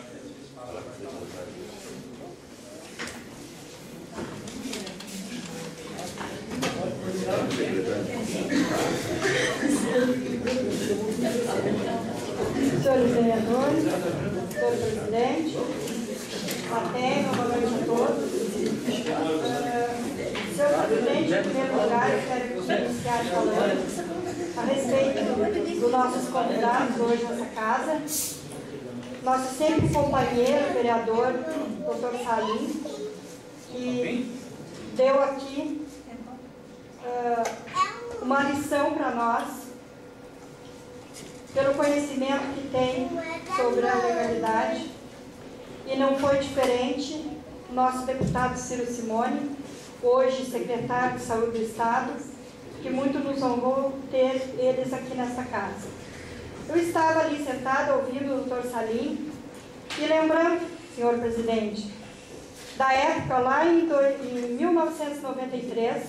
Senhores vereadores, senhor presidente, plateia, boa noite a todos. Senhor presidente, em primeiro lugar, eu quero iniciar falando a respeito dos nossos convidados hoje nessa casa. Nosso sempre companheiro, vereador, Dr. Salim, que deu aqui uma lição para nós, pelo conhecimento que tem sobre a legalidade, e não foi diferente nosso deputado Ciro Simone, hoje secretário de Saúde do Estado, que muito nos honrou ter eles aqui nessa casa. Eu estava ali sentada ouvindo o Dr. Salim e lembrando, senhor presidente, da época lá em 1993,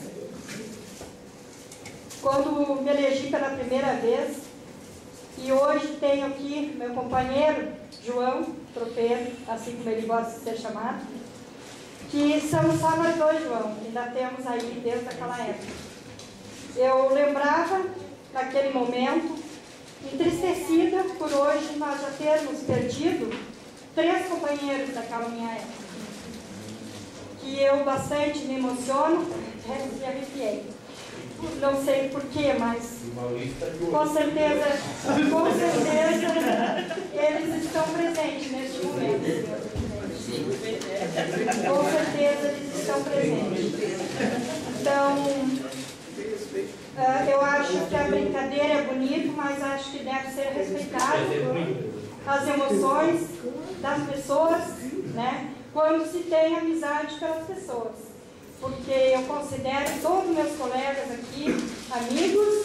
quando me elegi pela primeira vez. E hoje tenho aqui meu companheiro, João Tropeiro, assim como ele gosta de ser chamado, que somos só nós dois, João, ainda temos aí desde aquela época. Eu lembrava, naquele momento, entristecida por hoje nós já termos perdido 3 companheiros daquela minha época, que eu bastante me emociono e arrepiei. Não sei porquê, mas com certeza eles estão presentes neste momento, senhor presidente. Com certeza eles estão presentes. Então, eu acho que a brincadeira é bonita, mas acho que deve ser respeitado as emoções das pessoas, né? Quando se tem amizade pelas pessoas. Porque eu considero todos meus colegas aqui amigos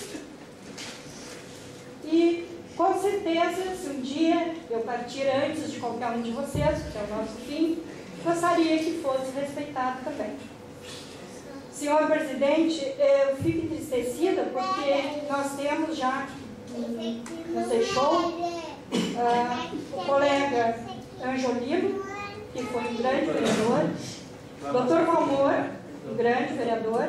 e, com certeza, se um dia eu partir antes de qualquer um de vocês, que é o nosso fim, gostaria que fosse respeitado também. Senhor presidente, eu fico entristecida porque nós temos já, nos deixou, o colega Anjolino, que foi um grande vereador, Dr. Valmor, um grande vereador,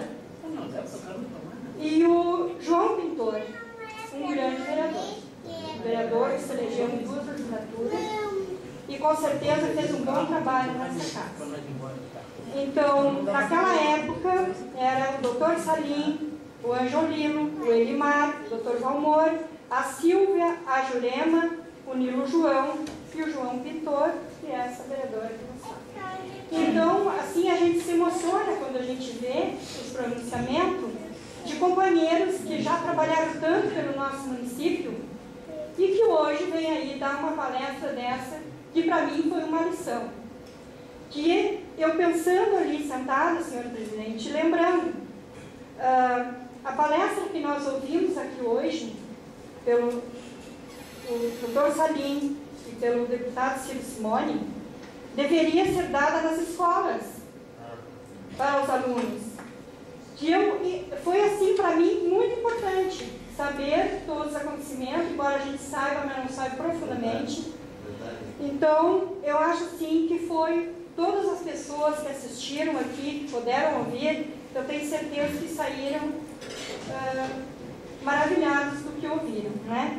e o João Pintor, um grande vereador. Um vereador que se elegeu em 2 legislaturas e com certeza fez um bom trabalho nessa casa. Então, naquela época, era o Dr. Salim, o Anjolino, o Elimar, o Dr. Valmor, a Silvia, a Jurema, o Nilo João e o João Pintor, que é essa vereadora que não sabe. Então, assim, a gente se emociona quando a gente vê os pronunciamentos de companheiros que já trabalharam tanto pelo nosso município e que hoje vem aí dar uma palestra dessa, que para mim foi uma lição. Que eu pensando ali sentada, senhor presidente, lembrando, a palestra que nós ouvimos aqui hoje, pelo Dr. Salim e pelo deputado Ciro Simone, deveria ser dada nas escolas para os alunos. Foi assim para mim muito importante saber todos os acontecimentos, embora a gente saiba, mas não saiba profundamente. Então, eu acho assim que foi todas as pessoas que assistiram aqui, que puderam ouvir, eu tenho certeza que saíram maravilhados do que ouviram, né?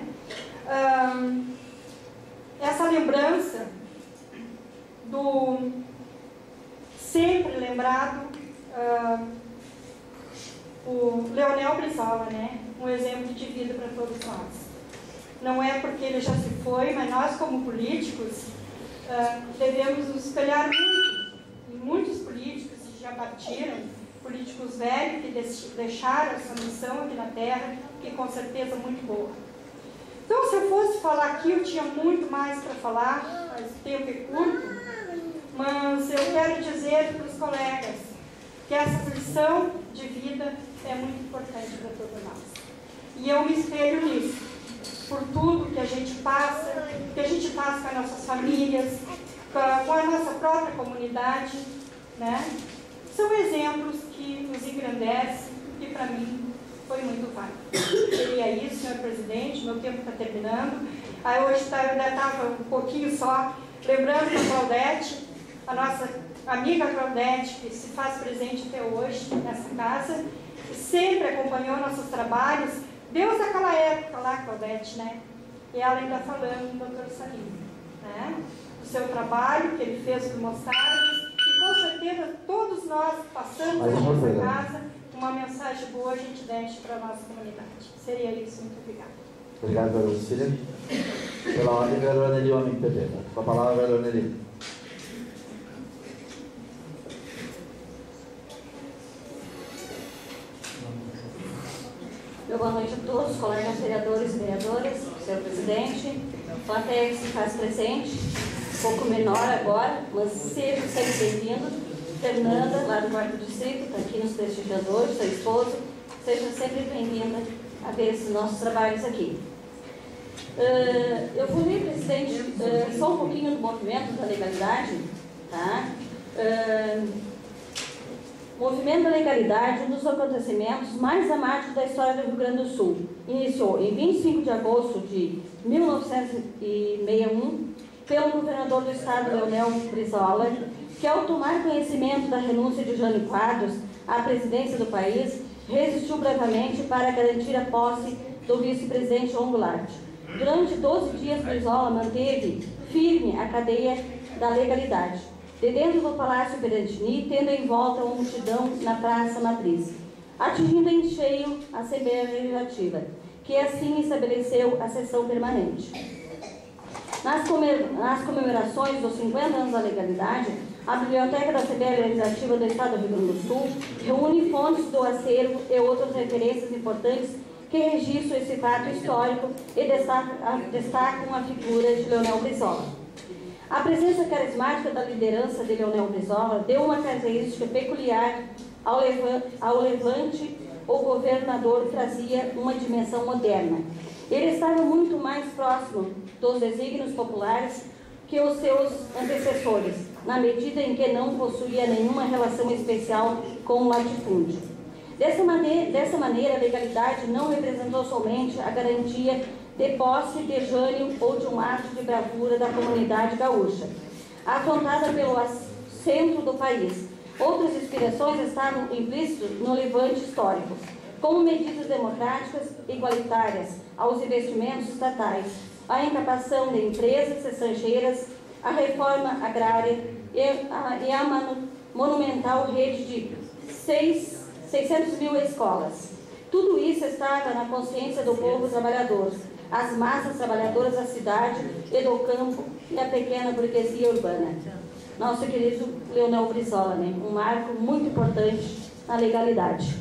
Essa lembrança do sempre lembrado o Leonel Brizola, né? Um exemplo de vida para todos nós. Não é porque ele já se foi, mas nós como políticos devemos nos espelhar muito em muitos políticos que já partiram, políticos velhos que deixaram essa missão aqui na terra, que com certeza é muito boa. Então, se eu fosse falar aqui, eu tinha muito mais para falar, mas o tempo é curto. Mas eu quero dizer para os colegas que essa lição de vida é muito importante E eu me espelho nisso, por tudo que a gente passa, que a gente passa com as nossas famílias, com a nossa própria comunidade, né? São exemplos que nos engrandecem e, para mim, foi muito válido. Seria isso, senhor presidente, meu tempo está terminando. Aí hoje eu ainda estava um pouquinho só, lembrando da Claudete, a nossa amiga Claudete, que se faz presente até hoje nessa casa, que sempre acompanhou nossos trabalhos, desde aquela época lá, Claudete, né? E ela ainda falando, doutor Salim, né? O seu trabalho que ele fez por Mostardas, e com certeza todos nós passamos nessa casa, uma mensagem boa a gente deixa para a nossa comunidade. Seria isso, muito obrigada. Obrigado, vereador Cecília. Pela ordem, vereador Nelly, homem do PP. Com a palavra, vereador Nelly. Boa noite a todos, colegas vereadores e vereadoras, senhor presidente, plateia que se faz presente, um pouco menor agora, mas seja sempre bem-vindo. Fernanda, lá do 4º Distrito, está aqui nos prestigiadores, seu esposo, seja sempre bem-vinda a ver esses nossos trabalhos aqui. Eu fui, presidente, só um pouquinho do movimento da legalidade, tá? O movimento da legalidade, um dos acontecimentos mais dramáticos da história do Rio Grande do Sul, iniciou em 25 de agosto de 1961 pelo governador do estado, Leonel Brizola, que ao tomar conhecimento da renúncia de Jânio Quadros à presidência do país, resistiu bravamente para garantir a posse do vice-presidente João Goulart. Durante 12 dias, Brizola manteve firme a cadeia da legalidade, de dentro do Palácio Berantini, tendo em volta uma multidão na Praça Matriz, atingindo em cheio a Assembleia Legislativa, que assim estabeleceu a sessão permanente. Nas comemorações dos 50 anos da legalidade, a Biblioteca da Assembleia Legislativa do Estado do Rio Grande do Sul reúne fontes do acervo e outras referências importantes que registram esse fato histórico e destacam a figura de Leonel Brizola. A presença carismática da liderança de Leonel Brizola deu uma característica peculiar ao levante. O governador trazia uma dimensão moderna. Ele estava muito mais próximo dos desígnios populares que os seus antecessores, na medida em que não possuía nenhuma relação especial com o latifúndio. Dessa maneira, a legalidade não representou somente a garantia de posse de Jânio ou de um ato de bravura da comunidade gaúcha, afrontada pelo centro do país. Outras inspirações estavam implícitas no levante histórico, como medidas democráticas igualitárias aos investimentos estatais, a incapação de empresas estrangeiras, a reforma agrária e a monumental rede de 600 mil escolas. Tudo isso estava na consciência do povo trabalhador, as massas trabalhadoras da cidade e do campo e a pequena burguesia urbana. Nosso querido Leonel Brizola, né? Um marco muito importante na legalidade.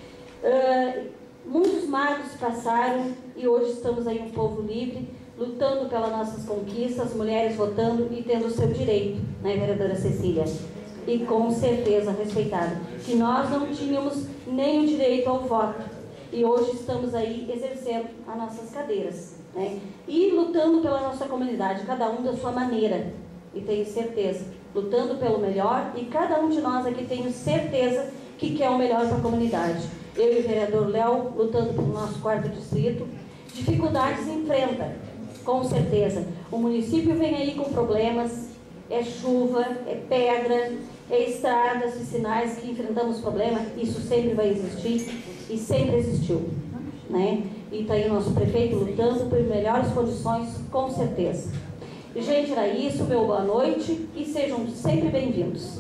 Muitos marcos passaram e hoje estamos aí um povo livre, lutando pelas nossas conquistas, mulheres votando e tendo o seu direito, né, vereadora Cecília? E com certeza respeitada, que nós não tínhamos nem o direito ao voto e hoje estamos aí exercendo as nossas cadeiras, né? E lutando pela nossa comunidade, cada um da sua maneira, e tenho certeza, lutando pelo melhor, e cada um de nós aqui tenho certeza que quer o melhor para a comunidade. Eu e o vereador Léo, lutando pelo nosso 4º distrito, dificuldades enfrenta, com certeza. O município vem aí com problemas, é chuva, é pedra, é estradas e sinais que enfrentamos problemas, isso sempre vai existir e sempre existiu, né? E está aí o nosso prefeito lutando por melhores condições, com certeza. Gente, era isso, meu boa noite e sejam sempre bem-vindos.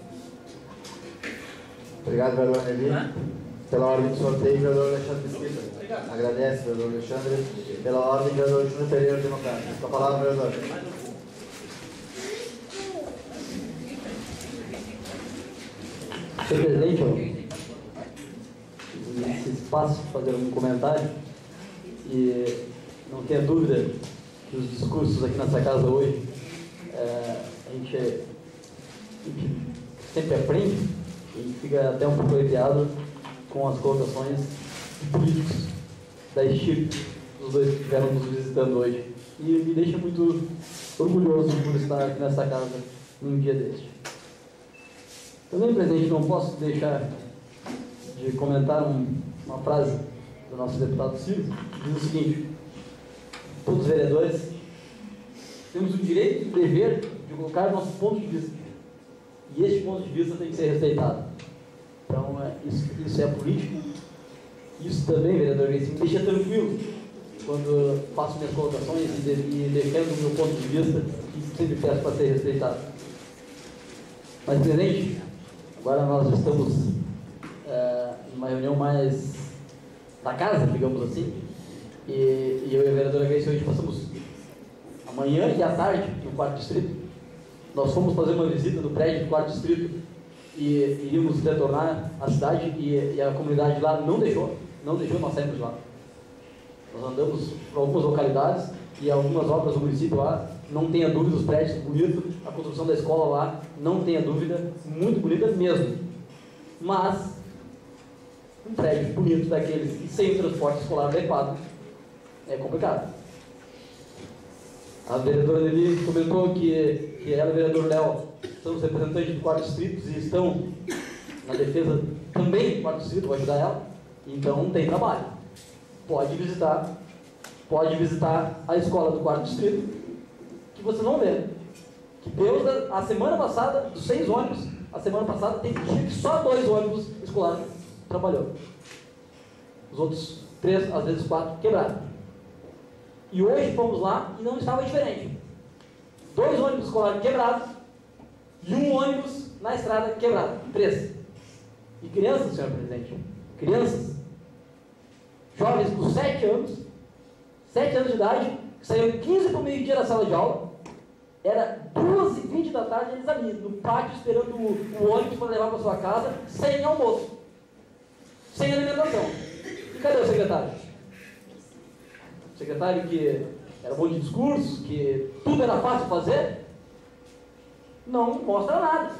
Obrigado, vereador Nelly. Pela ordem de sorteio, vereador Alexandre Mesquita. Agradece, vereador Alexandre. Pela ordem, vereador Júnior Pereira, democrata. Com a palavra, vereador. Senhor presidente, nesse espaço, fazer um comentário. E não tenha dúvida que os discursos aqui nessa casa hoje, a gente sempre aprende e fica até um pouco arrepiado com as colocações de políticos. da estirpe dos dois que estiveram nos visitando hoje. E me deixa muito orgulhoso por estar aqui nessa casa num dia deste. Também, presidente, não posso deixar de comentar uma frase do nosso deputado Ciro, que diz o seguinte: todos os vereadores temos o direito e o dever de colocar nosso ponto de vista. E este ponto de vista tem que ser respeitado. Então, isso é político. Isso também, vereador, me deixa tranquilo quando faço minhas colocações e defendo o meu ponto de vista e sempre peço para ser respeitado. Mas, presidente, agora nós estamos em uma reunião mais da casa, digamos assim, e eu e a vereadora Grace hoje passamos a manhã e a tarde no 4º distrito. Nós fomos fazer uma visita no prédio do 4º distrito e iríamos retornar à cidade e a comunidade lá não deixou nós sairmos de lá. Nós andamos por algumas localidades e algumas obras do município lá, não tenha dúvida, os prédios bonitos, a construção da escola lá, não tenha dúvida, muito bonita mesmo. Mas um prédio bonito daqueles sem transporte escolar adequado é complicado. A vereadora Nelly comentou que ela e o vereador Léo são os representantes do 4º distrito e estão na defesa também do 4º distrito, vou ajudar ela. Então tem trabalho. Pode visitar a escola do 4º distrito, que vocês vão ver que Deus, a semana passada, dos 6 ônibus, a semana passada teve dia que só 2 ônibus escolares trabalhou. Os outros 3, às vezes 4, quebraram. E hoje fomos lá e não estava diferente. 2 ônibus escolares quebrados e 1 ônibus na estrada quebrado. 3. E crianças, senhor presidente, crianças, jovens com 7 anos de idade, que saíram 15 para o meio-dia da sala de aula, era 2h20 da tarde, eles ali, no pátio, esperando o ônibus para levar para sua casa, sem almoço, sem alimentação. E cadê o secretário? O secretário que era bom de discurso, que tudo era fácil fazer, não mostra nada.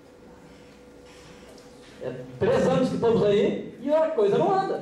É 3 anos que estamos aí e a coisa não anda.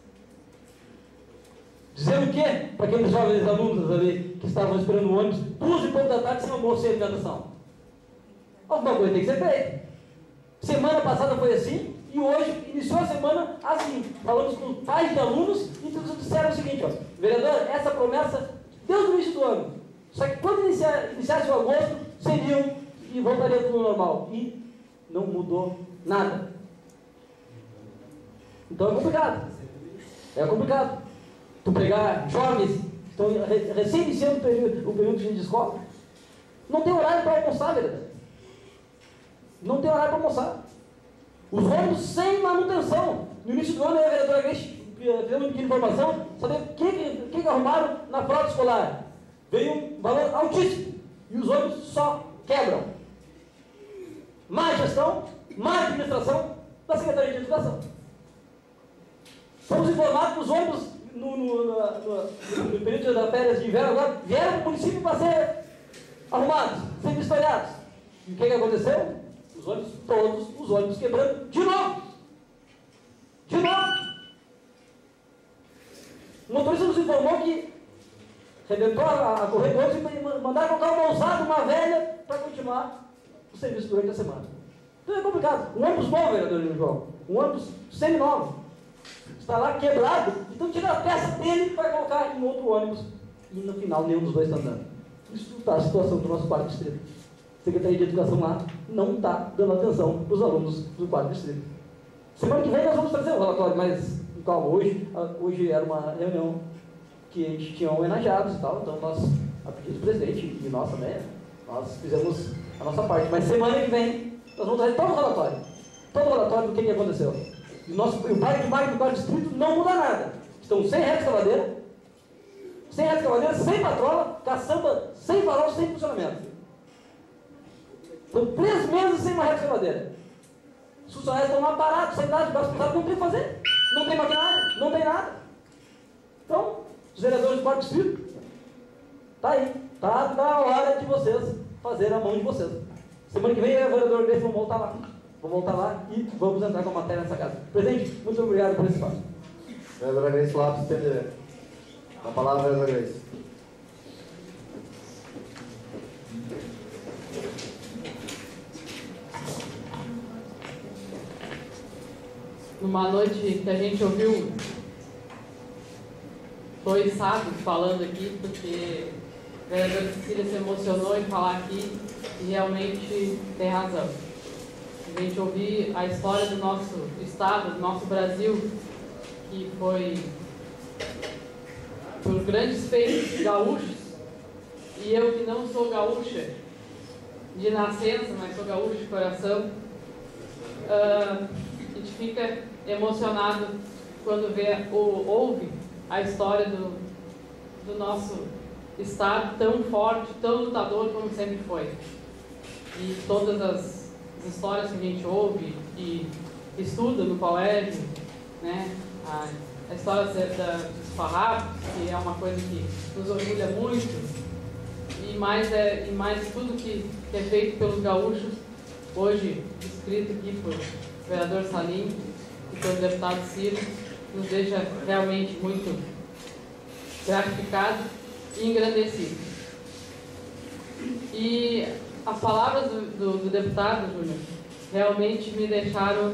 Dizer o quê para aqueles jovens alunos ali que estavam esperando o ônibus 2h30 da tarde sem almoço, sem alimentação? Alguma coisa tem que ser feita. Semana passada foi assim e hoje iniciou a semana assim. Falamos com os pais de alunos e todos disseram o seguinte: ó, vereador, essa promessa desde o início do ano. Só que quando iniciasse o agosto, seriam e voltaria tudo normal. E não mudou nada. Então é complicado. É complicado. Tu pegar jovens que estão recém-iniciando o período de escola, não tem horário para almoçar, vereador. Não tem horário para almoçar. Os ônibus sem manutenção. No início do ano, a vereadora Grace fizemos uma pequena informação, saber o que arrumaram na frota escolar. Veio um valor altíssimo. E os ônibus só quebram. Má gestão, má administração da Secretaria de Educação. Fomos informados que os ônibus, no período das férias de inverno, agora vieram para o município para ser arrumados, ser vistoriados. E o que aconteceu? Todos os ônibus quebrando de novo. De novo. O motorista nos informou que arrebentou a correia do ônibus e mandaram colocar uma ousada, uma velha, para continuar o serviço durante a semana. Então é complicado. Um ônibus novo, vereador João, um ônibus semi-novo, está lá quebrado, então tira a peça dele para colocar em outro ônibus. E no final nenhum dos dois está andando. Isso está a situação do nosso 4º distrito. A Secretaria de Educação lá não está dando atenção para os alunos do 4º distrito. Semana que vem nós vamos trazer um relatório, mas calma, hoje era uma reunião que a gente tinha homenageados e tal, então nós, a pedido do presidente e nós também, nós fizemos a nossa parte. Mas semana que vem nós vamos trazer todo o relatório do que aconteceu. E o parque de máquina do 4º distrito não muda nada. Estão sem reta-escavadeira, sem patrola, caçamba, sem farol, sem funcionamento. Estão 3 meses sem uma reta-escavadeira. Os funcionários estão lá parados, sem nada, não tem o que fazer. Não tem maquinário, não tem nada. Então, os vereadores do 4º distrito, está aí. Está na hora de vocês fazerem a mão de vocês. Semana que vem, o vereador Grace vão voltar lá. Vou voltar lá e vamos entrar com a matéria nessa casa. Presidente, muito obrigado por esse espaço. Vereadora Grace Lopes, PMDB. A palavra, vereadora Grace. Numa noite que a gente ouviu dois sábios falando aqui, porque a vereadora Cecília se emocionou em falar aqui e realmente tem razão. A gente ouviu a história do nosso estado, do nosso Brasil, que foi por grandes feitos gaúchos, e eu que não sou gaúcha de nascença, mas sou gaúcha de coração, a gente fica emocionado quando ouve a história do nosso estado tão forte, tão lutador como sempre foi. E todas as histórias que a gente ouve e estuda no colégio, né? A história dos farrapos, que é uma coisa que nos orgulha muito, e mais tudo que é feito pelos gaúchos, hoje descrito aqui por vereador Salim e pelo deputado Ciro, nos deixa realmente muito gratificado e engrandecido. E as palavras do deputado, Júnior, realmente me deixaram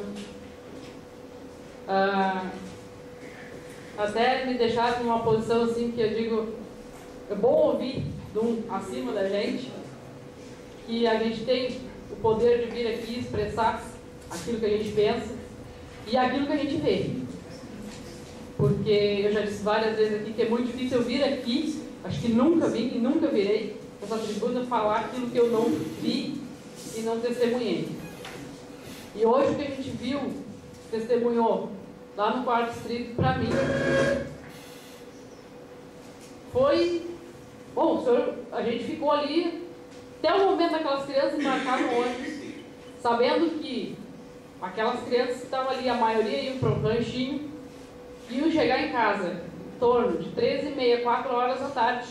até me deixaram numa posição assim que eu digo, é bom ouvir de um acima da gente, que a gente tem o poder de vir aqui expressar aquilo que a gente pensa e aquilo que a gente vê. Porque eu já disse várias vezes aqui que é muito difícil eu vir aqui, acho que nunca vim e nunca virei essa tribuna falar aquilo que eu não vi e não testemunhei. E hoje o que a gente viu, testemunhou lá no 4º Distrito, para mim, foi... Bom, senhor, a gente ficou ali até o momento daquelas crianças embarcar no ônibus, sabendo que aquelas crianças que estavam ali, a maioria iam para o ranchinho, iam chegar em casa em torno de 13h30, 4 horas da tarde.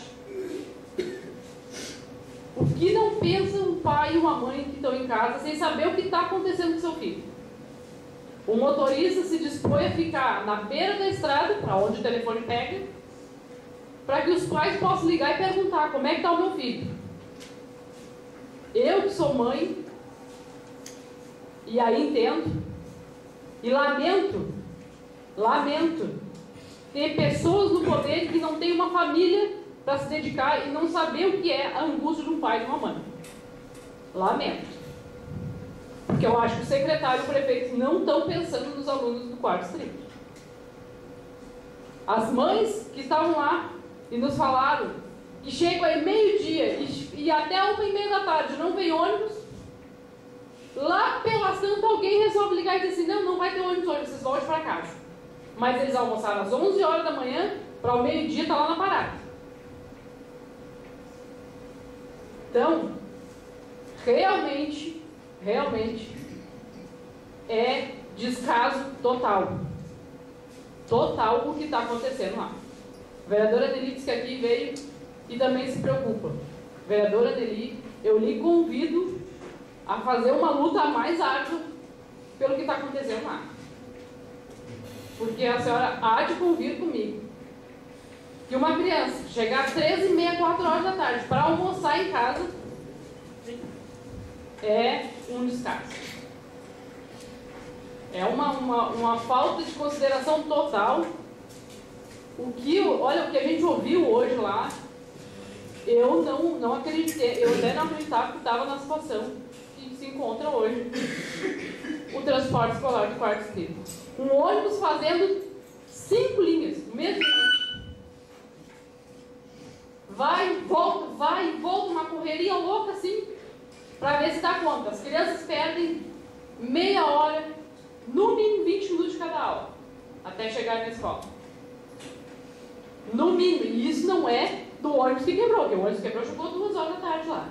O que não pensa um pai e uma mãe que estão em casa sem saber o que está acontecendo com seu filho? O motorista se dispõe a ficar na beira da estrada, para onde o telefone pega, para que os pais possam ligar e perguntar como é que está o meu filho. Eu que sou mãe, e aí entendo, e lamento, ter pessoas no poder que não têm uma família para se dedicar e não saber o que é a angústia de um pai e de uma mãe. Lamento. Porque eu acho que o secretário e o prefeito não estão pensando nos alunos do 4º Distrito. As mães que estavam lá e nos falaram que chegam aí meio-dia e até 1h30 da tarde não vem ônibus, lá pela Santa alguém resolve ligar e dizer assim, não vai ter ônibus hoje, vocês voltem para casa. Mas eles almoçaram às 11 horas da manhã, para o meio-dia estar lá na parada. Então, realmente é descaso total o que está acontecendo lá. A vereadora Nelly disse que aqui veio e também se preocupa. Vereadora Nelly, eu lhe convido a fazer uma luta mais árdua pelo que está acontecendo lá. Porque a senhora há de convir comigo que uma criança chegar às 13h30, 4 horas da tarde para almoçar em casa é um descaso. É uma falta de consideração total. Olha, o que a gente ouviu hoje lá, eu não acreditei, eu até não acreditava que estava na situação que se encontra hoje o transporte escolar do 4º Distrito. Um ônibus fazendo 5 linhas, mesmo vai e volta, uma correria louca assim, para ver se dá conta. As crianças perdem meia hora, no mínimo 20 minutos de cada aula, até chegar na escola. No mínimo, e isso não é do ônibus que quebrou, porque o ônibus quebrou chegou 2 horas da tarde lá.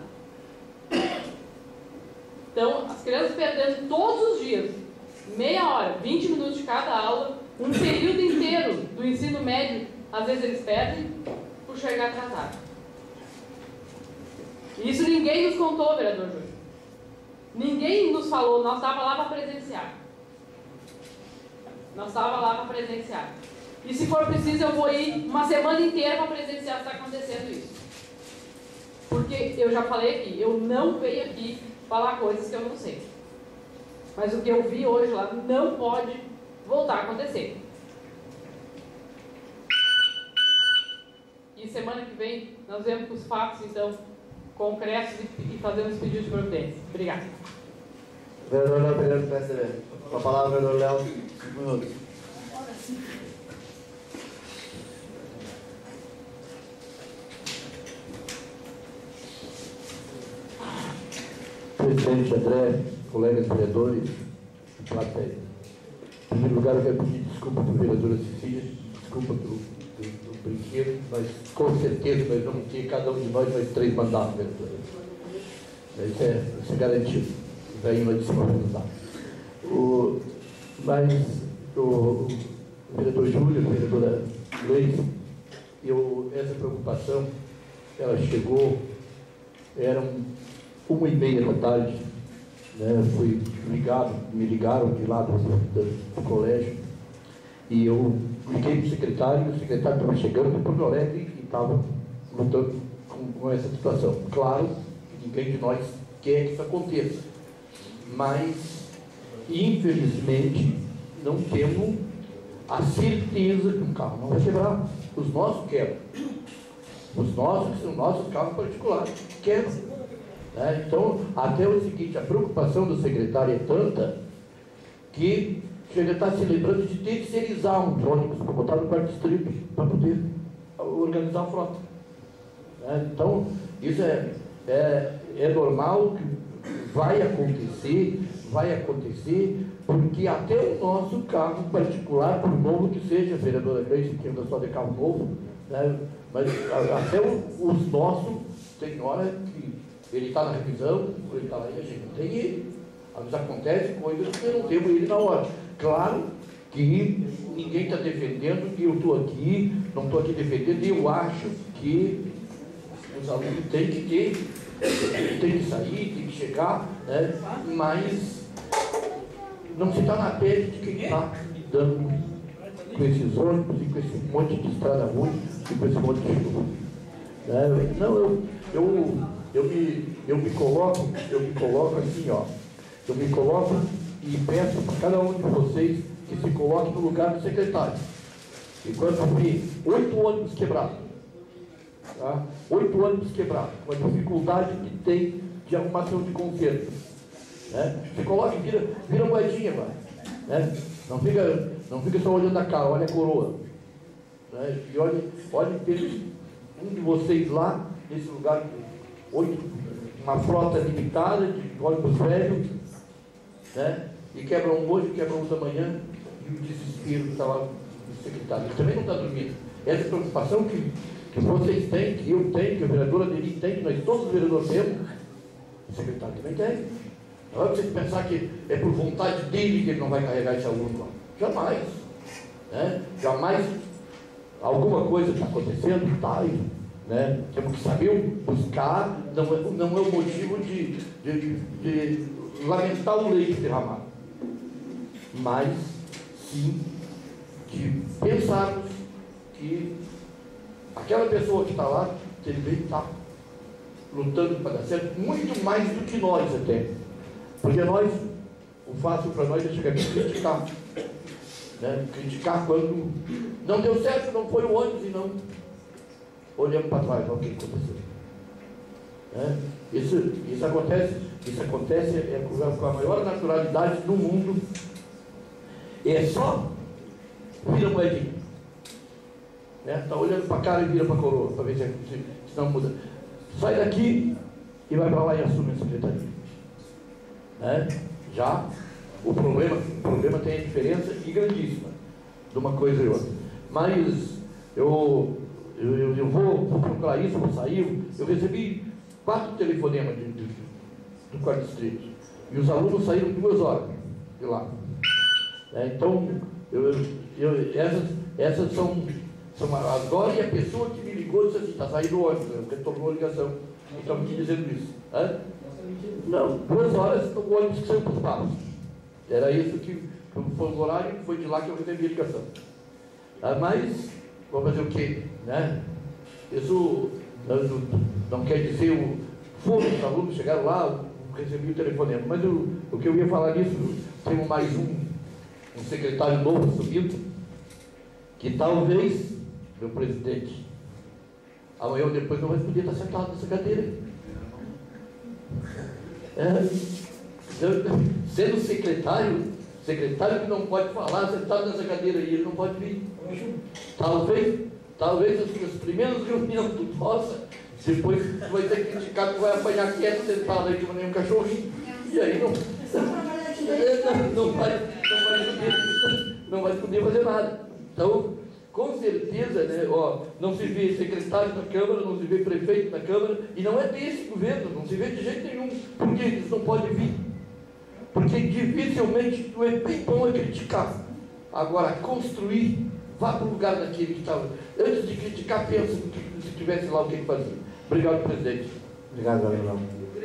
Então, as crianças perdendo todos os dias, meia hora, 20 minutos de cada aula, um período inteiro do ensino médio, às vezes eles perdem por chegar atrasado. Isso ninguém nos contou, vereador Júnior. Ninguém nos falou, nós estávamos lá para presenciar. E se for preciso, eu vou ir uma semana inteira para presenciar se está acontecendo isso. Porque eu já falei aqui, eu não venho aqui falar coisas que eu não sei. Mas o que eu vi hoje lá não pode voltar a acontecer. E semana que vem nós vemos os fatos, então, concretos e fazemos pedido de providência. Obrigada. Vereador Léo Pereira do PSDB. Com a palavra, vereador Léo, 5 minutos. Presidente André, colegas vereadores, plateia. Em primeiro lugar, eu quero pedir desculpa para a vereadora Cecília, desculpa pelo brinquedo, mas com certeza nós vamos ter, cada um de nós, mais 3 mandatos, vereadora. Isso é garantido. Daí lá de cima vai nos dar. Mas o vereador Júlio, a vereadora Leite, essa preocupação, ela chegou, eram 1h30 da tarde, né, me ligaram de lá do colégio, e eu liguei para o secretário estava chegando de Porto Alegre e estava lutando com essa situação. Claro que ninguém de nós quer que isso aconteça, mas infelizmente não temos a certeza que um carro não vai quebrar. Os nossos quebram. Os nossos carros particulares quebram. Então, até o seguinte, a preocupação do secretário é tanta que ele está se lembrando de terceirizar um ônibus para botar no quarto distrito para poder organizar a frota. Então, isso é normal, que vai acontecer, porque até o nosso carro particular, por novo que seja, a vereadora Grace, que anda só de carro novo, né, mas até os nossos, tem hora que ele está na revisão, ele está lá e a gente não tem ele. Às vezes acontece coisas que não temos ele na hora. Claro que ninguém está defendendo, que eu estou aqui, não estou aqui defendendo, e eu acho que os alunos têm que ter, tem que sair, tem que chegar, né? Mas não se está na pele de quem está lidando com esses ônibus e com esse monte de estrada ruim e com esse monte de chuva. Não, eu me coloco assim, ó. Eu me coloco e peço para cada um de vocês que se coloque no lugar do secretário. E quando eu vi 8 ônibus quebrados, tá? 8 ônibus quebrados, com a dificuldade que tem de arrumação de conserto, né? Se coloque, vira moedinha, né? Não fica só olhando a cara, olha a coroa, né? E olhe, tem um de vocês lá, nesse lugar, 8, uma frota limitada de ônibus velho, né? E quebra um hoje, quebra um da manhã, e o desespero que está lá no secretário. Ele também não está dormindo. Essa preocupação que vocês têm, que eu tenho, que a vereadora Deli tem, que nós todos os vereadores temos, o secretário também tem. Não é você pensar que é por vontade dele que ele não vai carregar esse aluno lá. Jamais. Né? Jamais alguma coisa está acontecendo, está aí. Né? Temos que saber buscar, não é o motivo de lamentar o leite derramado, mas sim de pensarmos que aquela pessoa que está lá também está lutando para dar certo, muito mais do que nós até, porque o fácil para nós é chegar aqui e criticar, né? Criticar quando não deu certo, não foi o ônibus e não olhamos para trás, olha o que aconteceu. Isso acontece com a maior naturalidade do mundo. É só vira moedinha. Está olhando para a cara e vira para a coroa, para ver se não muda. Sai daqui e vai para lá e assume a secretaria. Já o problema tem a diferença e grandíssima de uma coisa e outra. Mas eu vou procurar isso, vou sair. Eu recebi 4 telefonemas do quarto distrito. E os alunos saíram 2 horas de lá. Então, essas são agora, e a pessoa que me ligou disse assim, está saindo o ônibus, retornou a ligação. E estão me dizendo isso. Não, 2 horas o ônibus que saiu para os papos. Era isso que foi o horário, foi de lá que eu recebi a ligação. Mas, vamos fazer o quê? Né? Isso não quer dizer os alunos chegaram lá, recebi o telefonema, mas o que eu ia falar nisso, temos mais um secretário novo assumido, que talvez, meu presidente, amanhã ou depois não vai poder estar sentado nessa cadeira. Sendo secretário que não pode falar sentado nessa cadeira e ele não pode vir. Talvez as primeiras reuniões do Roça, depois vai ter que criticar que vai apanhar quieto sentado aí como nem um cachorrinho. E aí não vai poder fazer nada. Então, com certeza, né, não se vê secretário na Câmara, não se vê prefeito na Câmara, e não é desse governo, não se vê de jeito nenhum, porque eles não podem vir. Porque dificilmente não é bem bom criticar. Agora, construir, vá para o lugar daquele que estava. Antes de criticar, pensa se tivesse lá o que ele fazia. Obrigado, presidente. Obrigado, Gabriel.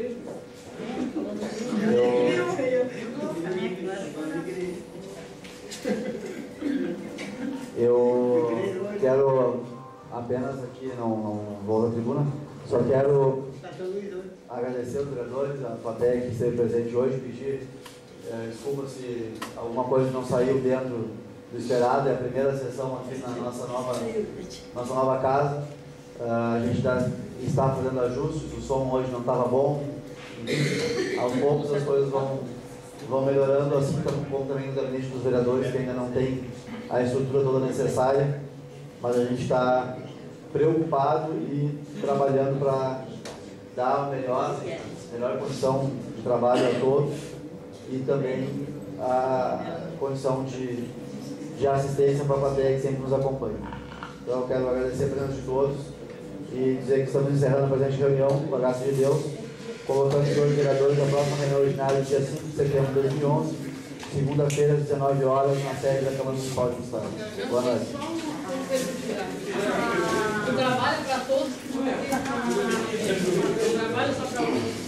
Eu quero apenas aqui, não vou à tribuna, só quero agradecer aos vereadores, a plateia que esteve presente hoje, pedir desculpa se alguma coisa não saiu dentro do esperado. É a primeira sessão aqui na nossa nova casa. A gente está fazendo ajustes, o som hoje não estava bom, aos poucos as coisas vão melhorando, assim como também no gabinete dos vereadores, que ainda não tem a estrutura toda necessária, mas a gente está preocupado e trabalhando para dar a melhor condição de trabalho a todos e também a condição de assistência para a plateia que sempre nos acompanha. Então eu quero agradecer a presença de todos e dizer que estamos encerrando a presente reunião, com a graça de Deus, colocando os senhores vereadores da próxima reunião ordinária, dia 5 de setembro de 2011, segunda-feira, às 19 horas, na sede da Câmara Municipal de Estado. Boa noite. O trabalho para todos. O trabalho só para